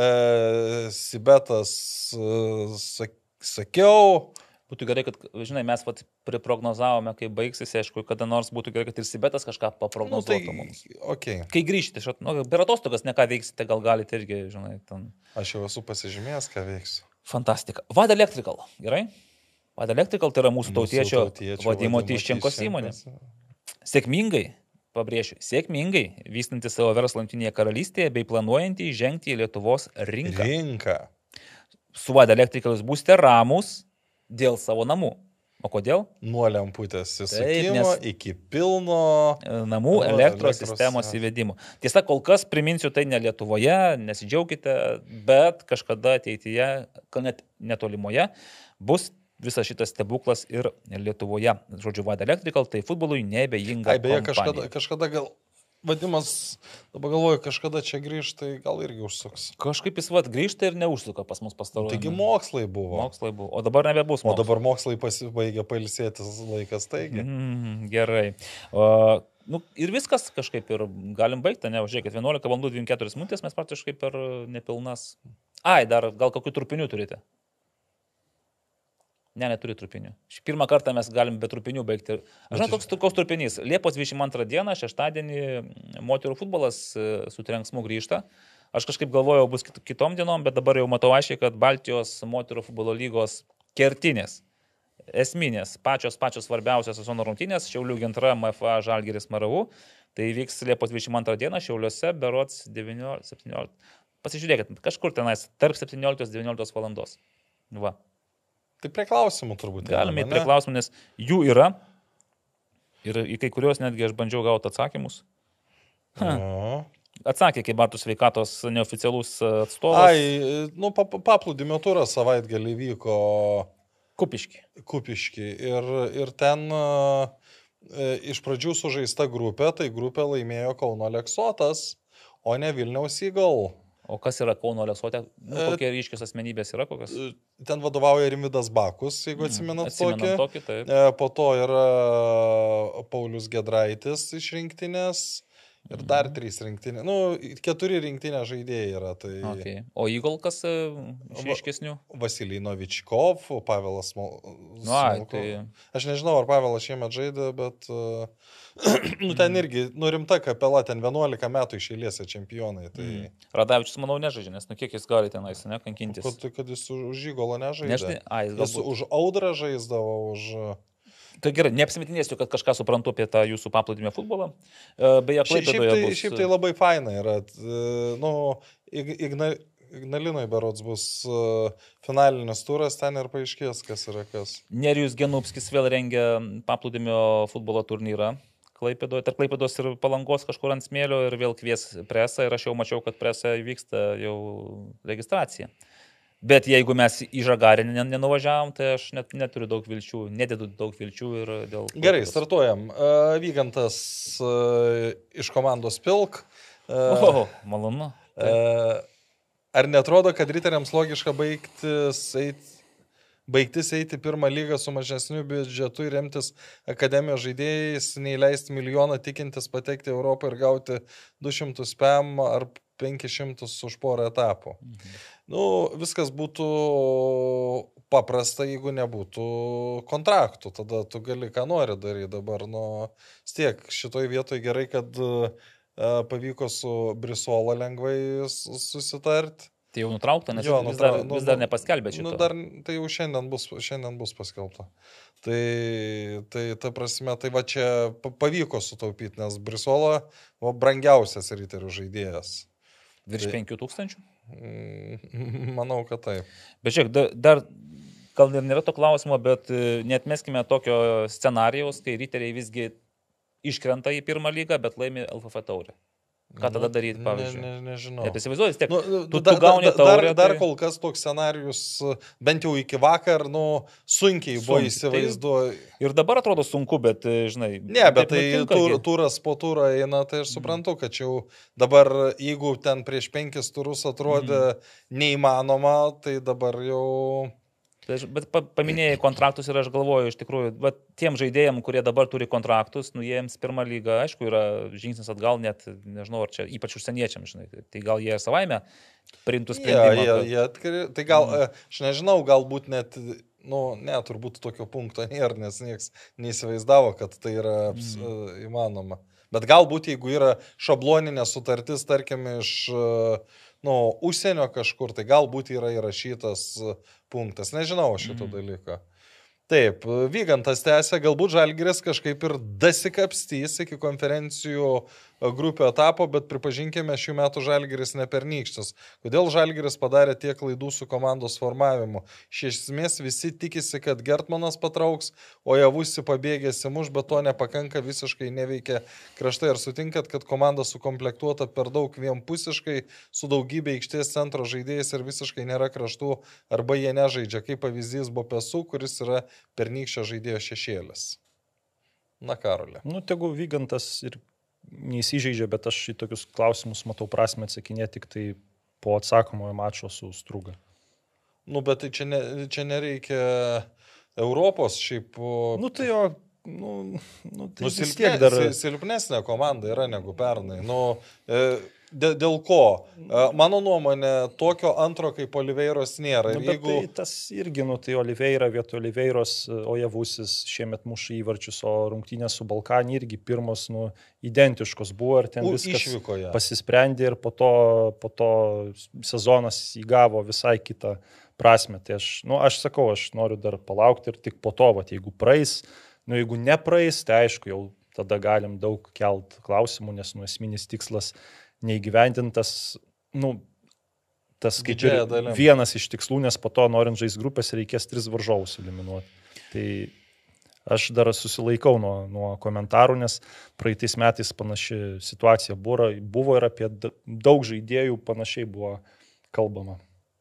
e, Sibetas e, sak, sakiau. Būtų gerai, kad, žinai, mes vat priprognozavome, kai baigsis, aišku, kada nors būtų gerai, kad ir Sibetas kažką Nu, tai, paprognozuotų mums. okay. Kai grįžti, šat, nu, per atostogas ne ką veiksite, gal galite irgi, žinai, ten... Aš jau esu pasižymėjęs, ką veiksiu. Fantastika. Vada Electrical, gerai? Vada Electrical tai yra mūsų tautiečio Vadimo Tyščenkos įmonė. Sėkmingai, pabrėšiu, sėkmingai vystanti savo verslą Jungtinėje karalystėje bei planuojantį įžengti į Lietuvos rinką. Rinka. Su Vada Electrical jūs būsite ramus dėl savo namų. O kodėl? Nuo lemputės Taip, įsukimo nes- iki pilno. Namų O, elektros elektros, sistemos jo. įvedimo. Tiesa, kol kas priminsiu tai ne Lietuvoje, nesidžiaugkite, bet kažkada ateityje, gal net netolimoje, bus visas šitas stebuklas ir Lietuvoje. Žodžiu, Vada Electrical tai futbolui nebejinga. Ai, beje, kompanija. kažkada, kažkada gal, vadimas, dabar galvoju, kažkada čia grįžta, tai gal irgi užsuks. Kažkaip jis vat grįžta ir neužsuka pas mus pastaruoju. Taigi mokslai buvo. Mokslai buvo. O dabar nebebus O mokslai. dabar mokslai pasibaigė pailsėtis laikas, taigi. Mm, gerai. O, nu, ir viskas kažkaip ir galim baigti, ne, žiūrėkit, vienuolika valandų dvidešimt keturios minutės mes praktiškai per nepilnas. Ai, dar gal kokių trupinių turite? Ne, neturi trupinių. Šį pirmą kartą mes galim be trupinių baigti. Aš žinau, toks koks trupinys. Liepos dvidešimt antrą dieną, šeštadienį, moterų futbolas e, su trenksmu grįžta. Aš kažkaip galvojau, bus kit- kitom dienom, bet dabar jau matau aiškiai, kad Baltijos moterų futbolo lygos kertinės, esminės, pačios pačios svarbiausios sezono rungtynės, Šiaulių Gintra, M F A, Žalgiris, Maravų. Tai vyks Liepos dvidešimt antrą dieną Šiauliuose, berods devyniolika septyniolika. Pasižiūrėkit, kažkur tenais, tarp septynioliktos ir devynioliktos valandos. Va. Tai prie klausimų turbūt. Galime einame, įti prie ne? klausimų, nes jų yra. Ir į kai kuriuos netgi aš bandžiau gauti atsakymus. Ha. Jo. Atsakė, kaip Bartų sveikatos neoficialus atstovas. Ai, nu, pa- pa- paplūdimio turas savaitgalį vyko Kupiški. Kupiški ir, ir ten e, iš pradžių sužaista grupė, tai grupė laimėjo Kauno Aleksotas, o ne Vilniaus Eagle. O kas yra Kauno Aleksote? Nu, E, kokie ryškios asmenybės yra kokios? Ten vadovauja Rimvydas Bakus, jeigu atsimenat tokį. Atsimenam tokį, taip. E, Po to yra Paulius Gedraitis iš rinktinės ir dar trys rinktinės. Nu, keturi rinktinės žaidėjai yra. Tai Okay. O Eagle kas e, iš ryškesnių? Vasilijai Novičkov, Pavelas Smol... Nu, ai, Smolkov. tai... Aš nežinau, ar Pavelas šiemet žaidė, bet uh, nu, ten irgi, nu, rimta kapela, ten vienuolika metų iš eilės čempionai. Tai Mm. Radavičius, manau, nežaidžia, nes nu kiek jis gali tenais, ne, kankintis. kad, kad jis už už Žygolą nežaidė. Nežinai, ai, jis Jis galbūt. už Audrą žaisdavo, už... Tai gerai, neapsimetinėsiu, kad kažką suprantu apie tą jūsų paplūdimio futbolą. E, Beje, Šiaip, šiaip, Klaipėdoje tai, bus... šiaip tai labai faina yra. E, Nu, Ig- Igna, Ignalinoj berods bus e, finalinis turas, ten ir paaiškės, kas yra kas. Nerijus Genupskis vėl rengia paplūdimio futbolo turnyrą Klaipėdoje, tarp Klaipėdos ir Palangos kažkur ant smėlio ir vėl kvies presą ir aš jau mačiau, kad presą vyksta jau registracija. Bet jeigu mes į Žagarę nen- nenuvažiavom, tai aš net neturiu daug vilčių, nededu daug vilčių ir dėl... Gerai, Klaipėdos. startuojam. E, Vygantas e, iš komandos Pilk. E, O, malonu. e, Ar netrodo, kad riteriams logiška baigtis eiti Baigtis eiti pirmą lygą su mažesniu biudžetu ir remtis akademijos žaidėjais, neįleisti milijoną tikintis patekti į Europą ir gauti du šimtus P M ar penkis šimtus už porą etapų. Mhm. Nu, viskas būtų paprasta, jeigu nebūtų kontraktų. Tada tu gali ką nori daryti dabar. Nu, stiek, šitoj vietoj gerai, kad uh, pavyko su Brisola lengvai susitarti. Tai jau nutraukta, nes Jo, vis, nutra- dar, nu, vis dar nu, nepaskelbė šito. Nu, dar, tai jau šiandien bus, šiandien bus paskelbta. Tai, tai, ta prasme, tai va čia pa- pavyko sutaupyti, nes Brisola buvo brangiausias riterių žaidėjas. Virš tai- penkių tūkstančių? Mm, Manau, kad taip. Bet žiūrėk, da- dar, gal ir nėra to klausimo, bet e, neatmeskime tokio scenarijaus, kai riteriai visgi iškrenta į pirmą lygą, bet laimi L F F taurę. Ką tada daryti, pavyzdžiui? Ne, ne, nežinau. Nepasivaizduoju, vis tiek. Nu, tu, dar, tu gauni dar, taurę. dar tai... kol kas toks scenarius, bent jau iki vakar, nu, sunkiai buvo Sunkiai. įsivaizduoju. Ir dabar atrodo sunku, bet, žinai. Ne, bet taip tai nutinka tur, gi. turas po turą eina, tai aš suprantu, kad čia jau dabar, jeigu ten prieš penkis turus atrodė mm. neįmanoma, tai dabar jau... Tai aš- Bet pa- paminėjai kontraktus ir aš galvoju, iš tikrųjų, bet tiem žaidėjim, kurie dabar turi kontraktus, nu jiems pirmą lygą, aišku, yra žingsnis atgal, net, nežinau, ar čia ypač užsieniečiam, žinai, tai gal jie savaime priimtų Ja, sprendimą. ja, kad- ja, atkri- tai gal, mm. aš nežinau, galbūt net, nu, ne, turbūt tokio punkto nėra, nes niekas neįsivaizdavo, kad tai yra aps, mm. įmanoma. Bet galbūt, jeigu yra šabloninė sutartis, tarkim, iš nu, užsienio kažkur, tai galbūt yra įrašytas punktas. Nežinau šito mm. dalyko. Taip, Vygantas tęsia, galbūt Žalgiris kažkaip ir dasikapstys iki konferencijų grupių etapo, bet pripažinkime, šių metų Žalgiris nepernykštis. Kodėl Žalgiris padarė tiek klaidų su komandos formavimu? Iš esmės visi tikisi, kad Gertmanas patrauks, o Javusi pabėgėsi muš, bet to nepakanka, visiškai neveikia kraštai. Ar sutinkat, kad komanda sukomplektuota per daug vienpusiškai, su daugybė aikštės centro žaidėjais ir visiškai nėra kraštų, arba jie nežaidžia, kaip pavyzdys Bopesu, kuris yra pernykščio žaidėjo šešėlis. Na, Karolė. Nu, tegu Vygantas ir neįsižeidžia, bet aš į tokius klausimus matau prasme atsakinėti tik tai po atsakomojo mačo su Struga. Nu, bet tai čia, ne, čia nereikia Europos šiaip... Nu, tai jo, nu, nu tai nu, vis silpne, tiek dar... silpnesnė komanda yra negu pernai. Nu, e, dėl, dėl ko? E, mano nuomonė, tokio antro kaip Oliveiros nėra. Nu, Ir bet jeigu... tai tas irgi, nu, tai Oliveira vietoj Oliveiros, o Javusis šiemet muša įvarčius, o rungtynės su Balkanį irgi pirmos, nu, identiškos buvo ir ten U, viskas išvykoje. pasisprendė ir po to, po to sezonas įgavo visai kitą prasme. Tai aš, nu, aš sakau, aš noriu dar palaukti ir tik po to, vat, jeigu praeis, nu, jeigu nepraeis, tai aišku, jau tada galim daug kelt klausimų, nes, nu, esminis tikslas neįgyvendintas, nu, tas kaip ir Didžiąja dalim. vienas iš tikslų, nes po to, norint žaisti grupės, reikės tris varžovus eliminuoti. Tai aš dar susilaikau nuo, nuo komentarų, nes praeitais metais panaši situacija buvo, buvo ir apie daug žaidėjų panašiai buvo kalbama.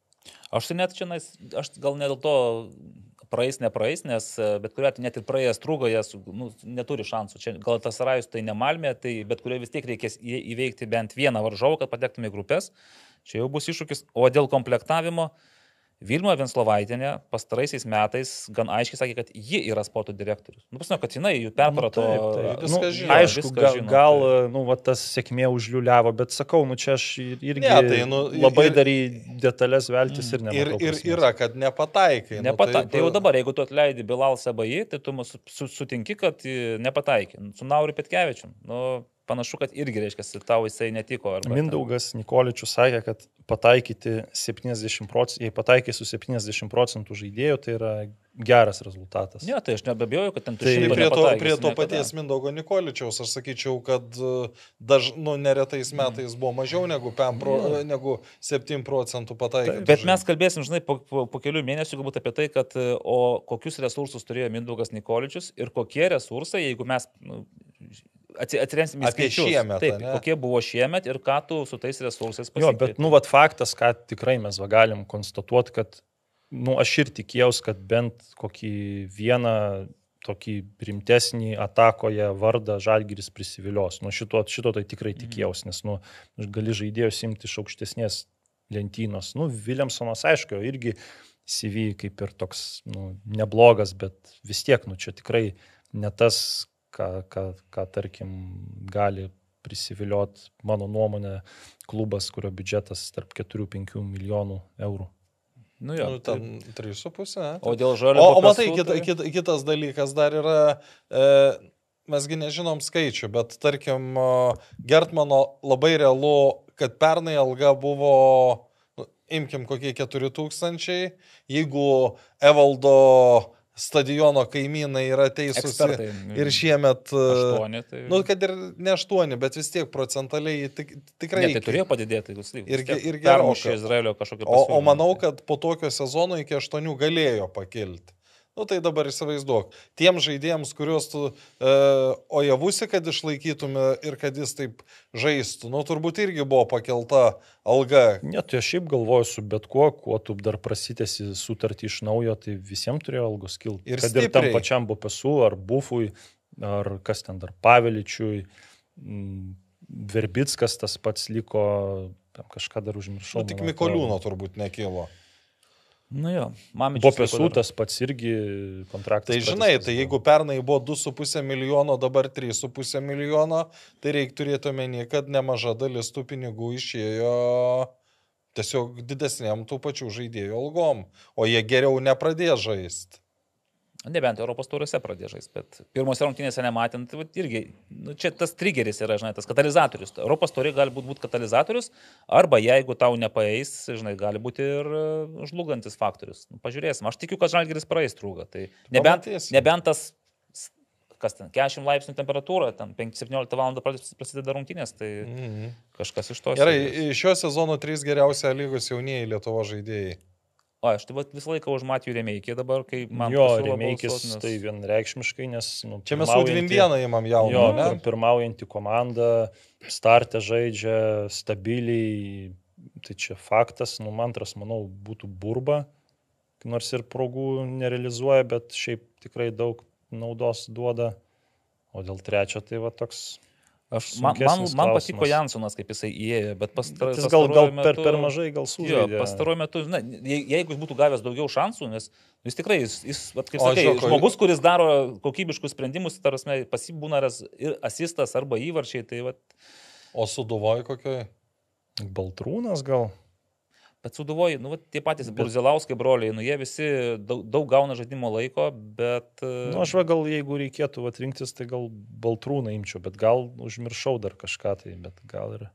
Aš tai net čia, aš gal ne dėl to praeis, nepraeis, nes bet kuriuo atveju net ir praėjęs Struga, jie nu, neturi šansų. Čia gal tas Rajus tai ne Malmė, tai bet kurioje vis tiek reikės įveikti bent vieną varžovą, kad patektume į grupės. Čia jau bus iššūkis. O dėl komplektavimo, Vilma Venslovaitienė pastaraisiais metais gan aiškiai sakė, kad ji yra sporto direktorius. Nu, pasinu, kad jinai jų perprato. Nu, taip, taip. Viską Nu, žino, aišku, viską gal, žino, gal tai- nu, va, tas sėkmė užliuliavo, bet sakau, nu, čia aš irgi Ne, tai, nu, ir- labai ir- dar į detalės veltis ir Ir, nematau. ir prasmės. yra, kad nepataikai. Nepata... Nu, Tai jau dabar, jeigu tu atleidi Bilal Sabai, tai tu mus su, sutinki, kad e, nepataikai. Su Nauriu Petkevičium. Nu, panašu, kad irgi reiškia, tau jisai netiko. Arba Mindaugas Nikoličius sakė, kad pataikyti septyniasdešimt procentų, jei pataikai su septyniasdešimt procentų žaidėjų, tai yra geras rezultatas. Ne, tai aš nebejoju, kad ten tu Tai šimto Prie to, nepataikysi prie to niekada. paties Mindaugo Nikoličiaus aš sakyčiau, kad daž, nu, neretais metais buvo mažiau negu, pro, negu septyni procentų pataikyti. Bet mes kalbėsim, žinai, po, po, po kelių mėnesių galbūt apie tai, kad o kokius resursus turėjo Mindaugas Nikoličius ir kokie resursai, jeigu mes nu, atsiremsim į Apie skaičius. šiemet, Taip, ane? kokie buvo šiemet ir ką tu su tais resursais Jo, pasikeitei. bet, nu, vat faktas, ką tikrai mes va galim konstatuoti, kad, nu, aš ir tikėjausi, kad bent kokį vieną tokį rimtesnį atakoje vardą Žalgiris prisivilios. Nu, šito, šito tai tikrai tikėjausi, nes, nu, gali žaidėjus imti iš aukštesnės lentynos. Nu, Williamsonas, aišku, irgi C V kaip ir toks, nu, neblogas, bet vis tiek, nu, čia tikrai ne tas, ką, ką, ką tarkim, gali prisivilioti, mano nuomonė, klubas, kurio biudžetas tarp keturių penkių milijonų eurų. Nu, jo, Nu, ten trys su pusė. o dėl žalio... O, o matai, kita, kita, kitas dalykas dar yra, e, mesgi nežinom skaičių, bet tarkim, Gertmano labai realu, kad pernai alga buvo, nu, imkim kokie keturi tūkstančiai, jeigu Evaldo stadiono kaimynai yra teisūs Ekspertai. ir šiemet, Aštuoni, tai... nu, kad ir ne aštuoni, bet vis tiek procentaliai tik, tikrai. Ne, tai turėjo padidėti, jūs lygiai. Ir, ir gerokai. Permušė Izraelio kažkokį o, pasiūlymą. o manau, kad po tokio sezono iki aštuonių galėjo pakilti. Nu tai dabar įsivaizduok, tiem žaidėjams, kuriuos tu e, ojavusi, kad išlaikytume ir kad jis taip žaistų, nu turbūt irgi buvo pakelta alga. Ne, tai aš šiaip galvoju su bet kuo, kuo tu dar prasitėsi sutartį iš naujo, tai visiems turėjo algos kilti. Ir kad stipriai. ir tam pačiam Bopesu, ar Bufui, ar kas ten dar Paveličiui, Verbickas tas pats liko, kažką dar užmiršau. Nu, tik Mikoliūno turbūt nekilo. Nu jo, Mamičius. Bopesu tas pats irgi kontraktas. Tai žinai, tai jeigu pernai buvo du su puse milijono, dabar trys su puse milijono, tai reikia turėti omeny, kad nemaža dalis tų pinigų išėjo tiesiog didesniam tų pačių žaidėjų algom, o jie geriau nepradėjo žaisti. Nebent Europos taurėse pradėjo žaisti, bet pirmose rungtynėse nematant, tai irgi, nu, čia tas triggeris yra, žinai, tas katalizatorius. Europos taurė gali būti būt katalizatorius, arba jeigu tau nepaeis, žinai, gali būti ir žlugantis faktorius. Nu, pažiūrėsim, aš tikiu, kad Žalgiris praeis trūgą. Tai nebent, nebent tas, kas ten, keturiasdešimt laipsnių temperatūra, ten septynioliktą valandą prasideda rungtynės, tai mm-hmm. kažkas iš to. Gerai, šio sezono trys geriausia lygos jaunieji Lietuvos žaidėjai. O, aš tai visą laiką už Matijų Remeikį dabar, kai man... Jo, Remeikis nes... tai vienreikšmiškai, nes... Nu, čia mes Udvin vieną įmam jauną, jo, ne? Pirmaujantį komandą, startę žaidžia, stabiliai, tai čia faktas, nu, antras, manau, būtų Burba, nors ir progų nerealizuoja, bet šiaip tikrai daug naudos duoda, o dėl trečio tai va toks... Aš, man, man, man patiko Jansonas, kaip jisai įėjo, bet pastaruoju metu... Jis gal, gal per, per mažai gal sužaidė. Jo, pastaruoju metu, na, jeigu jis būtų gavęs daugiau šansų, nes jis tikrai, jis, jis kaip sakai, žiūrėk, žmogus, kuris daro kokybiškus sprendimus, tarsi pasibūna ir asistas arba įvarčiai, tai va... O Sūduvoj kokioj? Baltrūnas gal? Bet Sūduvoj, nu, va, tie patys Burzilauskai broliai, nu, jie visi daug, daug gauna žaidimo laiko, bet... Nu, aš va, gal jeigu reikėtų va, rinktis, tai gal Baltrūną imčiau, bet gal užmiršau dar kažką, tai bet gal ir...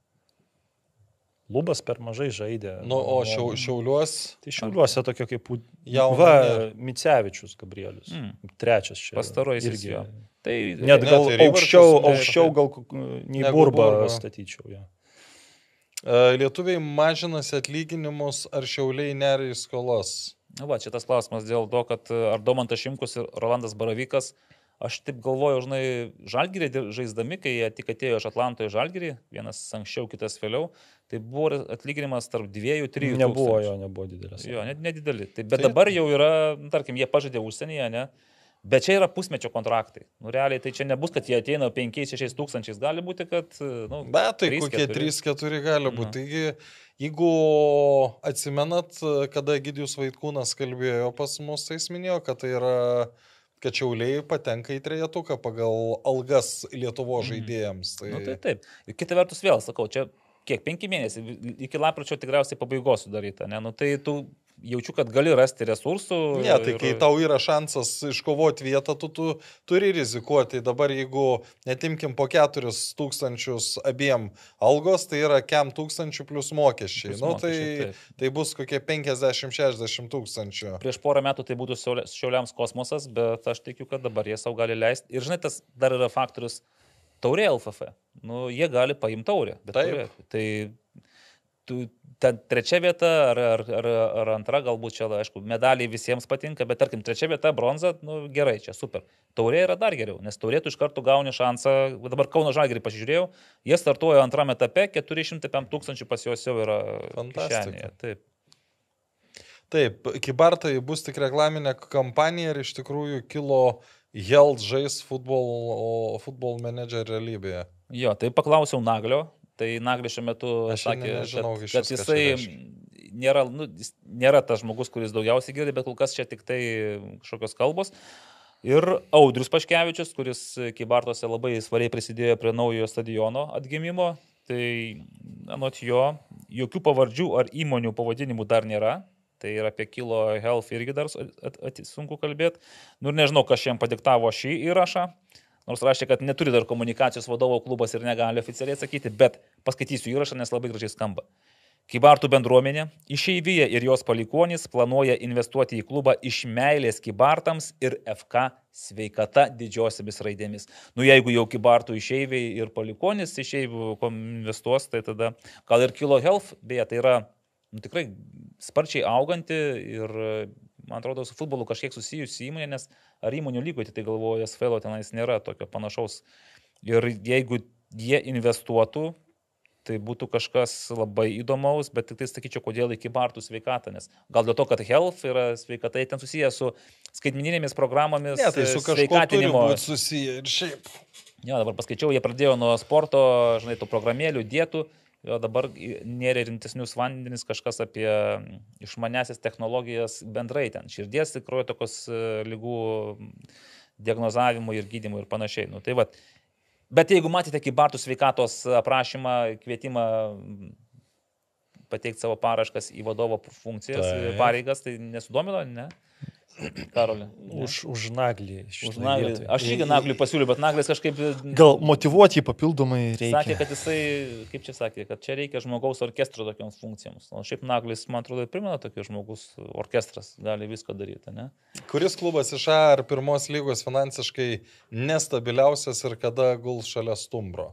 Lubas per mažai žaidė. Nu, o šiau, Šiauliuos? Tai Šiauliuose tokio kaip... Jauna, va, ne. Micevičius Gabrielius. Mm. Trečias čia. Pastaruojasis jo. Tai... Net gal ne, tai aukščiau, Rivarčius, aukščiau gal nei Burbą statyčiau, jo. Lietuviai mažinasi atlyginimus, ar Šiauliai neria į skolas? Na, va, čia tas klausimas dėl to, kad ar Domantas Šimkus ir Rolandas Baravykas, aš taip galvoju, žinai, Žalgirį žaisdami, kai jie tik atėjo iš Atlanto į Žalgirį, vienas anksčiau, kitas vėliau, tai buvo atlyginimas tarp dviejų, trijų tūkstančių. Nebuvo jo, nebuvo didelis. Jo, nedidelį. Tai, bet tai... dabar jau yra, tarkim, jie pažadė užsienyje, ne? Bet čia yra pusmečio kontraktai. Nu, realiai tai čia nebus, kad jie ateina penkiais šešiais tūkstančiais. Gali būti, kad... Nu, bet tai kokie trys keturi gali būti. Taigi, jeigu atsimenat, kada Egidijus Vaitkūnas kalbėjo pas mus, tai jis minėjo, kad tai yra, kad Šiauliai patenka į trejetuką pagal algas Lietuvo žaidėjams. Tai... Nu, tai taip. Ir kita vertus vėl, sakau, čia kiek, penki mėnesiai, iki lapkričio tikriausiai pabaigos sudaryta, ne? Nu, tai tu... Jaučiu, kad gali rasti resursų. Ne, tai ir... kai tau yra šansas iškovoti vietą, tu, tu turi rizikuoti. Dabar jeigu netimkim po keturis tūkstančius abiem algos, tai yra kem tūkstančių plus mokesčiai. Plus nu, mokesčiai tai, tai bus kokie penkiasdešimt šešiasdešimt tūkstančių. Prieš porą metų tai būtų Šiauliams kosmosas, bet aš tikiu, kad dabar jie savo gali leisti. Ir žinai, tas dar yra faktorius taurė L F F. Nu, jie gali paimti taurę. Taurė. Tai tu, ta trečia vieta ar, ar, ar, ar antra, galbūt čia, aišku, medaliai visiems patinka, bet tarkim, trečia vieta, bronza, nu gerai, čia super. Taurė yra dar geriau, nes taurėtų iš karto gauni šansą, dabar Kauno Žalgirį pasižiūrėjau, jie startuoja antrame etape, keturi šimtai penki tūkstančiai pas juos jau yra kišenėje. Taip. Taip, Kybartai bus tik reklaminė kampanija ir iš tikrųjų kilo Health žais futbol, futbol manager realybėje. Jo, tai paklausiau Naglio. Tai Naglis šiuo metu sakė, nežinau, kad, kad jisai nėra, nu, jis nėra tas žmogus, kuris daugiausiai girdi, bet kol kas čia tik tai kažkokios kalbos. Ir Audrius Paškevičius, kuris Kybartuose labai svariai prisidėjo prie naujojo stadiono atgimimo, tai anot jo, jokių pavardžių ar įmonių pavadinimų dar nėra. Tai yra apie Kilo Health irgi dar at, at, sunku kalbėti. Nu ir nežinau, kas šiandien padiktavo šį įrašą. Nors rašė, kad neturi dar komunikacijos vadovo klubas ir negali oficialiai atsakyti, bet paskaitysiu įrašą, nes labai gražiai skamba. Kybartų bendruomenė, išeivija ir jos palikuonys planuoja investuoti į klubą iš meilės Kybartams ir F K sveikata didžiosiamis raidėmis. Nu jeigu jau Kybartų išeiviai ir palikuonys išeivių investuos, tai tada gal ir Kilo Health, beje, tai yra nu, tikrai sparčiai auganti ir, man atrodo, su futbolu kažkiek susijusi įmonė, nes ar įmonių lygoje, tai galvoju, S F L tenais nėra tokio panašaus. Ir jeigu jie investuotų, tai būtų kažkas labai įdomaus, bet tik tai sakyčiau, kodėl į Kybartų sveikatą, nes gal dėl to, kad Health yra sveikata, ten susiję su skaitmeninėmis programomis, ne, tai su kažkuo turi būti susiję ir šiaip. Jo, dabar paskaičiau, jie pradėjo nuo sporto, žinai, tų programėlių, dietų, jo dabar nėra rimtesnius vandenis kažkas apie išmanesias technologijas bendrai ten, širdies, kraujotokos ligų diagnozavimo ir gydymo ir panašiai. Nu, tai va. Bet jeigu matėte Kybartų sveikatos aprašymą, kvietimą pateikti savo paraškas į vadovo funkcijas, tai. Pareigas, tai nesudomino, ne? Karoli. Už, už naglį. Už naglį. Aš irgi naglį pasiūliu, bet naglis kažkaip... Gal motyvuoti jį papildomai reikia. Sakė, kad jisai, kaip čia sakė, kad čia reikia žmogaus orkestro tokioms funkcijoms. O šiaip naglis, man atrodo, primena tokio žmogus orkestras, gali viską daryti, ne? Kuris klubas iš A ar pirmos lygos finansiškai nestabiliausias ir kada guls šalia stumbro?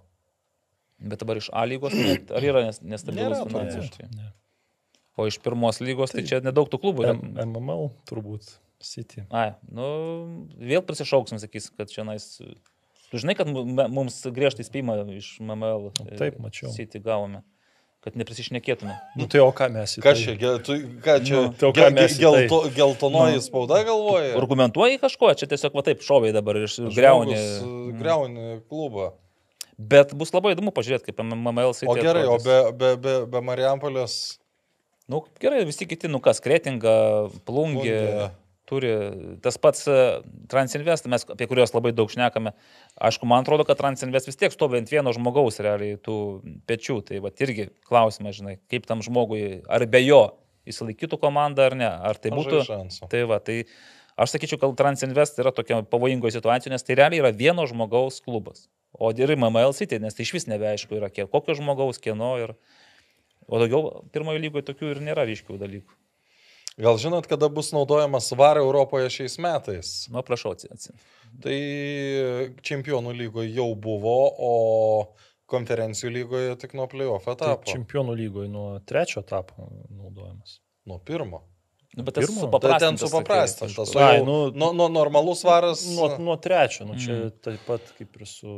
Bet dabar iš A lygos, ar yra nestabilus finansiškai? Ne. O iš pirmos lygos, tai, tai čia nedaug tų klubų. M M M L turbūt. City. Ai, nu, vėl prisišauksim, sakys, kad čia nais... Tu žinai, kad mums griežtai spėjimą iš M M L Taip, mačiau. City gavome, kad neprisišnekėtume. Nu tai o ką mes į tai? Ką čia, gel, tu, ką čia nu, tai gel, gel, gelto, geltonoji nu, spauda galvoja? Argumentuoji kažko, čia tiesiog va taip šoviai dabar iš greuni. Greuni klubą. Bet bus labai įdomu pažiūrėti, kaip M M L City. O gerai, atrodys. O be, be, be, be Marijampolės? Nu, gerai, visi kiti, nu kas, Kretinga, Plungė. Plungė. Turi tas pats Transinvest, mes apie kuriuos labai daug šnekame. Aišku, man atrodo, kad Transinvest vis tiek stovi ant vieno žmogaus realiai tų pečių. Tai va irgi klausimas, žinai, kaip tam žmogui, ar be jo įsilaikytų komanda ar ne. Ar tai būtų... Tai va, tai aš sakyčiau, kad Transinvest yra tokia pavojingoje situacijoje, nes tai realiai yra vieno žmogaus klubas. O ir M M L City, nes tai iš vis nebeaišku yra kiek, kokio žmogaus, kieno ir... O daugiau pirmojo lygoje tokių ir nėra ryškių dalykų. Gal žinot, kada bus naudojamas VAR Europoje šiais metais? Nu, prašau, atsin. Tai čempionų lygoje jau buvo, o konferencijų lygoje tik nuo playoff etapo. Tai čempionų lygoje nuo trečio etapo naudojamas. Nuo pirmo. Nu, bet tas supaprastintas. Tai ten supaprastintas. Tai, nu, nuo, nuo normalus varas. Nuo, nuo trečio. Nu, čia mm. taip pat kaip ir su...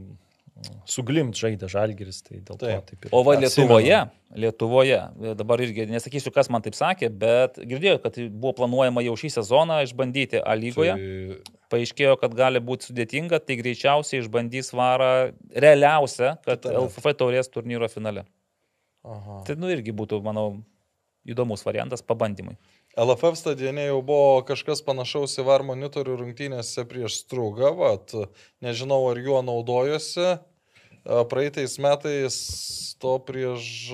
Suglimt žaidė Žalgiris, tai dėl taip. To taip ir... O va Lietuvoje, Lietuvoje, dabar irgi nesakysiu, kas man taip sakė, bet girdėjau, kad buvo planuojama jau šį sezoną išbandyti A lygoje. Tai... Paaiškėjo, kad gali būti sudėtinga, tai greičiausiai išbandys varą realiausia, kad Taip. L F F taurės turnyro finale. Aha. Tai nu irgi būtų, manau, įdomus variantas pabandymai. L F F stadione jau buvo kažkas panašaus į VAR monitorių rungtynėse prieš Strugą, vat, nežinau ar juo naudojosi, praeitais metais to prieš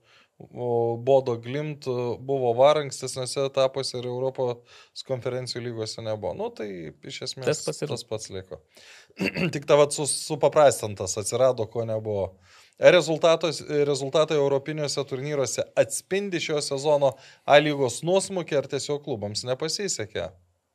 Bodo Glimt buvo VAR ankstesniuose etapuose ir Europos konferencijų lygose nebuvo. Nu tai iš esmės tas pats, tas pats liko. Tik ta vat supaprastintas atsirado, ko nebuvo. Rezultatai europiniuose turnyruose atspindi šio sezono A lygos nuosmukį ar tiesiog klubams nepasisekė?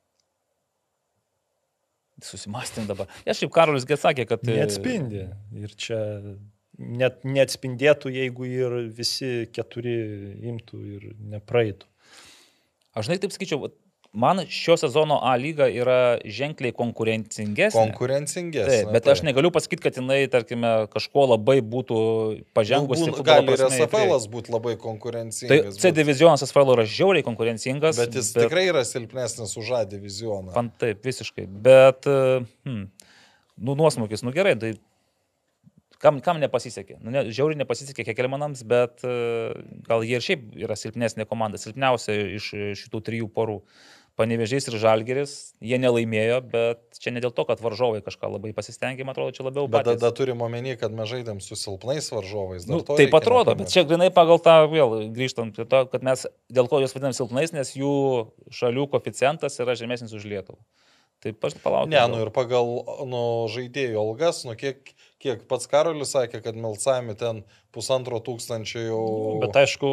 Susimastėm dabar. Ja, šiaip Karolis Get sakė, kad... Neatspindi. Ir čia net neatspindėtų, jeigu ir visi keturi imtų ir nepraeitų. Aš žinai, taip sakyčiau, man šio sezono A lyga yra ženkliai konkurencingesnė. Konkurencingesnė. Taip, bet tai. Aš negaliu pasakyti, kad jinai, tarkime, kažko labai būtų pažengusi. Nu, gali ir S F L-as būti labai konkurencingas. Tai C divizionas S F L yra žiauriai konkurencingas. Bet jis bet... tikrai yra silpnesnis už A divizioną. Man taip, visiškai. Bet, hmm, nu, nuosmukis, nu gerai, tai kam, kam nepasisekė? Nu, ne, žiauriai nepasisekė Kekelmanams, bet gal jie ir šiaip yra silpnesnė komanda. Silpniausia iš šitų trijų porų. Panevėžys ir Žalgiris, jie nelaimėjo, bet čia ne dėl to, kad varžovai kažką labai pasistengė, man atrodo, čia labiau patys. Bet tada turim omeny, kad mes žaidėm su silpnais varžovais. Nu, taip atrodo, nepamirti. Bet čia grinai pagal tą, vėl grįžtant prie to, kad mes dėl ko juos vadinam silpnais, nes jų šalių koeficientas yra žemesnis už Lietuvą. Taip aš palaukiu. Ne, nu ir pagal nu, žaidėjų algas, nu kiek, kiek pats Karolis sakė, kad Milsami ten pusantro tūkstančio jau... Bet aišku,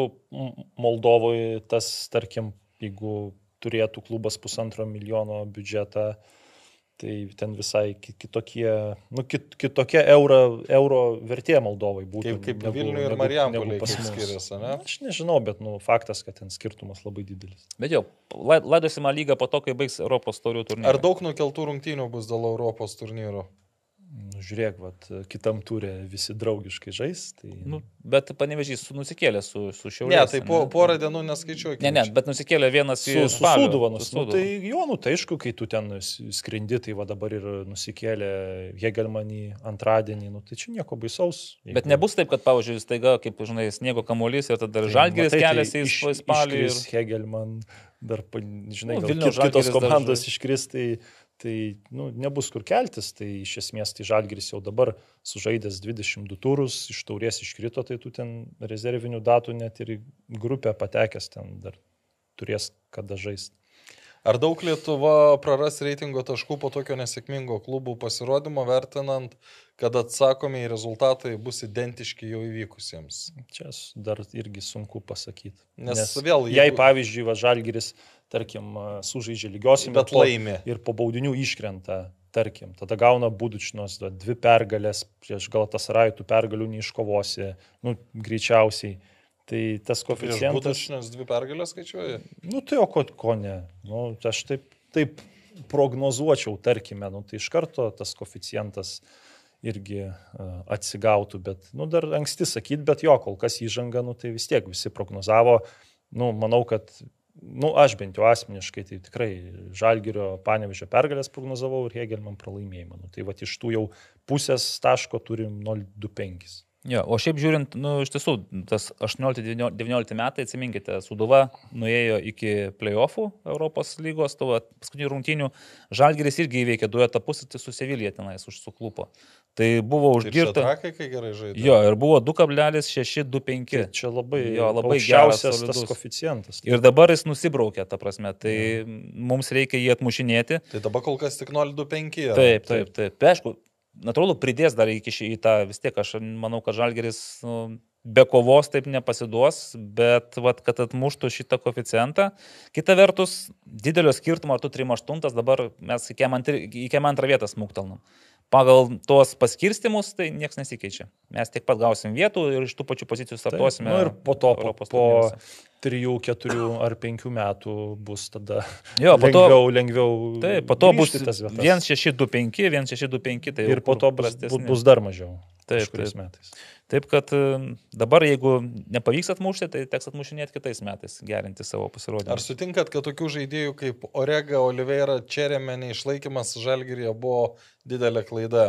Moldovoje tas, tarkim, jeigu turėtų klubas pusantro milijono biudžetą, tai ten visai kitokie, nu, kit, kitokia euro, euro vertė Moldovai būtų. Kaip, kaip Vilniui ir Marijampolei skiriasi, ne? Aš nežinau, bet nu, faktas, kad ten skirtumas labai didelis. Bet jau, laidosime lygą po to, kai baigs Europos taurių turnyrą. Ar daug nukeltų rungtynių bus dėl Europos turnyro? Nu, žiūrėk, vat, kitam turė visi draugiškai žais. Tai... Nu, bet Panevėžys nusikėlė su, su Šiaurės. Ne, tai po, porą dienų neskaičiuoju. Ne, ne, bet nusikėlė vienas su, su Sūduva. Nu, tai jo, nu, tai aišku, kai tu ten skrendi, tai va dabar ir nusikėlė Hegelmanį antradienį, nu, tai čia nieko baisaus. Jeigu... Bet nebus taip, kad, pavyzdžiui, staiga, kaip, žinai, sniego kamuolys ir tada Žalgiris tai, keliasi į tai spalį. Ir Hegelman, dar, žinai, nu, gal kitos komandos dar... iškris, tai... Tai nu, nebus kur keltis, tai iš esmės tai Žalgiris jau dabar sužaidęs dvidešimt du turus, iš taurės iškrito, tai tu ten rezervinių datų net ir grupę patekęs ten dar turės kada žaisti. Ar daug Lietuva praras reitingo taškų po tokio nesėkmingo klubų pasirodymo, vertinant, kad atsakomieji rezultatai bus identiški jau įvykusiems? Čia dar irgi sunku pasakyti. Nes, Nes vėl, jei jeigu... pavyzdžiui, va, Žalgiris, tarkim, sužaidžia lygiosiam, bet laimi. Ir po baudinių iškrenta, tarkim, tada gauna Budučnos dvi pergalės, prieš Galatasarajų tų pergalių neiškovosi, nu, greičiausiai. Tai tas koeficientas... Budučnos dvi pergalės skaičiuoja? Nu, tai o ko, ko ne. Nu, aš taip, taip prognozuočiau, tarkime, nu, tai iš karto tas koeficientas irgi uh, atsigautų, bet, nu, dar anksti sakyti, bet jo, kol kas įžanga, nu, tai vis tiek visi prognozavo, nu, manau, kad nu, aš bent jau asmeniškai, tai tikrai Žalgirio Panevėžio pergalės prognozavau ir Hegelman pralaimėjimą. Nu, tai va iš tų jau pusės taško turim nol du penki. Jo, o šiaip žiūrint, nu, iš tiesų, tas aštuoniolikti devyniolikti metai, atsiminkite, Sūduva nuėjo iki play-offų Europos lygos, to paskutinių rungtynių. Žalgiris irgi įveikė du etapus su Sevilija tenais užsuklupo. Tai buvo užgirta. Ir Šatrakai, kai gerai žaidė. Jo, ir buvo du kablelis šeši du penki. Tai čia labai, jo, labai aukščiausias tas koeficientas. Ir dabar jis nusibraukė, ta prasme, tai ja. Mums reikia jį atmušinėti. Tai dabar kol kas tik nol du penki. Taip, taip, taip. Tai aišku, natūralu, pridės dar iki šį, į tą, vis tiek aš manau, kad Žalgiris nu, be kovos taip nepasiduos, bet vat, kad atmuštų šitą koeficientą. Kita vertus, didelio skirtumo, ar tu trim aštuntas, dabar mes į kiek antrą vietą smuktelnam. Pagal tuos paskirstimus tai niekas nesikeičia. Mes tiek pat gausim vietų ir iš tų pačių pozicijų startuosime. Nu ir po to, po, po trijų, keturių ar penkių metų bus tada jo, po lengviau, to, lengviau. Taip, po to bus vienas šeši du penki, vienas šeši du penki. Tai ir po to bus, bus dar mažiau. Taip, taip. Metais. Taip, kad dabar jeigu nepavyks atmušti, tai teks atmušinėti kitais metais, gerinti savo pasirodymą. Ar sutinkat, kad tokių žaidėjų kaip Orega, Oliveira, Čerėmenė išlaikymas Žalgiryje buvo didelė klaida?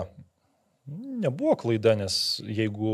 Nebuvo klaida, nes jeigu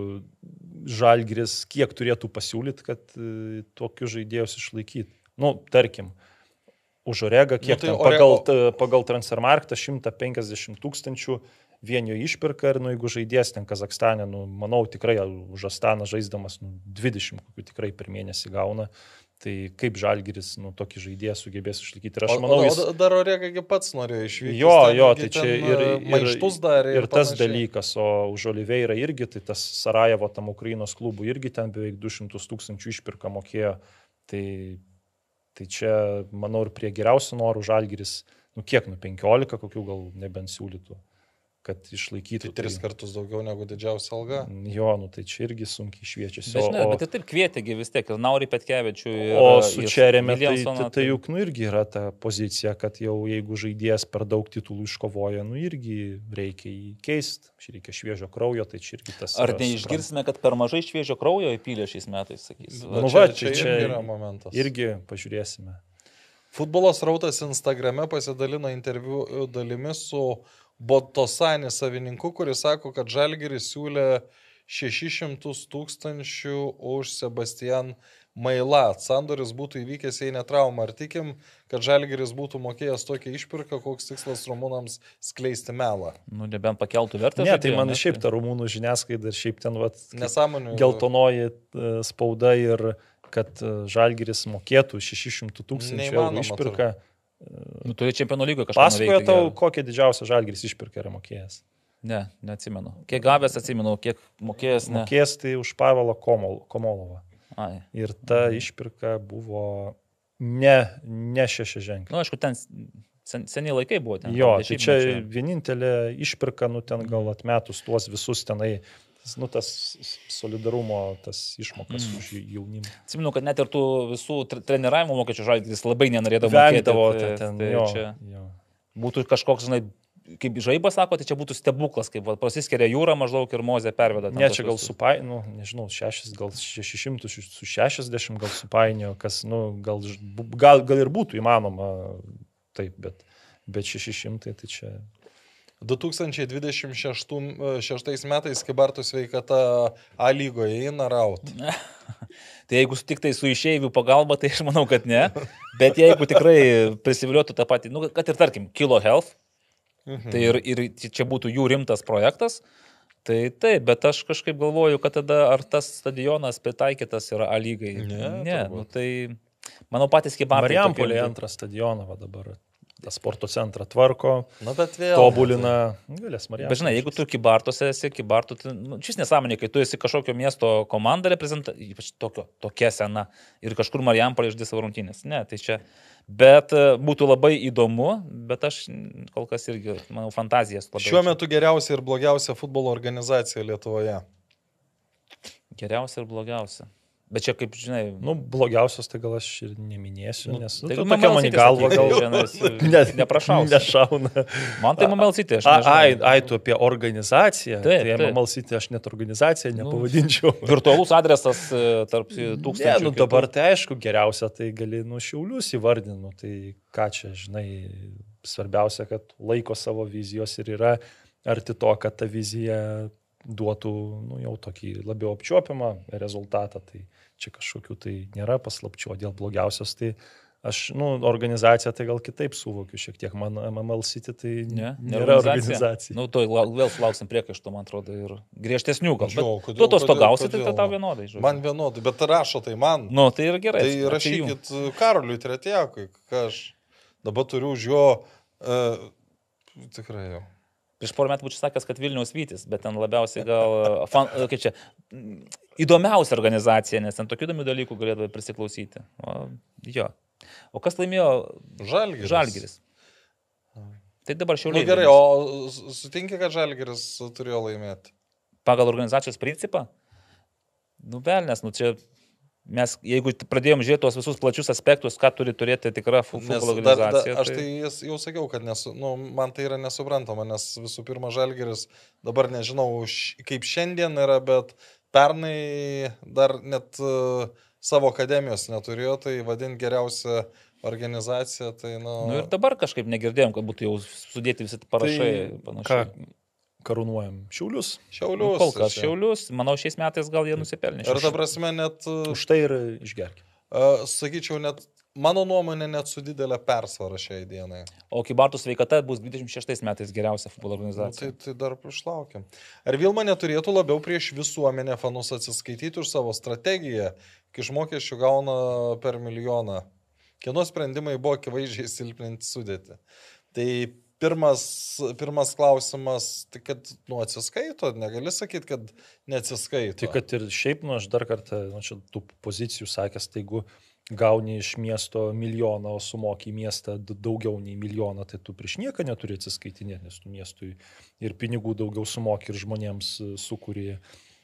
Žalgiris kiek turėtų pasiūlyti, kad tokius žaidėjus išlaikyti. Nu, tarkim, už Oregą kiek nu, tai ten, pagal, Orego... pagal Transfermarktą šimtas penkiasdešimt tūkstančių vien jo išpirka ir nu, jeigu žaidės ten Kazakstane, nu, manau, tikrai už Astaną žaisdamas nu, dvidešimt kokių tikrai per mėnesį gauna, tai kaip Žalgiris nu, tokį žaidėją sugebės išlaikyti. Ir aš manau, o, jis... o dar Oregagi pats norėjo išvykti. Jo, jo, tai čia ir, ir, darė, ir, ir tas dalykas, o už Oliveira irgi, tai tas Sarajevo tam Ukrainos klubų irgi ten beveik du šimtus tūkstančių išpirka mokėjo. Tai, tai čia, manau, ir prie geriausių norų Žalgiris, nu kiek, nu penkiolika kokių gal nebent siūlytų, kad išlaikytų. Tai tris tai... kartus daugiau negu didžiausia alga. Jo, nu tai čia irgi sunkiai šviečiasi. Bet, žinai, o... bet ir taip kvietėgi vis tiek, ir Naurį Petkevičių. Ir, o su Čerėme tai, tai, tai juk nu irgi yra ta pozicija, kad jau jeigu žaidėjas per daug titulų iškovoja, nu irgi reikia jį keisti, reikia šviežio kraujo, tai čia irgi tas. Ar neišgirsime, kad per mažai šviežio kraujo įpylė šiais metais, sakys? Nu, va, čia, čia, čia irgi yra momentas. Irgi pažiūrėsime. Futbolos rautas Instagrame pasidalino interviu dalimi su Botosani savininku, kuris sako, kad Žalgiris siūlė šešis šimtus tūkstančių už Sebastian Mailą. Sandoris būtų įvykęs, jei netrauma. Ar tikim, kad Žalgiris būtų mokėjęs tokią išpirką, koks tikslas rumūnams skleisti melą? Nu, nebent pakeltų vertę. Ne, tai man šiaip ta rumūnų žiniasklaida, šiaip ten vat, nesąmonių geltonoji spauda ir kad Žalgiris mokėtų šešis šimtus tūkstančių eurų išpirką. Nu, tu čempionų lygoje kažką pasakoja tau, kokią didžiausią Žalgiris išpirką yra mokėjęs. Ne, neatsimenu. Kiek gavęs atsimenu, kiek mokėjęs, ne. Mokėjęs tai už Pavelą Komol, Komolovą. Ai. Ir ta mhm. išpirka buvo ne, ne šešiaženklė. Na, nu, aišku, ten sen, seniai laikai buvo ten. Jo, tai čia vienintelė išpirka, nu ten gal atmetus tuos visus tenai, nu tas solidarumo, tas išmokas mm. už jaunimą. Atsimenu, kad net ir tų visų treniravimo mokesčių Žalgiris labai nenorėdavo mokėti. Tai, ten, tai jo, čia jo. Būtų kažkoks, žinai, kaip žaibas sako, tai čia būtų stebuklas, kaip va, prasiskeria jūra maždaug ir Mozė perveda. Ne, čia gal supai, nu, nežinau, šešis, gal šešišimtus su šešiasdešimt gal supainio, kas, nu, gal, gal, gal ir būtų įmanoma taip, bet, bet šeši šimtai tai čia... du tūkstančiai dvidešimt šeštais metais Kybartų sveikata A lygoje eina ar out? Tai jeigu tik tai su išeivių pagalba, tai aš manau, kad ne. Bet jeigu tikrai prisiviliotų tą patį, nu, kad ir tarkim, Kilo Health, mhm. tai ir, ir čia būtų jų rimtas projektas, tai taip, bet aš kažkaip galvoju, kad tada ar tas stadionas pritaikytas yra A lygai. Ne, ne nu, tai manau patys Kybartai. Marijampolėje antrą stadioną va dabar. tą sporto centrą tvarko, nu, vėl, tobulina. Galės Marijampolė. Bet žinai, jeigu tu Kybartuose esi, Kybartų, tai nu, šis nesąmonė, kai tu esi kažkokio miesto komanda reprezenta, ypač tokio, tokia sena, ir kažkur Marijampolė išdės savo rungtynės. Ne, tai čia, bet būtų labai įdomu, bet aš kol kas irgi, manau, fantazijas labiau. Šiuo metu geriausia ir blogiausia futbolo organizacija Lietuvoje. Geriausia ir blogiausia. Bet čia, kaip žinai... Nu, blogiausios tai gal aš ir neminėsiu, nes... Nu, tai nu, tokia man į galvą gal... Ne, neprašau. Nešauna. Man tai Mamel City, aš nežinau. Ai, ai, tu apie organizaciją. Taip, tai Mamel City aš net organizaciją nepavadinčiau. Nu, virtualus adresas tarp tūkstančių. Ne, nu dabar tai aišku, geriausia tai gali nu Šiaulius įvardinu. Tai ką čia, žinai, svarbiausia, kad laiko savo vizijos ir yra arti to, kad ta vizija duotų nu, jau tokį labiau apčiuopiamą rezultatą. Tai čia kažkokių tai nėra paslapčių, o dėl blogiausios tai aš, nu, organizacija tai gal kitaip suvokiu šiek tiek. Man Mamel City tai ne, nėra organizacija. organizacija. Nu, to vėl sulauksim priekaištų, man atrodo, ir griežtesnių gal. Jo, kodėl, tu tos pagausi, tai tau vienodai. Žiūrėjau. Man vienodai, bet rašo tai man. Nu, tai yra gerai. Tai rašykit Karoliui Tretjakui, ką aš dabar turiu už jo, uh, tikrai jau. Prieš porą metų būčiau sakęs, kad Vilniaus Vytis, bet ten labiausiai gal, fan, kaip čia, įdomiausia organizacija, nes ten tokių įdomių dalykų galėdavo prisiklausyti. O, jo. O kas laimėjo? Žalgiris. Žalgiris. Tai dabar Šiauliai. Nu, gerai, o sutinki, kad Žalgiris turėjo laimėti? Pagal organizacijos principą? Nu, velnės, nu čia... Mes, jeigu pradėjom žiūrėti tuos visus plačius aspektus, ką turi turėti tikra futbolo organizacija. Da, da, aš tai, tai jau sakiau, kad nesu, nu, man tai yra nesuprantama, nes visų pirma Žalgiris dabar nežinau, kaip šiandien yra, bet pernai dar net uh, savo akademijos neturėjo, tai vadinti geriausią organizaciją. Tai, nu... nu ir dabar kažkaip negirdėjom, kad būtų jau sudėti visi parašai. Tai, ką karūnuojam? Šiaulius? Šiaulius. Nu, kol kas Šiaulius. Manau, šiais metais gal jie nusipelnė. Ir ta prasme net... Už tai ir išgerkime. Uh, sakyčiau, net, mano nuomonė, net su didelė persvara šiai dienai. O Kybartų sveikata bus dvidešimt šeštais metais geriausia futbolo organizacija. Nu, tai, tai dar išlaukiam. Ar Vilma neturėtų labiau prieš visuomenę fanus atsiskaityti už savo strategiją, kai iš mokesčių gauna per milijoną? Kieno sprendimai buvo akivaizdžiai silpninti sudėti? Tai Pirmas, pirmas klausimas, tai kad, nu, atsiskaito, negali sakyti, kad neatsiskaito. Tai kad ir šiaip, nu, aš dar kartą, nu, čia tų pozicijų sakęs, tai jeigu gauni iš miesto milijoną, o sumoki į miestą daugiau nei milijoną, tai tu prieš nieką neturi atsiskaitinėti, nes tu miestui ir pinigų daugiau sumoki ir žmonėms sukuri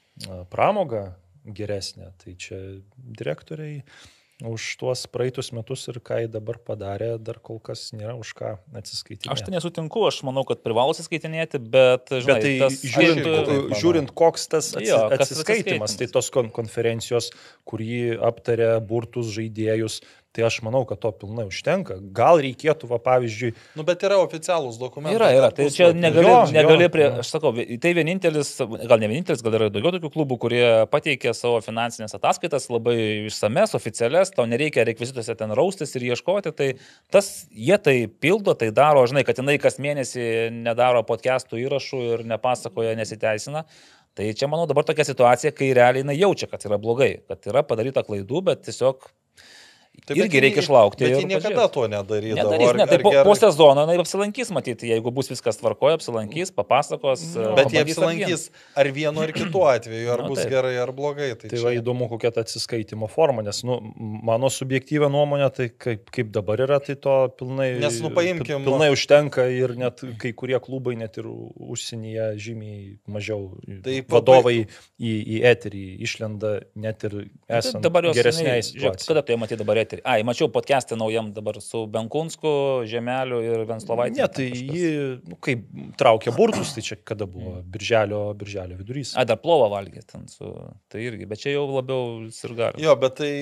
pramogą geresnę. Tai čia direktoriai už tuos praeitus metus ir ką jie dabar padarė, dar kol kas nėra už ką atsiskaitinėti. Aš tai nesutinku, aš manau, kad privalo atsiskaitinėti, bet, žinai, bet tai tas, žiūrint, aišku, žiūrint, koks tas atsi, jo, atsiskaitimas, tai tos konferencijos, kur jį aptarė burtus žaidėjus, tai aš manau, kad to pilnai užtenka. Gal reikėtų, va, pavyzdžiui... Nu, bet yra oficialūs dokumentai. Yra, yra. Tai čia negali, jo, negali jo, prie... jo. Aš sakau, tai vienintelis, gal ne vienintelis, gal yra daugiau tokių klubų, kurie pateikė savo finansinės ataskaitas labai išsames, oficialias, tau nereikia rekvizituose ten raustis ir ieškoti. Tai tas, jie tai pildo, tai daro, žinai, kad jinai kas mėnesį nedaro podcastų įrašų ir nepasakoja, nesiteisina. Tai čia, manau, dabar tokia situacija, kai realiai jinai jaučia, kad yra blogai, kad yra padaryta klaidų, bet tiesiog Tai irgi reikia išlaukti. Bet jie niekada to nedarydavo. Nedarys, ne, tai ar po, gerai... po sezono na, apsilankys, matyti, jeigu bus viskas tvarkoja, apsilankys, papasakos. No, bet jie apsilankys ar vienu ar kitu atveju, ar no, bus taip. Gerai ar blogai. Tai, tai čia... va įdomu, kokia ta atsiskaitimo forma, nes nu, mano subjektyvę nuomonę, tai kaip, kaip dabar yra, tai to pilnai, nes, nu, paimkim, pilnai užtenka ir net kai kurie klubai, net ir užsienyje žymiai mažiau tai vadovai į, į eterį išlenda, net ir esant geresniai situacijai. Kada tu jie matyti dabar eterį? Ai, mačiau podcast'ą naujam dabar su Benkunsku, Žemeliu ir Venslovaitė. Ne, tai jį, nu, kaip traukia burtus, tai čia kada buvo, birželio, birželio vidurys. Ai, dar plovą valgė ten su, tai irgi, bet čia jau labiau sirgaliu. Jo, bet tai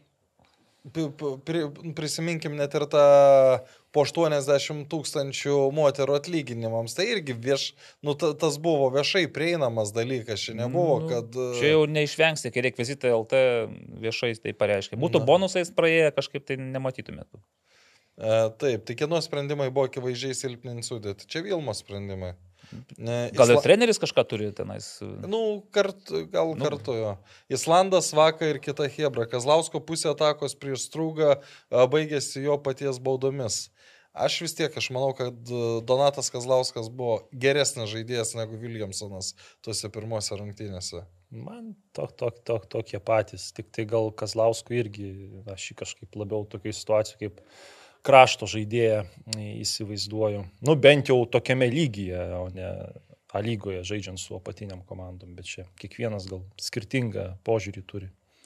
prisiminkim net ir tą po aštuoniasdešimt tūkstančių moterų atlyginimams. Tai irgi vieš, nu, tas buvo viešai prieinamas dalykas, čia nebuvo, nu, kad... Čia jau neišvengsi, kai rekvizitai L T viešai tai pareiškia. Būtų Na. bonusais praėję, kažkaip tai nematytumėtų. E, taip, tai kieno sprendimai buvo akivaizdžiai silpninti sudėti. Čia Vilmo sprendimai. Ne, gal ir Isla... treneris kažką turi tenais? Nu, kart, gal nu. kartu jo. Islandas, Vaka ir kita Hebra. Kazlausko pusė atakos prieš Strūgą baigėsi jo paties baudomis. Aš vis tiek, aš manau, kad Donatas Kazlauskas buvo geresnis žaidėjas negu Williamsonas tuose pirmose rungtynėse. Man tok, tok, tok, tokie patys. Tik tai gal Kazlauskui irgi, aš jį kažkaip labiau tokiai situacijai kaip krašto žaidėją įsivaizduoju. Nu, bent jau tokiame lygyje, o ne A lygoje žaidžiant su apatiniam komandom, bet čia kiekvienas gal skirtingą požiūrį turi.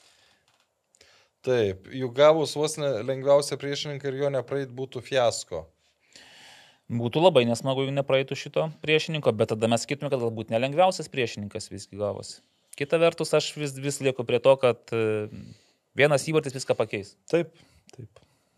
Taip, juk gavus vos ne lengviausią priešininką ir jo nepraeit būtų fiasko. Būtų labai nesmagu, jeigu nepraeitų šito priešininko, bet tada mes sakytume, kad galbūt nelengviausias priešininkas visgi gavosi. Kita vertus, aš vis, vis lieku prie to, kad vienas įvartis viską pakeis. Taip, taip.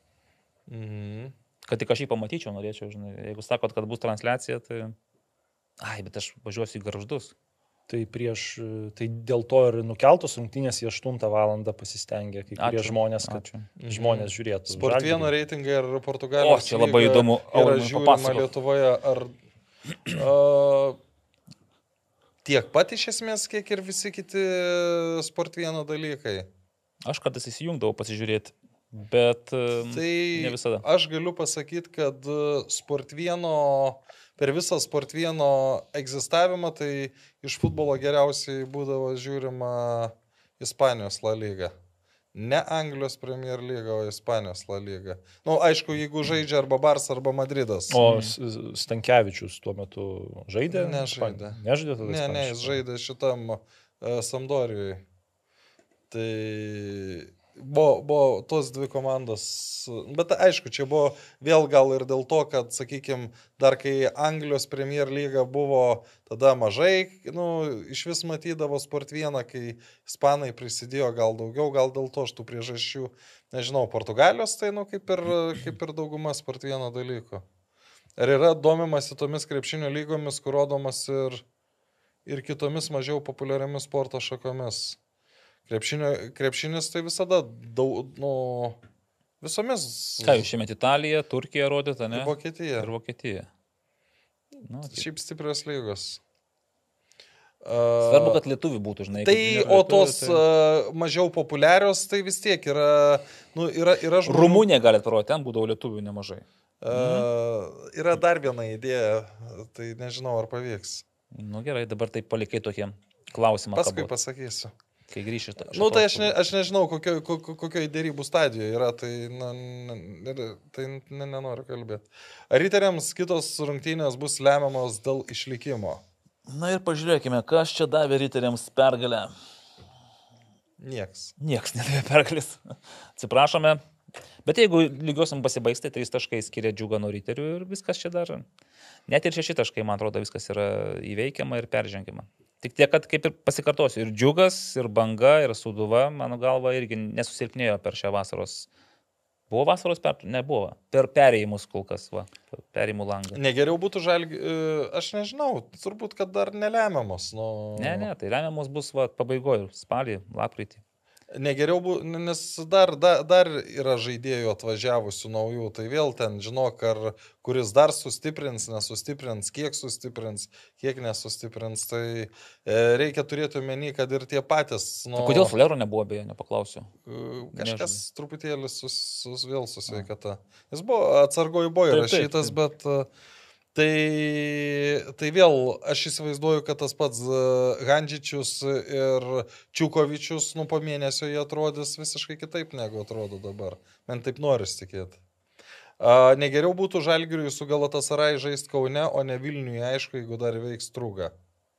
Mhm. Kad tik aš jį pamatyčiau, norėčiau, žinai. Jeigu sakot, kad bus transliacija, tai... Ai, bet aš važiuosiu į Gargždus. Tai prieš, tai dėl to ir nukeltos rungtynės į aštuntą valandą pasistengė kai kurie Ačiū. žmonės, kad Ačiū. žmonės žiūrėtų. Sport vieno reitingai ar Portugalijos. O, čia labai įdomu. Yra žiūrima Lietuvoje, ar uh, tiek pat iš esmės, kiek ir visi kiti Sport vieno dalykai. Aš kartais įsijungdavau pasižiūrėti, bet tai ne visada. Aš galiu pasakyti, kad Sport vieno... Per visą Sport vieno egzistavimą, tai iš futbolo geriausiai būdavo žiūrima Ispanijos La Liga. Ne Anglijos Premier Lyga, o Ispanijos La Liga. Nu, aišku, jeigu žaidžia arba Barça, arba Madridas. O Stankevičius tuo metu žaidė? Nežaidė. Nežaidė tada? Ne, ne, jis žaidė šitam uh, Sampdorijoje. Tai... Buvo, buvo tos dvi komandos, bet aišku, čia buvo vėl gal ir dėl to, kad, sakykime, dar kai Anglijos Premier Lyga buvo tada mažai, nu, iš vis matydavo Sport vieną, kai ispanai prisidėjo gal daugiau, gal dėl to aš tų priežasčių, nežinau, Portugalijos, tai, nu, kaip ir, kaip ir dauguma Sport vieno dalykų. Ar yra domimasi tomis krepšinio lygomis, kur rodomas ir, ir kitomis mažiau populiariamis sporto šakomis? Krepšinio, krepšinis tai visada daug, nu, visomis... Ką jūs šiemet Italija, Turkija rodėte, ne? Ir Vokietija. Ir Vokietija. Nu, tai... Šiaip stiprios lygos. Svarbu, kad lietuvių būtų, žinai. Tai, o tos tai... uh, mažiau populiarios, tai vis tiek yra... Nu, yra, yra žmonių... Rumunija galėt parodyti, ten būdavo lietuvių nemažai. Uh, mhm. Yra dar viena idėja, tai nežinau, ar pavyks. Nu gerai, dabar tai palikai tokie klausimą. Paskui kabot. Pasakysiu. Kai grįši iš to. Nu, tai aš, ne, aš nežinau, kokio, kokio, kokioje dėrybų stadijoje yra, tai, na, ne, tai ne, nenoriu kalbėti. Ar riteriams kitos rungtynės bus lemiamos dėl išlikimo? Na ir pažiūrėkime, kas čia davė riteriams pergalę. Nieks. Nieks nedavė pergalės. Atsiprašome. Bet jeigu lygiosim pasibaigs, tai trys taškai skiria Džiugą nuo riterių ir viskas čia dar. Net ir šeši taškai, man atrodo, viskas yra įveikiama ir peržengiama. Tik tiek, kad kaip ir pasikartosiu, ir Džiugas, ir Banga, ir Sūduva, mano galva, irgi nesusilpnėjo per šią vasaros. Buvo vasaros per... Nebuvo. Per perėjimus kol kas, va. Perėjimų langą. Negeriau būtų žalgi... Aš nežinau, turbūt, kad dar nelemiamos. Nu... Ne, ne, tai lemiamos bus, va, pabaigoje, spalį, lapkritį. Negeriau, bu, nes dar, dar, dar yra žaidėjų atvažiavusių naujų, tai vėl ten žinok, ar kuris dar sustiprins, nesustiprins, kiek sustiprins, kiek nesustiprins, tai e, reikia turėti omeny, kad ir tie patys. Nu, o kodėl Flero nebuvo, beje, nepaklausiu? Kažkas Nežinau. truputėlį sus, sus, vėl su sveikata. Jis buvo atsargoj buvo įrašytas, bet... Tai, tai vėl aš įsivaizduoju, kad tas pats Handžičius ir Čiukovičius, nu, po mėnesio jie atrodys visiškai kitaip, negu atrodo dabar. Man taip noris tikėti. Negeriau būtų Žalgiriui su Galatasaray žaisti Kaune, o ne Vilniuje, aišku, jeigu dar veiks Trūga.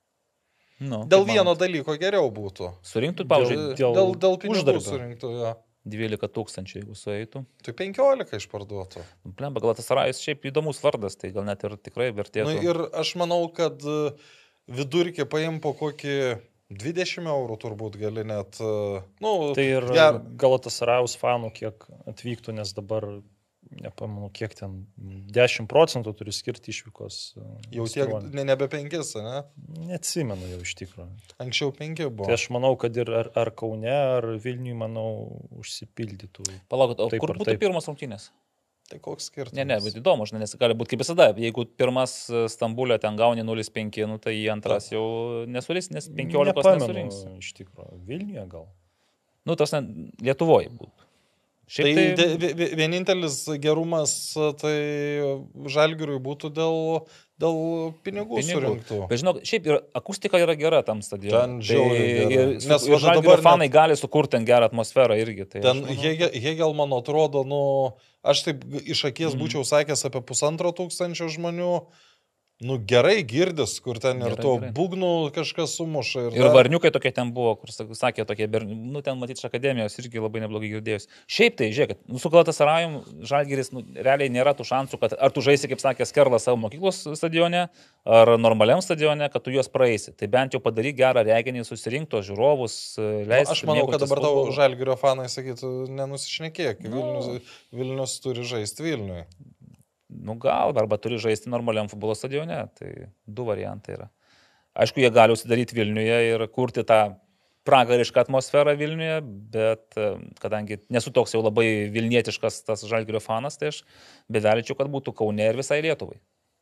Nu, dėl vieno manot. dalyko geriau būtų. Surinktų, pavyzdžiui, dėl, dėl, dėl pinigų surinktų, jo. dvylika tūkstančių, jeigu sueitų. Tai penkiolika išparduotų. Plemba, Galatasarayus šiaip įdomus vardas, tai gal net ir tikrai vertėtų. Nu, ir aš manau, kad vidurkį paim po kokį dvidešimt eurų turbūt gali net. Nu, tai ir ger... Galatasarayus fanų kiek atvyktų, nes dabar, nepamanu, kiek ten dešimt procentų turi skirti išvykos. Jau tiek, ne, nebe penkis, ne? Neatsimenu jau iš tikrųjų. Anksčiau penki buvo. Tai aš manau, kad ir ar, ar Kaune, ar Vilniui, manau, užsipildytų. Palaukit, o taip kur būtų taip. Pirmas rungtynės? Tai koks skirtumas? Ne, ne, bet įdomu, žinai, nes gali būti kaip visada. Jeigu pirmas Stambulė ten gauni nulis penki, nu, tai į antras jau nesuris, nes penkiolika nesurinks. Iš tikrųjų, Vilniuje gal. Nu, tas ne, Lietuvoje būtų. Šiaip tai, tai de, vienintelis gerumas tai Žalgiriui būtų dėl, dėl pinigų, pinigų surinktų. Bet žinok, šiaip ir akustika yra gera tam stadione. Tai, ir su, nes ir Žalgirio fanai net... gali sukurti ten gerą atmosferą irgi. Tai ten Hegel, Hegel, man atrodo, nu, aš taip iš akies mm. būčiau sakęs apie pusantro tūkstančio žmonių. Nu gerai girdis, kur ten gerai, ir to gerai. Būgnų kažkas sumuša. Ir, ir dar... varniukai tokie ten buvo, kur sakė tokie, nu ten matyti iš akademijos irgi labai neblogai girdėjus. Šiaip tai, žiūrėkit, nu, su Galatasarayum Žalgiris nu, realiai nėra tų šansų, kad ar tu žaisi, kaip sakė Skerla, savo mokyklos stadione, ar normaliam stadione, kad tu juos praeisi. Tai bent jau padaryk gerą reginį, susirinkto žiūrovus, leisti. Nu, aš manau, kad dabar tavo Žalgirio fanai sakytų, nenusišnekėk, no. Vilnius, Vilnius turi žaisti Vilniuje. Nu gal, arba turi žaisti normaliam futbolo stadione, tai du variantai yra. Aišku, jie gali užsidaryti Vilniuje ir kurti tą pragarišką atmosferą Vilniuje, bet kadangi nesu toks jau labai vilnietiškas tas Žalgirio fanas, tai aš beveličiau, kad būtų Kaune ir visai Lietuvai.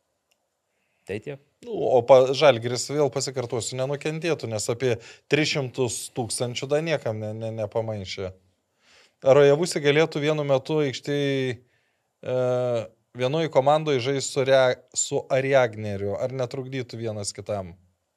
Tai tiek. Nu, o pa, Žalgiris vėl pasikartosiu, nenukentėtų, nes apie tris šimtus tūkstančių dar niekam ne, ne, nepamaišė. Ar Ojavusi galėtų vienu metu aikštėje... E, vienoje komandoje žais su, Rea, su Ariagneriu, ar netrukdytų vienas kitam?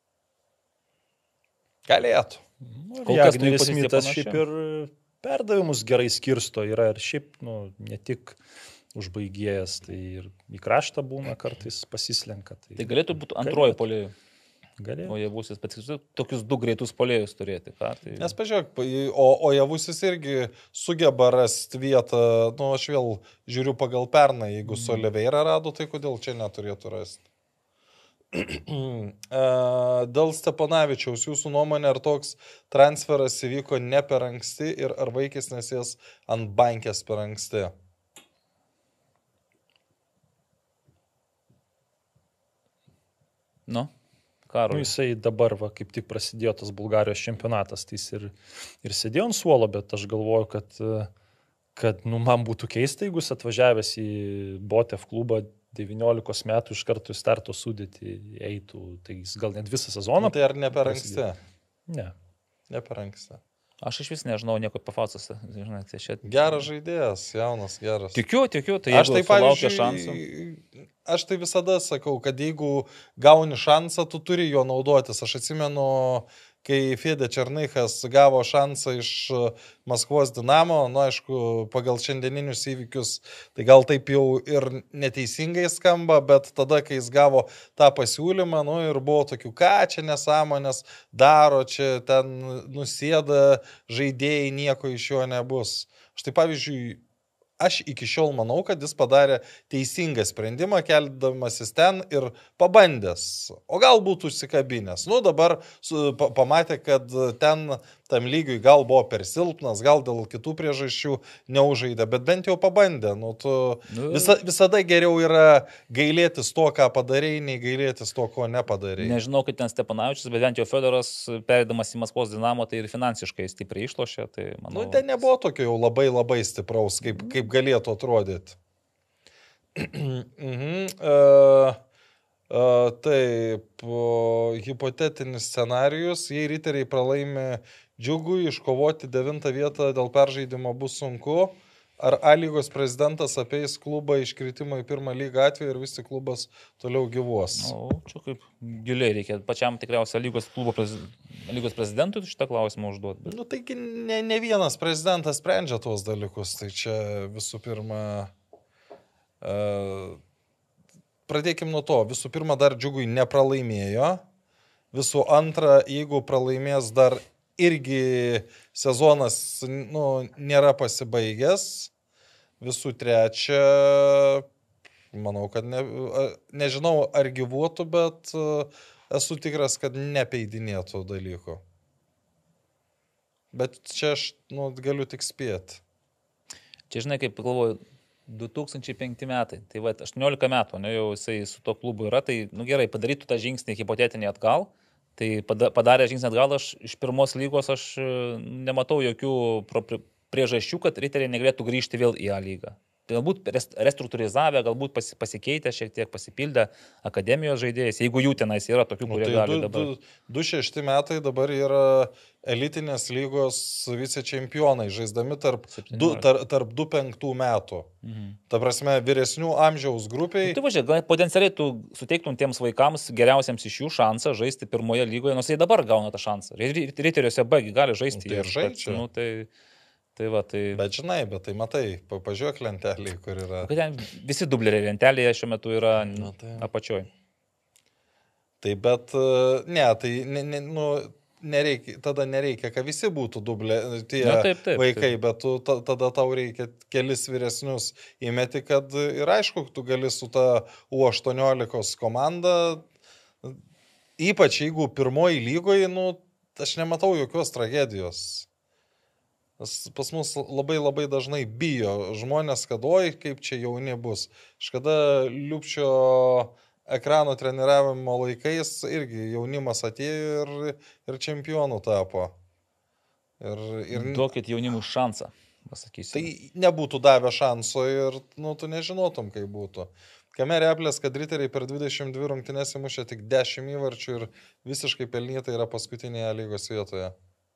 Galėtų. Ariagneris Smithas šiaip ir perdavimus gerai skirsto, yra ir šiaip, nu, ne tik užbaigėjas, tai ir į kraštą būna kartais pasislenka. Tai, tai galėtų būti antroji polėjų. Galėjo. O Javusis, bet tokius du greitus polėjus turėti. Ką? Tai... Nes pažiūrėk, o, o Javusis irgi sugeba rasti vietą, nu aš vėl žiūriu pagal pernai, jeigu mm. su Oliveira rado, tai kodėl čia neturėtų rasti? Dėl Steponavičiaus, jūsų nuomonė, ar toks transferas įvyko ne per anksti ir ar vaikis nesės ant bankės per anksti? Nu? Nu, jisai dabar, va, kaip tik prasidėjo tas Bulgarijos čempionatas, tai jis ir, ir sėdėjo ant suolo, bet aš galvoju, kad, kad nu, man būtų keista, jeigu jis atvažiavęs į Botev klubą devyniolikos metų iš karto į starto sudėtį eitų, tai jis gal net visą sezoną. Nu, tai ar ne per anksti? Ne. Ne per anksti. Aš iš vis nežinau nieko apie Faustas. Šiet... Geras žaidėjas, jaunas, geras. Tikiu, tikiu, tai jeigu tai sulaukia šansų. Aš tai visada sakau, kad jeigu gauni šansą, tu turi jo naudotis. Aš atsimenu, kai Fede Černychas gavo šansą iš Maskvos Dinamo, nu aišku, pagal šiandieninius įvykius, tai gal taip jau ir neteisingai skamba, bet tada, kai jis gavo tą pasiūlymą, nu ir buvo tokių, ką čia nesąmonės daro, čia ten nusėda žaidėjai, nieko iš jo nebus. Aš tai pavyzdžiui, aš iki šiol manau, kad jis padarė teisingą sprendimą, keldamasis ten ir pabandęs. O gal būtų užsikabinęs. Nu, dabar su, pa, pamatė, kad ten tam lygiui, gal buvo per silpnas, gal dėl kitų priežasčių neužaidė, bet bent jau pabandė. Nu, tu, visa, visada geriau yra gailėtis to, ką padarėjai, nei gailėtis to, ko nepadarėjai. Nežinau, kaip ten Stepanavičius, bet bent jau Fiodoras, perėdamas į Maskvos Dinamo, tai ir finansiškai stipriai išlošė. Tai, manau... Nu, ten nebuvo tokio jau labai labai stipraus, kaip, kaip galėtų atrodyti. mhm. uh, uh, taip, uh, hipotetinis scenarijus, jei riteriai pralaimi Džiugui, iškovoti devintą vietą dėl peržaidimo bus sunku. Ar A lygos prezidentas apeis klubą iškritimo į pirmą lygą atveju ir visi klubas toliau gyvuos? O, čia kaip giliai reikia pačiam tikriausiai lygos klubo prez... lygos prezidentui šitą klausimą užduoti. Bet... Nu, taigi ne, ne vienas prezidentas sprendžia tuos dalykus. Tai čia visų pirma... Uh, pradėkim nuo to. Visų pirma, dar Džiugui nepralaimėjo. Visų antra, jeigu pralaimės dar irgi sezonas nu, nėra pasibaigęs. Visų trečia, manau, kad ne, nežinau ar gyvuotų, bet esu tikras, kad nepeidinėtų dalykų. Bet čia aš nu, galiu tik spėti. Čia žinai, kaip galvoju, du tūkstančiai penkti metai, tai va, aštuoniolika metų, ne, jau jisai su to klubu yra, tai nu, gerai, padarytų tą žingsnį hipotetinį atgal. Tai padarė žingsnį atgal, aš iš pirmos lygos aš nematau jokių priežasčių, kad riteriai negalėtų grįžti vėl į A lygą. Tai galbūt restruktūrizavę, galbūt pasikeitę, šiek tiek pasipildę akademijos žaidėjais, jeigu jų tenais yra tokių, kurie nu, tai gali du, dabar. du šešti metai dabar yra elitinės lygos vicečempionai, žaisdami tarp du, tar, tarp du penktų metų. Mhm. Ta prasme, vyresnių amžiaus grupiai. Nu, tai važiuok, gal potencialiai tu suteiktum tiems vaikams geriausiams iš jų šansą žaisti pirmoje lygoje, nors jie dabar gauna tą šansą. Riteriuose B gali žaisti. Nu, tai ir žaidžia. Nu, tai... Tai va, tai... Bet žinai, bet tai matai, pažiūrėk lentelį, kur yra. Kad ten visi dubleriai lentelėje šiuo metu yra nu, tai... apačioj. Tai bet, ne, tai ne, ne, nu, nereikia, tada nereikia, kad visi būtų dublė, tie Na, taip, taip, vaikai, taip. Bet tu, ta, tada tau reikia kelis vyresnius įmeti, kad ir aišku, tu gali su ta U aštuoniolika komanda, ypač jeigu pirmoji lygoje, nu, aš nematau jokios tragedijos. Pas mus labai labai dažnai bijo žmonės, kad oi, kaip čia jauni bus. Kažkada Liupčio ekrano treniravimo laikais irgi jaunimas atėjo ir, ir čempionų tapo. Ir, ir... Duokit jaunimui šansą, pasakysiu. Tai nebūtų davę šanso ir nu, tu nežinotum, kaip būtų. Kame Replės, kad riteriai per dvidešimt dvi rungtynes įmušė tik dešimt įvarčių ir visiškai pelnytai yra paskutinėje lygos vietoje.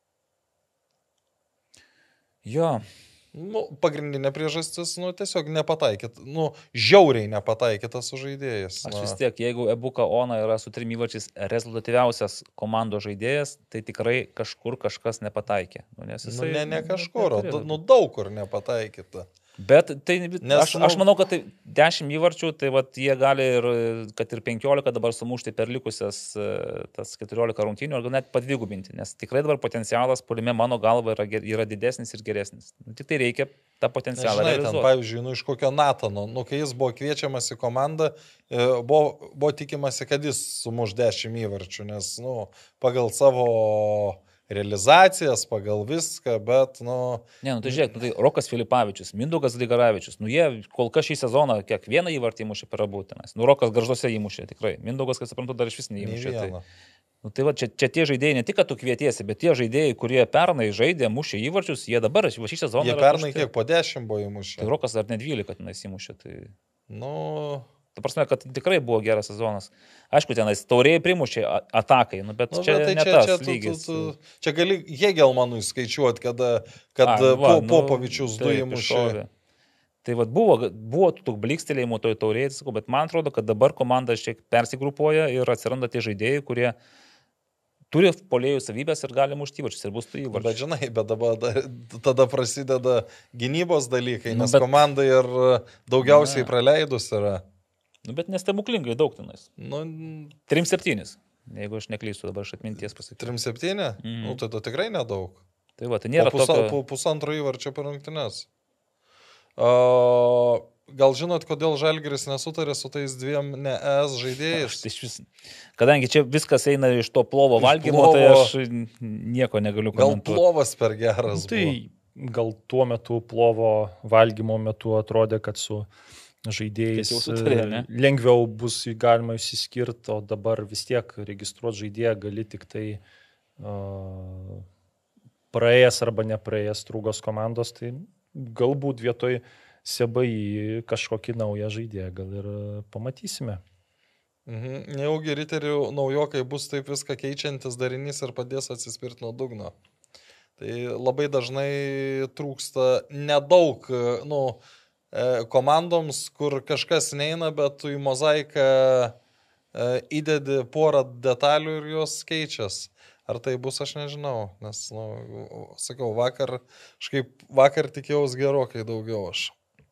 Jo. Nu, pagrindinė priežastis, nu, tiesiog nepataikyt, nu, žiauriai nepataikytas žaidėjas. Aš vis tiek, jeigu Ebuka Ona yra su trim įvarčiais rezultatyviausias komandos žaidėjas, tai tikrai kažkur kažkas nepataikė. Nu, nes jisai, nu, ne, ne kažkur, o nu, daug kur nepataikyta. Bet tai, Nes, aš, aš manau, kad tai dešimt įvarčių, tai vat, jie gali ir, kad ir penkiolika dabar sumušti per likusias tas keturiolika rungtynių, ar gal net padvigubinti, nes tikrai dabar potencialas puolime mano galva yra, yra didesnis ir geresnis. Nu, tik tai reikia tą potencialą Žinai, realizuoti. Ten, pavyzdžiui, nu, iš kokio Natano, nu, kai jis buvo kviečiamas į komandą, buvo, buvo tikimasi, kad jis sumuš dešimt įvarčių, nes nu, pagal savo realizacijas, pagal viską, bet, nu... Ne, nu tai žiūrėk, nu, tai Rokas Filipavičius, Mindaugas Grigaravičius, nu jie kol kas šį sezoną kiekvieną įvartį įmušė per abu tenais. Nu, Rokas Gargžduose įmušė, tikrai. Mindaugas, kaip suprantu, dar iš vis neįmušė. Tai, nu, tai va, čia, čia tie žaidėjai, ne tik, kad tu kvietiesi, bet tie žaidėjai, kurie pernai žaidė, mušė įvarčius, jie dabar šį sezoną... Jie pernai kiek po dešimt buvo įmušę. Tai Rokas dar ne dvylika tenais įmušė. Tai... Nu... Ta prasme, kad tikrai buvo geras sezonas. Aišku, tenais taurėjai primušė atakai, nu, bet nu, čia bet tai ne čia, tas čia, lygis. Tu, tu, čia gali Hegelmanui skaičiuoti, kada, kad A, va, po, nu, Popovičius du įmušė. Tai vat, buvo, buvo tų blikstelėjimų toj taurėjai, bet man atrodo, kad dabar komanda šiek persigrupuoja ir atsiranda tie žaidėjai, kurie turi puolėjų savybės ir gali mušti įvarčius ir bus tų įvarčių. Bet žinai, bet dabar tada prasideda gynybos dalykai, nes nu, bet... komanda ir daugiausiai ne. praleidus yra. Nu, bet nestebuklingai daug tenais. Nu, trim septynis, jeigu aš neklystu dabar iš atminties pasakyti. trim septyni? Mm. Nu, tai to tikrai nedaug. Tai va, tai nėra po, pusa, tokio... po pusantro įvarčio per rungtynes. Uh, gal žinot, kodėl Žalgiris nesutarė su tais dviem ne ES žaidėjais? Aš, vis, kadangi čia viskas eina iš to plovo Iš valgymo, plovo. tai aš nieko negaliu Gal komentuoti. plovas per geras Tai buvo? gal tuo metu plovo valgymo metu atrodė, kad su žaidėjais Kad jau sutarė, ne? lengviau bus galima išsiskirti, o dabar vis tiek registruoti žaidėją gali tik tai uh, praėjęs arba nepraėjęs Trūgos komandos, tai galbūt vietoj Sebai kažkokį naują žaidėją gal ir pamatysime. Mhm. Nejaugi riterių naujokai bus taip viską keičiantis darinys ir padės atsispirti nuo dugno. Tai labai dažnai trūksta nedaug, nu, komandoms, kur kažkas neina, bet tu į mozaiką įdedi porą detalių ir jos keičias. Ar tai bus, aš nežinau, nes, nu, sakau, vakar, kažkaip vakar tikėjaus gerokai daugiau aš.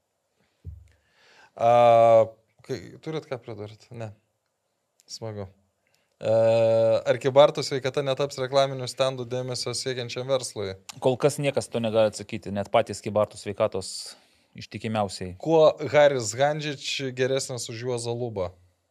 A, kai, turit ką pridurti? Ne. Smagu. E, ar Kybartų sveikata netaps reklaminių stendų dėmesio siekiančiam verslui? Kol kas niekas to negali atsakyti, net patys Kybartų sveikatos ištikimiausiai. Kuo Haris Handžič geresnis už Juozą Lubą?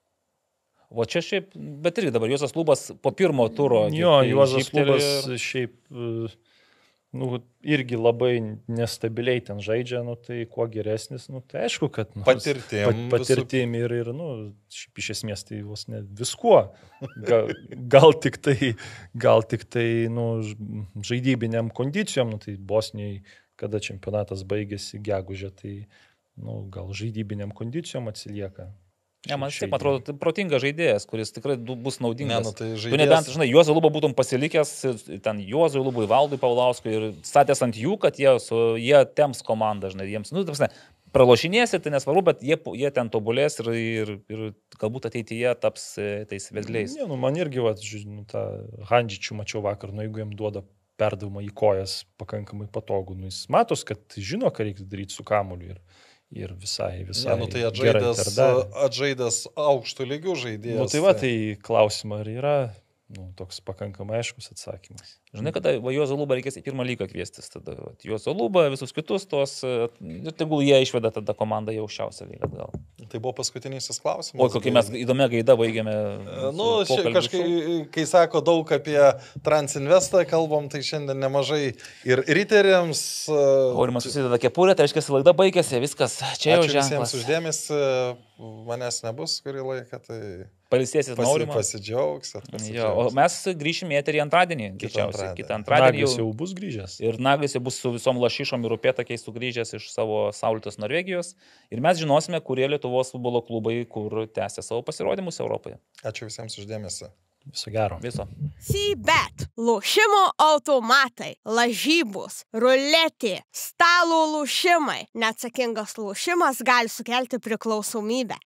O čia šiaip, bet irgi dabar Juozas Lubas po pirmo turo. Jo, tai Juozas žybtelėjo Lubas ir- šiaip nu, irgi labai nestabiliai ten žaidžia, nu, tai kuo geresnis, nu, tai aišku, kad nu, Patirtim pat, patirtim ir, ir nu, šiaip iš esmės tai vos ne viskuo. Gal, gal tik tai, gal tik tai nu, ž- žaidybiniam kondicijom, nu, tai Bosnijai, kada čempionatas baigėsi gegužę, tai nu, gal žaidybiniam kondicijom atsilieka. Ne, man Šiai taip atrodo, tai protingas žaidėjas, kuris tikrai du- bus Ne, naudingas. nu, tai Tu nebent, žaidėjas. žinai, Juozą Lubą būtum pasilikęs, ten Juozui Lubui, Valdui Paulauskui ir statęs ant jų, kad jie, su, jie temps komandą, žinai, jiems, nu, taip, pralošinėsi, tai nesvaru, bet jie, jie ten tobulės ir, ir, ir galbūt ateityje taps e, tais vedliais. Ne, nu, man irgi, va, žinau, tą Handžičių mačiau vakar, nu, jeigu jam duoda perdavimą į kojas pakankamai patogu, nu, jis matos, kad žino, ką reikia daryti su kamuoliu ir, ir visai, visai. Ne, nu, tai gerai atžaidęs, perdavė. atžaidęs aukštų lygių žaidėjas. Nu, tai va, tai klausimą ar yra nu, toks pakankamai aiškus atsakymas. Žinai, kada va, Juozą Lubą reikės į pirmą lygą kviestis, tada va, Juozą Lubą, visus kitus tos, e, ir tegul jie išveda tada komandą į aukščiausią lygą gal. Tai buvo paskutinysis klausimas. O kokį mes įdomią gaidą baigėme. E, su Nu, šia, pokalbiu kažkai, su- kai sako daug apie Transinvestą kalbam, tai šiandien nemažai ir riteriams. e, Aurimas susideda kepurę, tai reiškia, laida baigėsi, viskas, čia jau Ačiū visiems ženklas. uždėmesi, manęs nebus kurį laiką, tai Palisėsis pasi, Aurimas. pasidžiaugsit. Jo, o pasidžiaugsit. mes grįšime į eterį antradienį, greičiausiai. antradienį. Kitą antradienį Naglis jau. jau bus grįžęs. Ir Naglis jau bus su visom lašišom ir upėtakiais sugrįžęs iš savo saulėtos Norvegijos. Ir mes žinosime, kurie Lietuvos futbolo klubai, kur tęsia savo pasirodymus Europoje. Ačiū visiems uždėmesi. Viso gero. Viso. C-Bet, lošimo automatai, lažybos, ruletė, stalo lošimai. Neatsakingas lošimas gali sukelti priklausomybę.